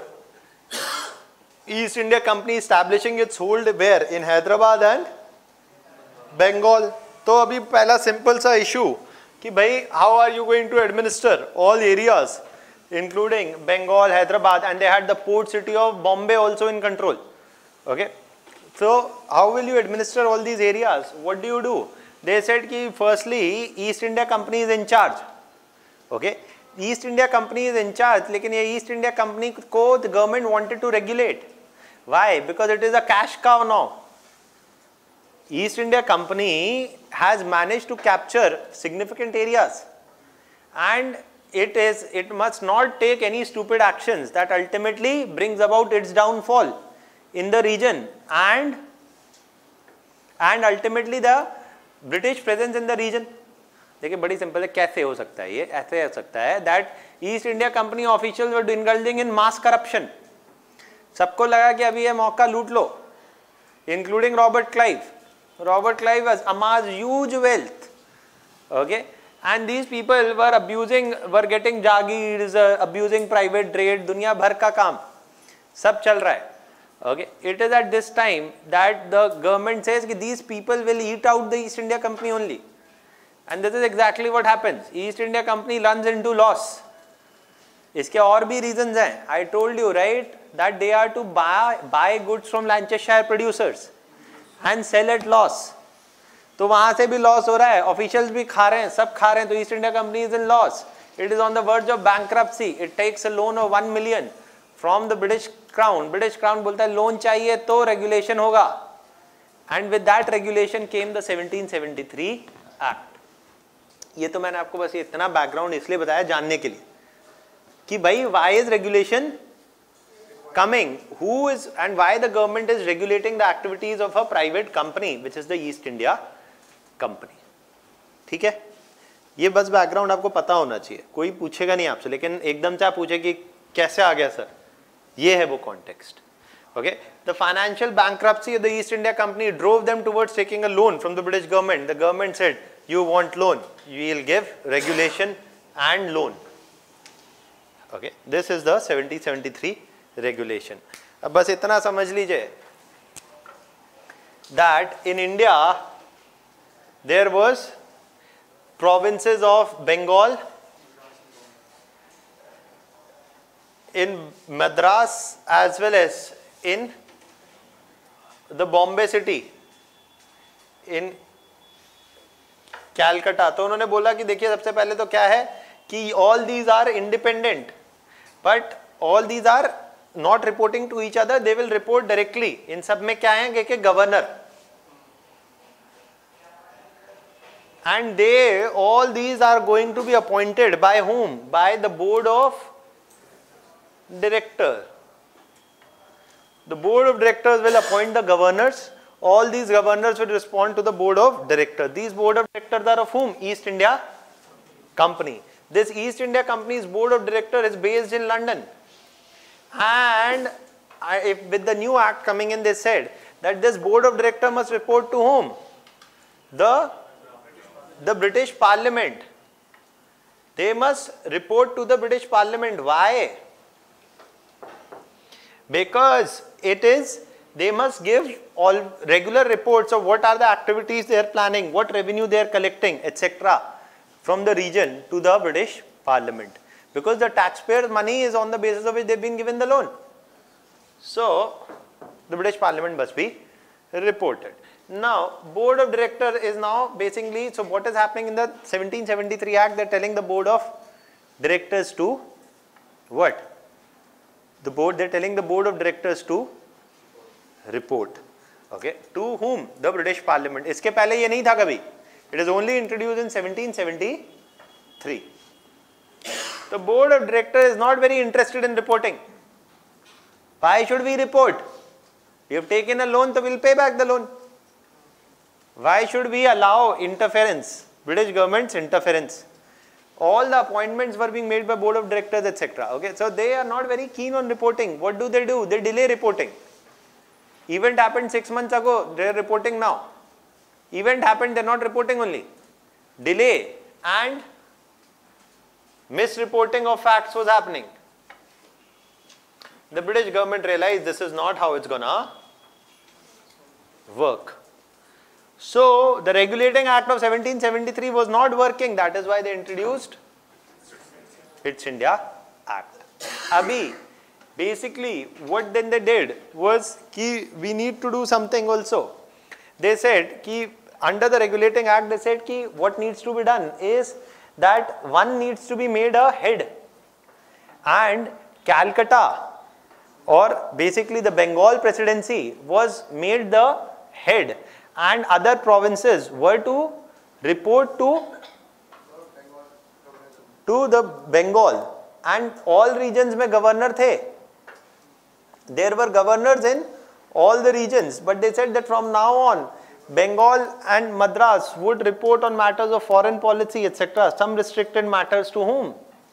East India Company establishing its hold where in Hyderabad and Bengal. तो अभी पहला simple सा issue कि भाई how are you going to administer all areas including Bengal, Hyderabad, and they had the port city of Bombay also in control. Okay. So how will you administer all these areas? What do you do? They said कि firstly East India Company is in charge. Okay, East India Company is in charge, लेकिन ये East India Company को the government wanted to regulate. Why? Because it is a cash cow now. East India Company has managed to capture significant areas, and it is it must not take any stupid actions that ultimately brings about its downfall in the region and and ultimately the British presence in the region. देखिए बड़ी simple है, कैसे हो सकता है ये? ऐसे हो सकता है that East India Company officials were indulging in mass corruption. सबको लगा कि अभी ये मौका लूट लो, including Robert Clive. Robert Clive has amassed huge wealth. Okay, and these people were abusing, were getting jagirs, uh, abusing private trade, दुनिया भर का काम सब चल रहा है. Okay, it is at this time that the government says that these people will eat out the East India Company only, and this is exactly what happens. East India Company runs into loss. इसके और भी reasons हैं. I told you right that they are to buy buy goods from Lancashire producers and sell at loss. तो वहाँ से भी loss हो रहा है, officials भी खा रहे हैं, सब खा रहे हैं, तो East India Company is in loss. It is on the verge of bankruptcy. It takes a loan of one million from the British Crown. British Crown बोलता है लोन चाहिए तो regulation होगा, and with that regulation came the seventeen seventy-three Act. ये तो मैंने आपको बस इतना background इसलिए बताया जानने के लिए कि भाई why is regulation coming, who is and why the government is regulating the activities of a private company which is the East India Company. ठीक है, ये बस background आपको पता होना चाहिए, कोई पूछेगा नहीं आपसे, लेकिन एकदम से आप पूछे कि कैसे आ गया सर, ये है वो context. Okay, the financial bankruptcy of the East India Company drove them towards taking a loan from the British government. The government said, you want loan, we will give regulation and loan. Okay, this is the seventeen seventy-three regulation. अब बस इतना समझ लीजिए that in India there was provinces of Bengal, in Madras as well as in the Bombay city, in Calcutta. तो उन्होंने बोला कि देखिए सबसे पहले तो क्या है कि all these are independent, but all these are not reporting to each other, they will report directly. इन सब में क्या है कि governor, and they all these are going to be appointed by whom? By the board of director. The board of directors will appoint the governors. All these governors will respond to the board of directors. These board of directors are of whom? East India Company. This East India Company's board of directors is based in London. And I, if with the new act coming in, they said that this board of directors must report to whom? The, the British Parliament. They must report to the British Parliament. Why? because it is, they must give all regular reports of what are the activities they are planning, what revenue they are collecting, et cetera from the region to the British Parliament, because the taxpayer money is on the basis of which they have been given the loan. So the British Parliament must be reported. Now Board of Director is now basically, so what is happening in the seventeen seventy-three Act, they are telling the Board of Directors to what? The board, they are telling the Board of Directors to report. Okay, to whom? The British Parliament. इसके पहले ये नहीं था कभी. It is only introduced in seventeen seventy-three. The Board of Directors is not very interested in reporting. Why should we report? We have taken a loan, so we will pay back the loan. Why should we allow interference, British government's interference? All the appointments were being made by Board of Directors, et cetera. Okay, so they are not very keen on reporting. What do they do? They delay reporting. Event happened six months ago, they are reporting now. Event happened, they are not reporting only. Delay and misreporting of facts was happening. The British government realized this is not how it's gonna work. So the Regulating Act of seventeen seventy-three was not working. That is why they introduced Its India Act. Abhi, basically what then they did was ki we need to do something also. They said ki under the Regulating Act, they said ki what needs to be done is that one needs to be made a head, and Calcutta or basically the Bengal Presidency was made the head, and other provinces were to report to to the Bengal, and all regions mein governor the. There were governors in all the regions, but they said that from now on Bengal and Madras would report on matters of foreign policy, et cetera. Some restricted matters to whom?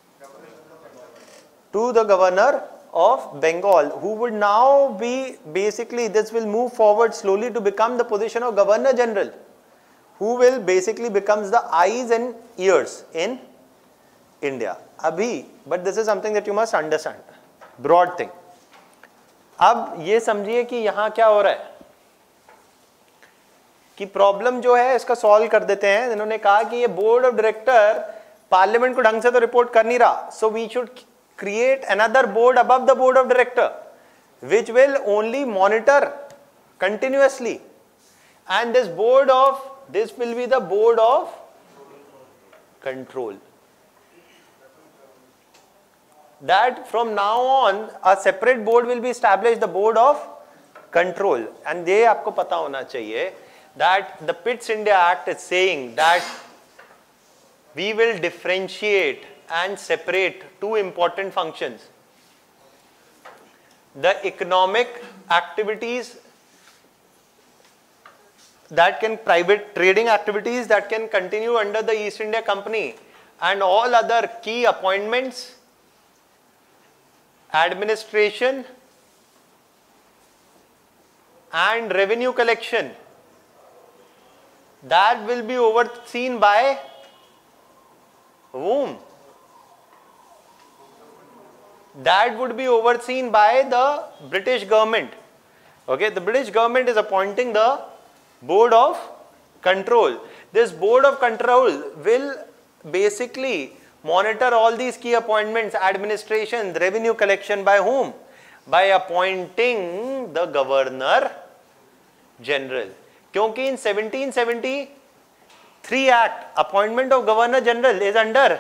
To the governor of Bengal, who would now be basically, this will move forward slowly to become the position of Governor General, who will basically becomes the eyes and ears in India. Abhi, but this is something that you must understand. Broad thing. अब ये समझिए कि यहाँ क्या हो रहा है कि प्रॉब्लम जो है इसका सॉल्व कर देते हैं. इन्होंने कहा कि ये बोर्ड ऑफ डायरेक्टर पार्लियामेंट को ढंग से तो रिपोर्ट कर नहीं रहा, so we should create another board above the board of director which will only monitor continuously, and this board of this will be the board of control. That from now on a separate board will be established, the board of control. And ये आपको पता होना चाहिए that the Pitt's India Act is saying that we will differentiate and separate two important functions: the economic activities that can, private trading activities that can continue under the East India Company, and all other key appointments, administration and revenue collection, that will be overseen by whom? That would be overseen by the British government. Okay, the British government is appointing the board of control. This board of control will basically monitor all these key appointments, administration, revenue collection by whom? By appointing the Governor General. क्योंकि in seventeen seventy-three Act, appointment of Governor General is under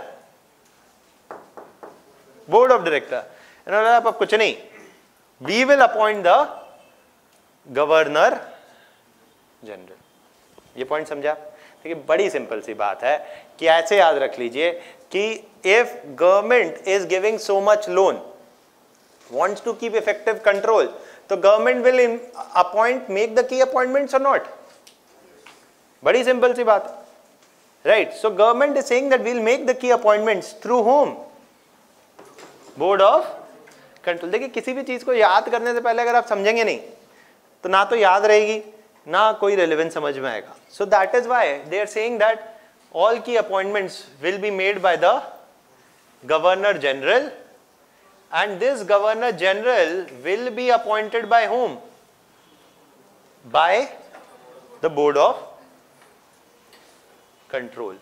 Board of Director. इन्होंने बोला अब कुछ नहीं, we will appoint the Governor General. ये point समझा? देखिए बड़ी सिंपल सी बात है कि ऐसे याद रख लीजिए कि if government is giving so much loan, wants to keep effective control, तो government will appoint, make the key appointments or not? बड़ी सिंपल सी बात, right? So government is saying that we will make the key appointments through whom? Board of Control. देखिए किसी भी चीज को याद करने से पहले अगर आप समझेंगे नहीं तो ना तो याद रहेगी ना कोई रेलेवेंस समझ में आएगा. So that is why they are saying that all key appointments will be made by the Governor General, and this governor general will be appointed by whom? By the board of control.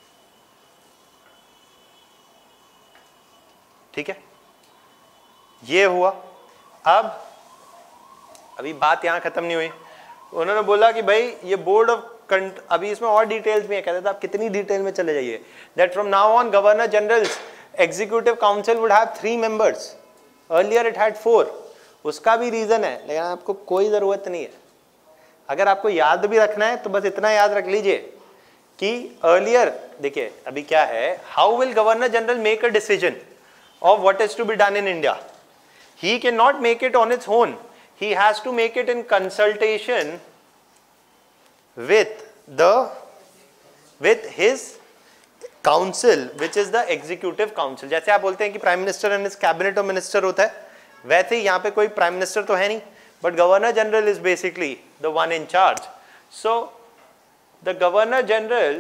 ठीक है, ये हुआ. अब अभी बात यहां खत्म नहीं हुई. उन्होंने बोला कि भाई ये बोर्ड ऑफ कंट, अभी इसमें और डिटेल्स में कहते थे आप कितनी डिटेल में चले जाइए. That from now on Governor General's executive council would have three members. Earlier it had four. उसका भी रीजन है, लेकिन आपको कोई जरूरत नहीं है. अगर आपको याद भी रखना है तो बस इतना याद रख लीजिए कि अर्लियर, देखिए अभी क्या है, how will Governor General make a decision of what is to be done in India? He cannot make it on its own. He has to make it in consultation with the with his council, which is the executive council. जैसे आप बोलते हैं कि Prime Minister and his cabinet और minister होता है, वैसे ही यहाँ पे कोई प्राइम मिनिस्टर तो है नहीं, but Governor General is basically the one in charge. So the Governor General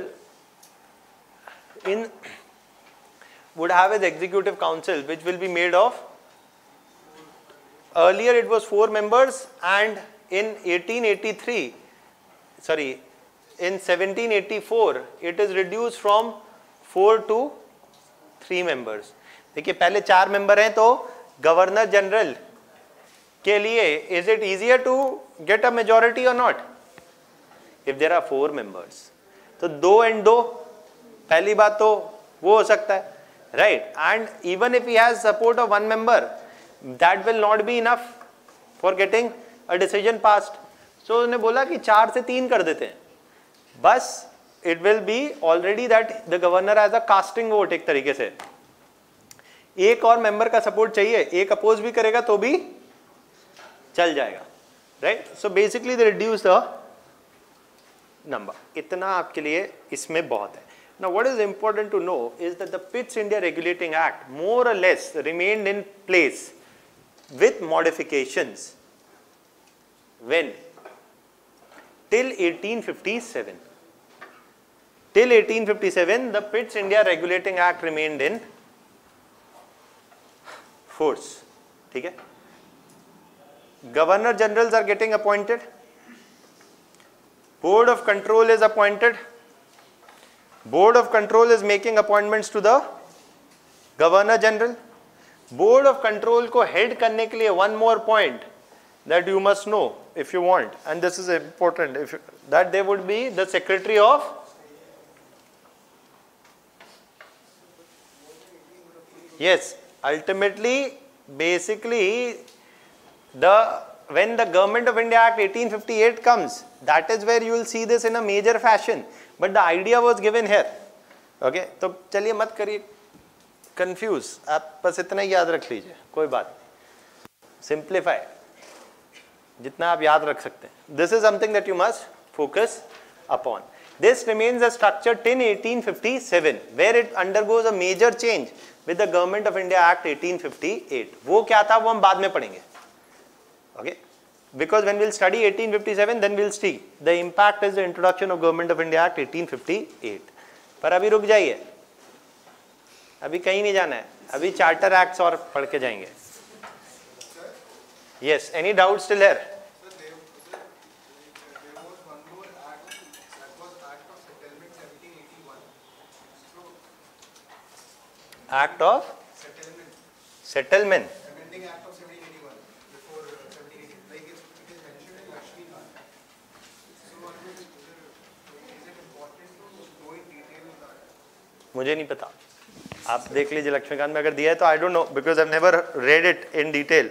in would have an executive council which will be made of, earlier it was four members, and in eighteen eighty-three, sorry, in seventeen eighty-four it is reduced from four to three members. देखिए पहले चार member हैं, तो governor general के लिए is it easier to get a majority or not? If there are four members, तो दो and दो, पहली बात तो वो हो सकता है, right? And even if he has support of one member, that will not be enough for getting a decision passed. So उन्होंने बोला कि चार से तीन कर देते हैं, बस it will be already that the governor has a casting vote. एक तरीके से एक और मेंबर का सपोर्ट चाहिए, एक अपोज भी करेगा तो भी चल जाएगा, right? So basically they reduce the number. इतना आपके लिए इसमें बहुत है. Now what is important to know is that the Pitt's India Regulating Act more or less remained in place with modifications when? Till eighteen fifty-seven. Till eighteen fifty-seven the Pitt's India Regulating Act remained in force. ठीक है? Governor generals are getting appointed. Board of Control is appointed. Board of Control is making appointments to the Governor General. Board of Control को head करने के लिए one more point that you must know if you want, and this is important, if you, that they would be the Secretary of yes, ultimately basically the when the Government of India Act eighteen fifty-eight comes, that is where you will see this in a major fashion. But the idea was given here. Okay, तो चलिए मत करिए confuse, आप बस इतना ही याद रख लीजिए, कोई बात नहीं. सिंप्लीफाई जितना आप याद रख सकते हैं. This is something that you must focus upon. This remains a structure till eighteen fifty-seven, where it undergoes a major change with the Government of India Act eighteen fifty-eight. वो क्या था वो हम बाद में पढ़ेंगे. Okay, because when we'll study eighteen fifty-seven, then we'll see the impact is the introduction of Government of India Act eighteen fifty-eight. पर अभी रुक जाइए, अभी कहीं नहीं जाना है, अभी चार्टर एक्ट्स और पढ़ के जाएंगे. Yes, any doubt still here? Act of settlement. Settlement. Amending Act of seventeen eighty-one. Before seventeen eighty, like it is mentioned in Lakshmi Khan. So is it important to go in detail with that? मुझे नहीं पता, आप देख लीजिए लक्ष्मीकांत में अगर दिया है तो I don't know, because I have never read it in detail.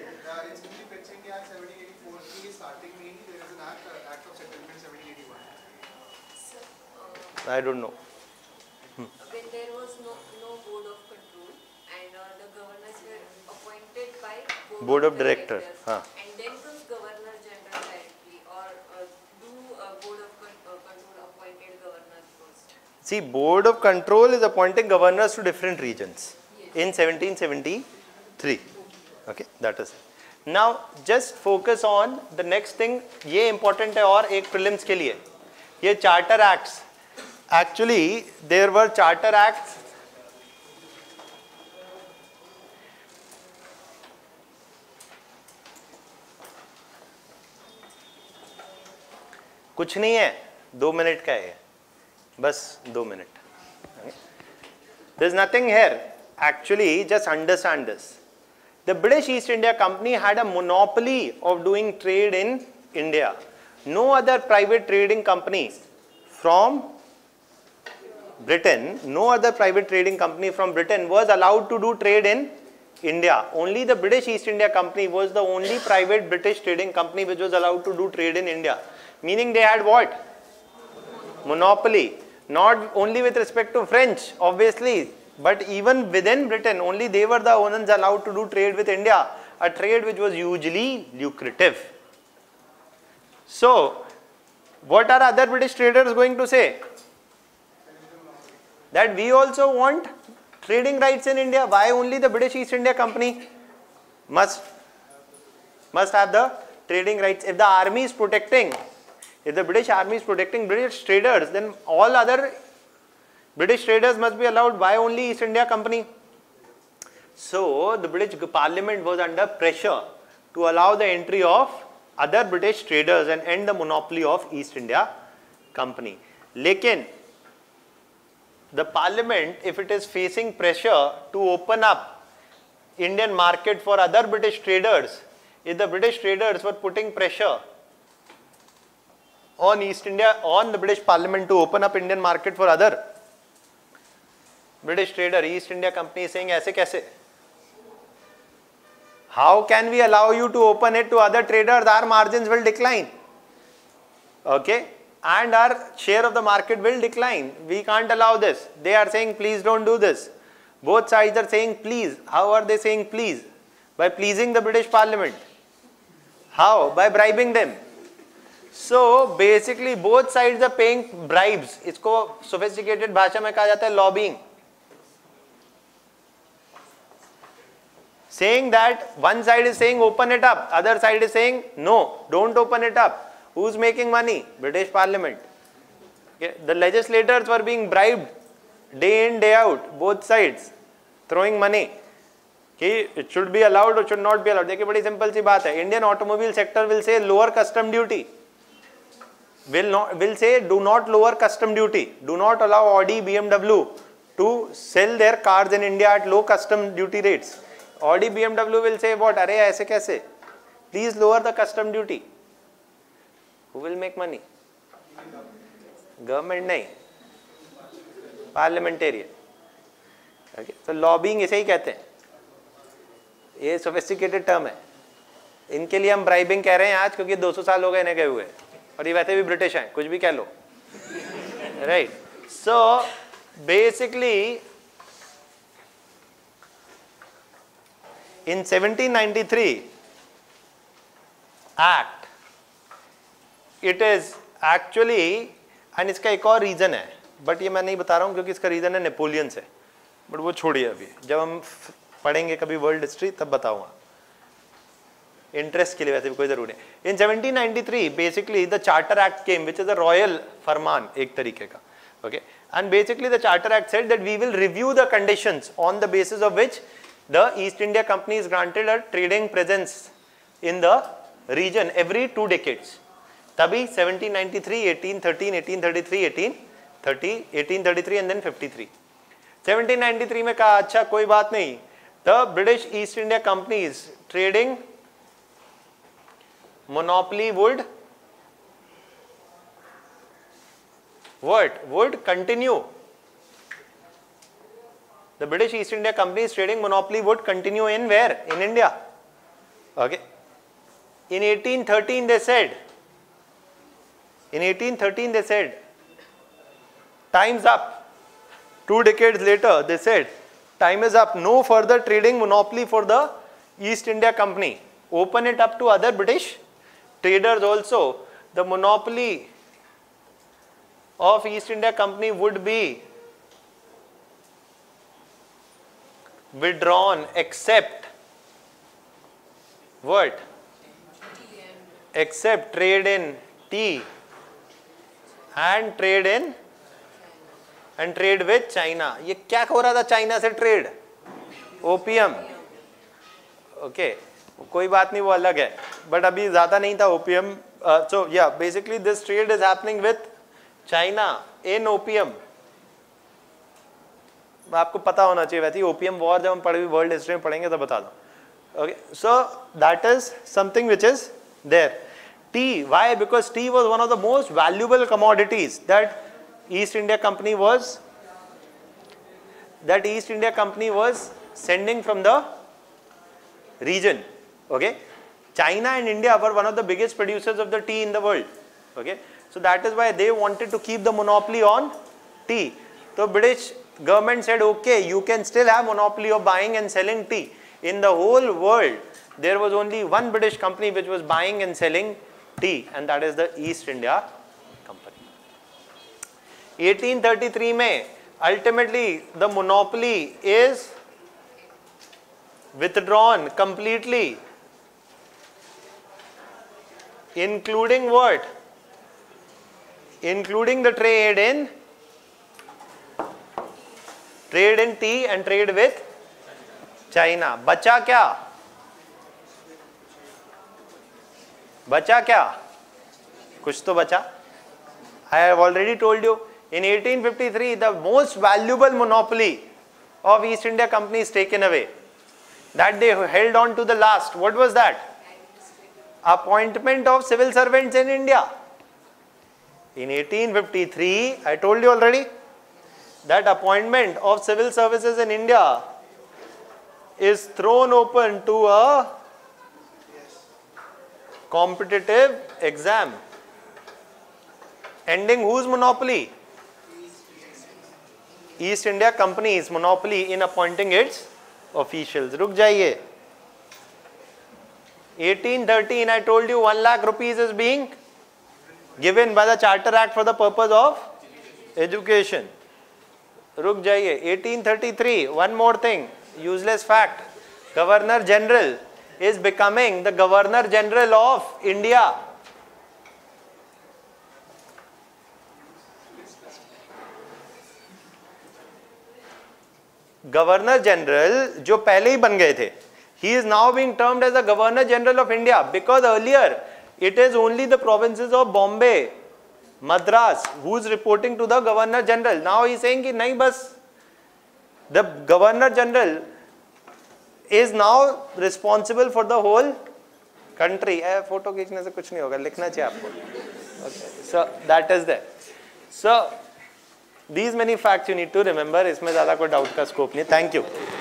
I don't know. Hmm. When there was no no board of control and uh, the governors were appointed by board, board of, of director, directors, हाँ. and then comes governor general directly, or uh, do uh, board of con uh, control appointed governors first? See, board of control is appointing governors to different regions. Yes. In seventeen seventy-three. Okay, that is it. Now just focus on the next thing. ये important है और एक prelims के लिए, ये charter acts. Actually, there were charter acts. कुछ नहीं है, दो मिनट का है, बस दो minute. There is nothing here. Actually, just understand this. The British East India Company had a monopoly of doing trade in India. No other private trading company from Britain, no other private trading company from Britain was allowed to do trade in India. Only the British East India Company was the only private British trading company which was allowed to do trade in India. Meaning they had what? Monopoly. Not only with respect to French, obviously, but even within Britain, only they were the ones allowed to do trade with India, a trade which was hugely lucrative. So, what are other British traders going to say? That we also want trading rights in India. Why only the British East India Company must, must have the trading rights? If the army is protecting, if the British army is protecting British traders, then all other British traders must be allowed. Why only East India Company? So, the British Parliament was under pressure to allow the entry of other British traders and end the monopoly of East India Company. Lekin, the Parliament, if it is facing pressure to open up Indian market for other British traders, if the British traders were putting pressure on East India, on the British Parliament to open up Indian market for other British trader, East India Company is saying, aise kaise? How can we allow you to open it to other traders? Our margins will decline. Okay? And our share of the market will decline. We can't allow this. They are saying, please don't do this. Both sides are saying, please. How are they saying, please? By pleasing the British Parliament. How? By bribing them. So, basically, both sides are paying bribes. इसको sophisticated भाषा में कहा जाता है lobbying. Saying that one side is saying open it up, other side is saying no, don't open it up. Who's making money? British Parliament. Okay. The legislators were being bribed day in, day out, both sides, throwing money. Okay. It should be allowed or should not be allowed. देखिए बड़ी simple सी बात है. Indian automobile sector will say lower custom duty. Will not will say do not lower custom duty. Do not allow Audi, B M W to sell their cars in India at low custom duty rates. Audi, B M W will say what? अरे ऐसे कैसे? Please lower the custom duty. Who will make money? Government नहीं. Parliamentarian. Okay. So lobbying इसे ही कहते हैं. ये sophisticated term है. इनके लिए हम bribing कह रहे हैं आज क्योंकि दो सौ साल हो गए इन्हें गए हुए. और ये वैसे भी ब्रिटिश हैं, कुछ भी कह लो. Right. So basically, in seventeen ninety-three Act, it is actually, and इसका एक और रीजन है, बट ये मैं नहीं बता रहा हूँ क्योंकि इसका रीजन है नेपोलियन से, बट वो छोड़िए अभी, जब हम पढ़ेंगे कभी वर्ल्ड हिस्ट्री तब बताऊंगा. इंटरेस्ट के लिए वैसे भी कोई जरूरी नहीं. In seventeen ninety-three basically the Charter Act came, which is a royal फरमान एक तरीके का. Okay. And basically the Charter Act said that we will review the conditions on the basis of which the East India Company is granted a trading presence in the region every two decades. तभी seventeen ninety-three, eighteen thirteen, eighteen thirty-three, eighteen thirty, eighteen thirty-three and then fifty-three. seventeen ninety-three में कहा अच्छा कोई बात नहीं. The British East India Company's trading monopoly would what? Would continue. The British East India Company's trading monopoly would continue in where? In India. Okay. In eighteen thirteen they said, in eighteen thirteen they said, time's up. Two decades later they said, time is up. No further trading monopoly for the East India Company. Open it up to other British traders also. The monopoly of East India Company would be withdrawn except what? Except trade in tea and trade in and trade with China. ये क्या हो रहा था China से trade? Opium. Okay, कोई बात नहीं, वो अलग है. बट अभी ज़्यादा नहीं था ओपियम. सो या basically this trade is happening with China in opium. आपको पता होना चाहिए वैसे ओपियम वॉर जब हम पढ़े वर्ल्ड हिस्ट्री में पढ़ेंगे तो बता दो. Okay, so that is something which is there. Tea, why? Because tea was one of the most valuable commodities that East India Company was that East India Company was sending from the region. Okay, China and India were one of the biggest producers of the tea in the world. Okay, so that is why they wanted to keep the monopoly on tea. So British government said, okay, you can still have monopoly of buying and selling tea. In the whole world, there was only one British company which was buying and selling tea, and that is the East India Company. eighteen thirty-three में, ultimately, the monopoly is withdrawn completely, including what? Including the trade in trade in tea and trade with China. बचा क्या? बचा क्या? कुछ तो बचा. I have already told you in eighteen fifty-three the most valuable monopoly of East India Company is taken away. That they held on to the last. What was that? Appointment of civil servants in India. In eighteen fifty-three, I told you already that appointment of civil services in India is thrown open to a competitive exam. Ending whose monopoly? East India Company's monopoly in appointing its officials. रुक जाइए. eighteen thirteen, I told you one lakh rupees is being given by the Charter Act for the purpose of education. रुक जाइए. eighteen thirty-three, one more thing. Useless fact. Governor General is becoming the Governor General of India. Governor General जो पहले ही बन गए थे, he is now being termed as the Governor General of India because earlier it is only the provinces of Bombay, Madras who is reporting to the Governor General. Now he is saying कि नहीं बस the Governor General is now responsible for the whole country. ए, photo खींचने से कुछ नहीं होगा, लिखना चाहिए आपको. Okay. So that is there. So these many facts you need to remember. इसमें ज़्यादा कोई doubt का scope नहीं. Thank you.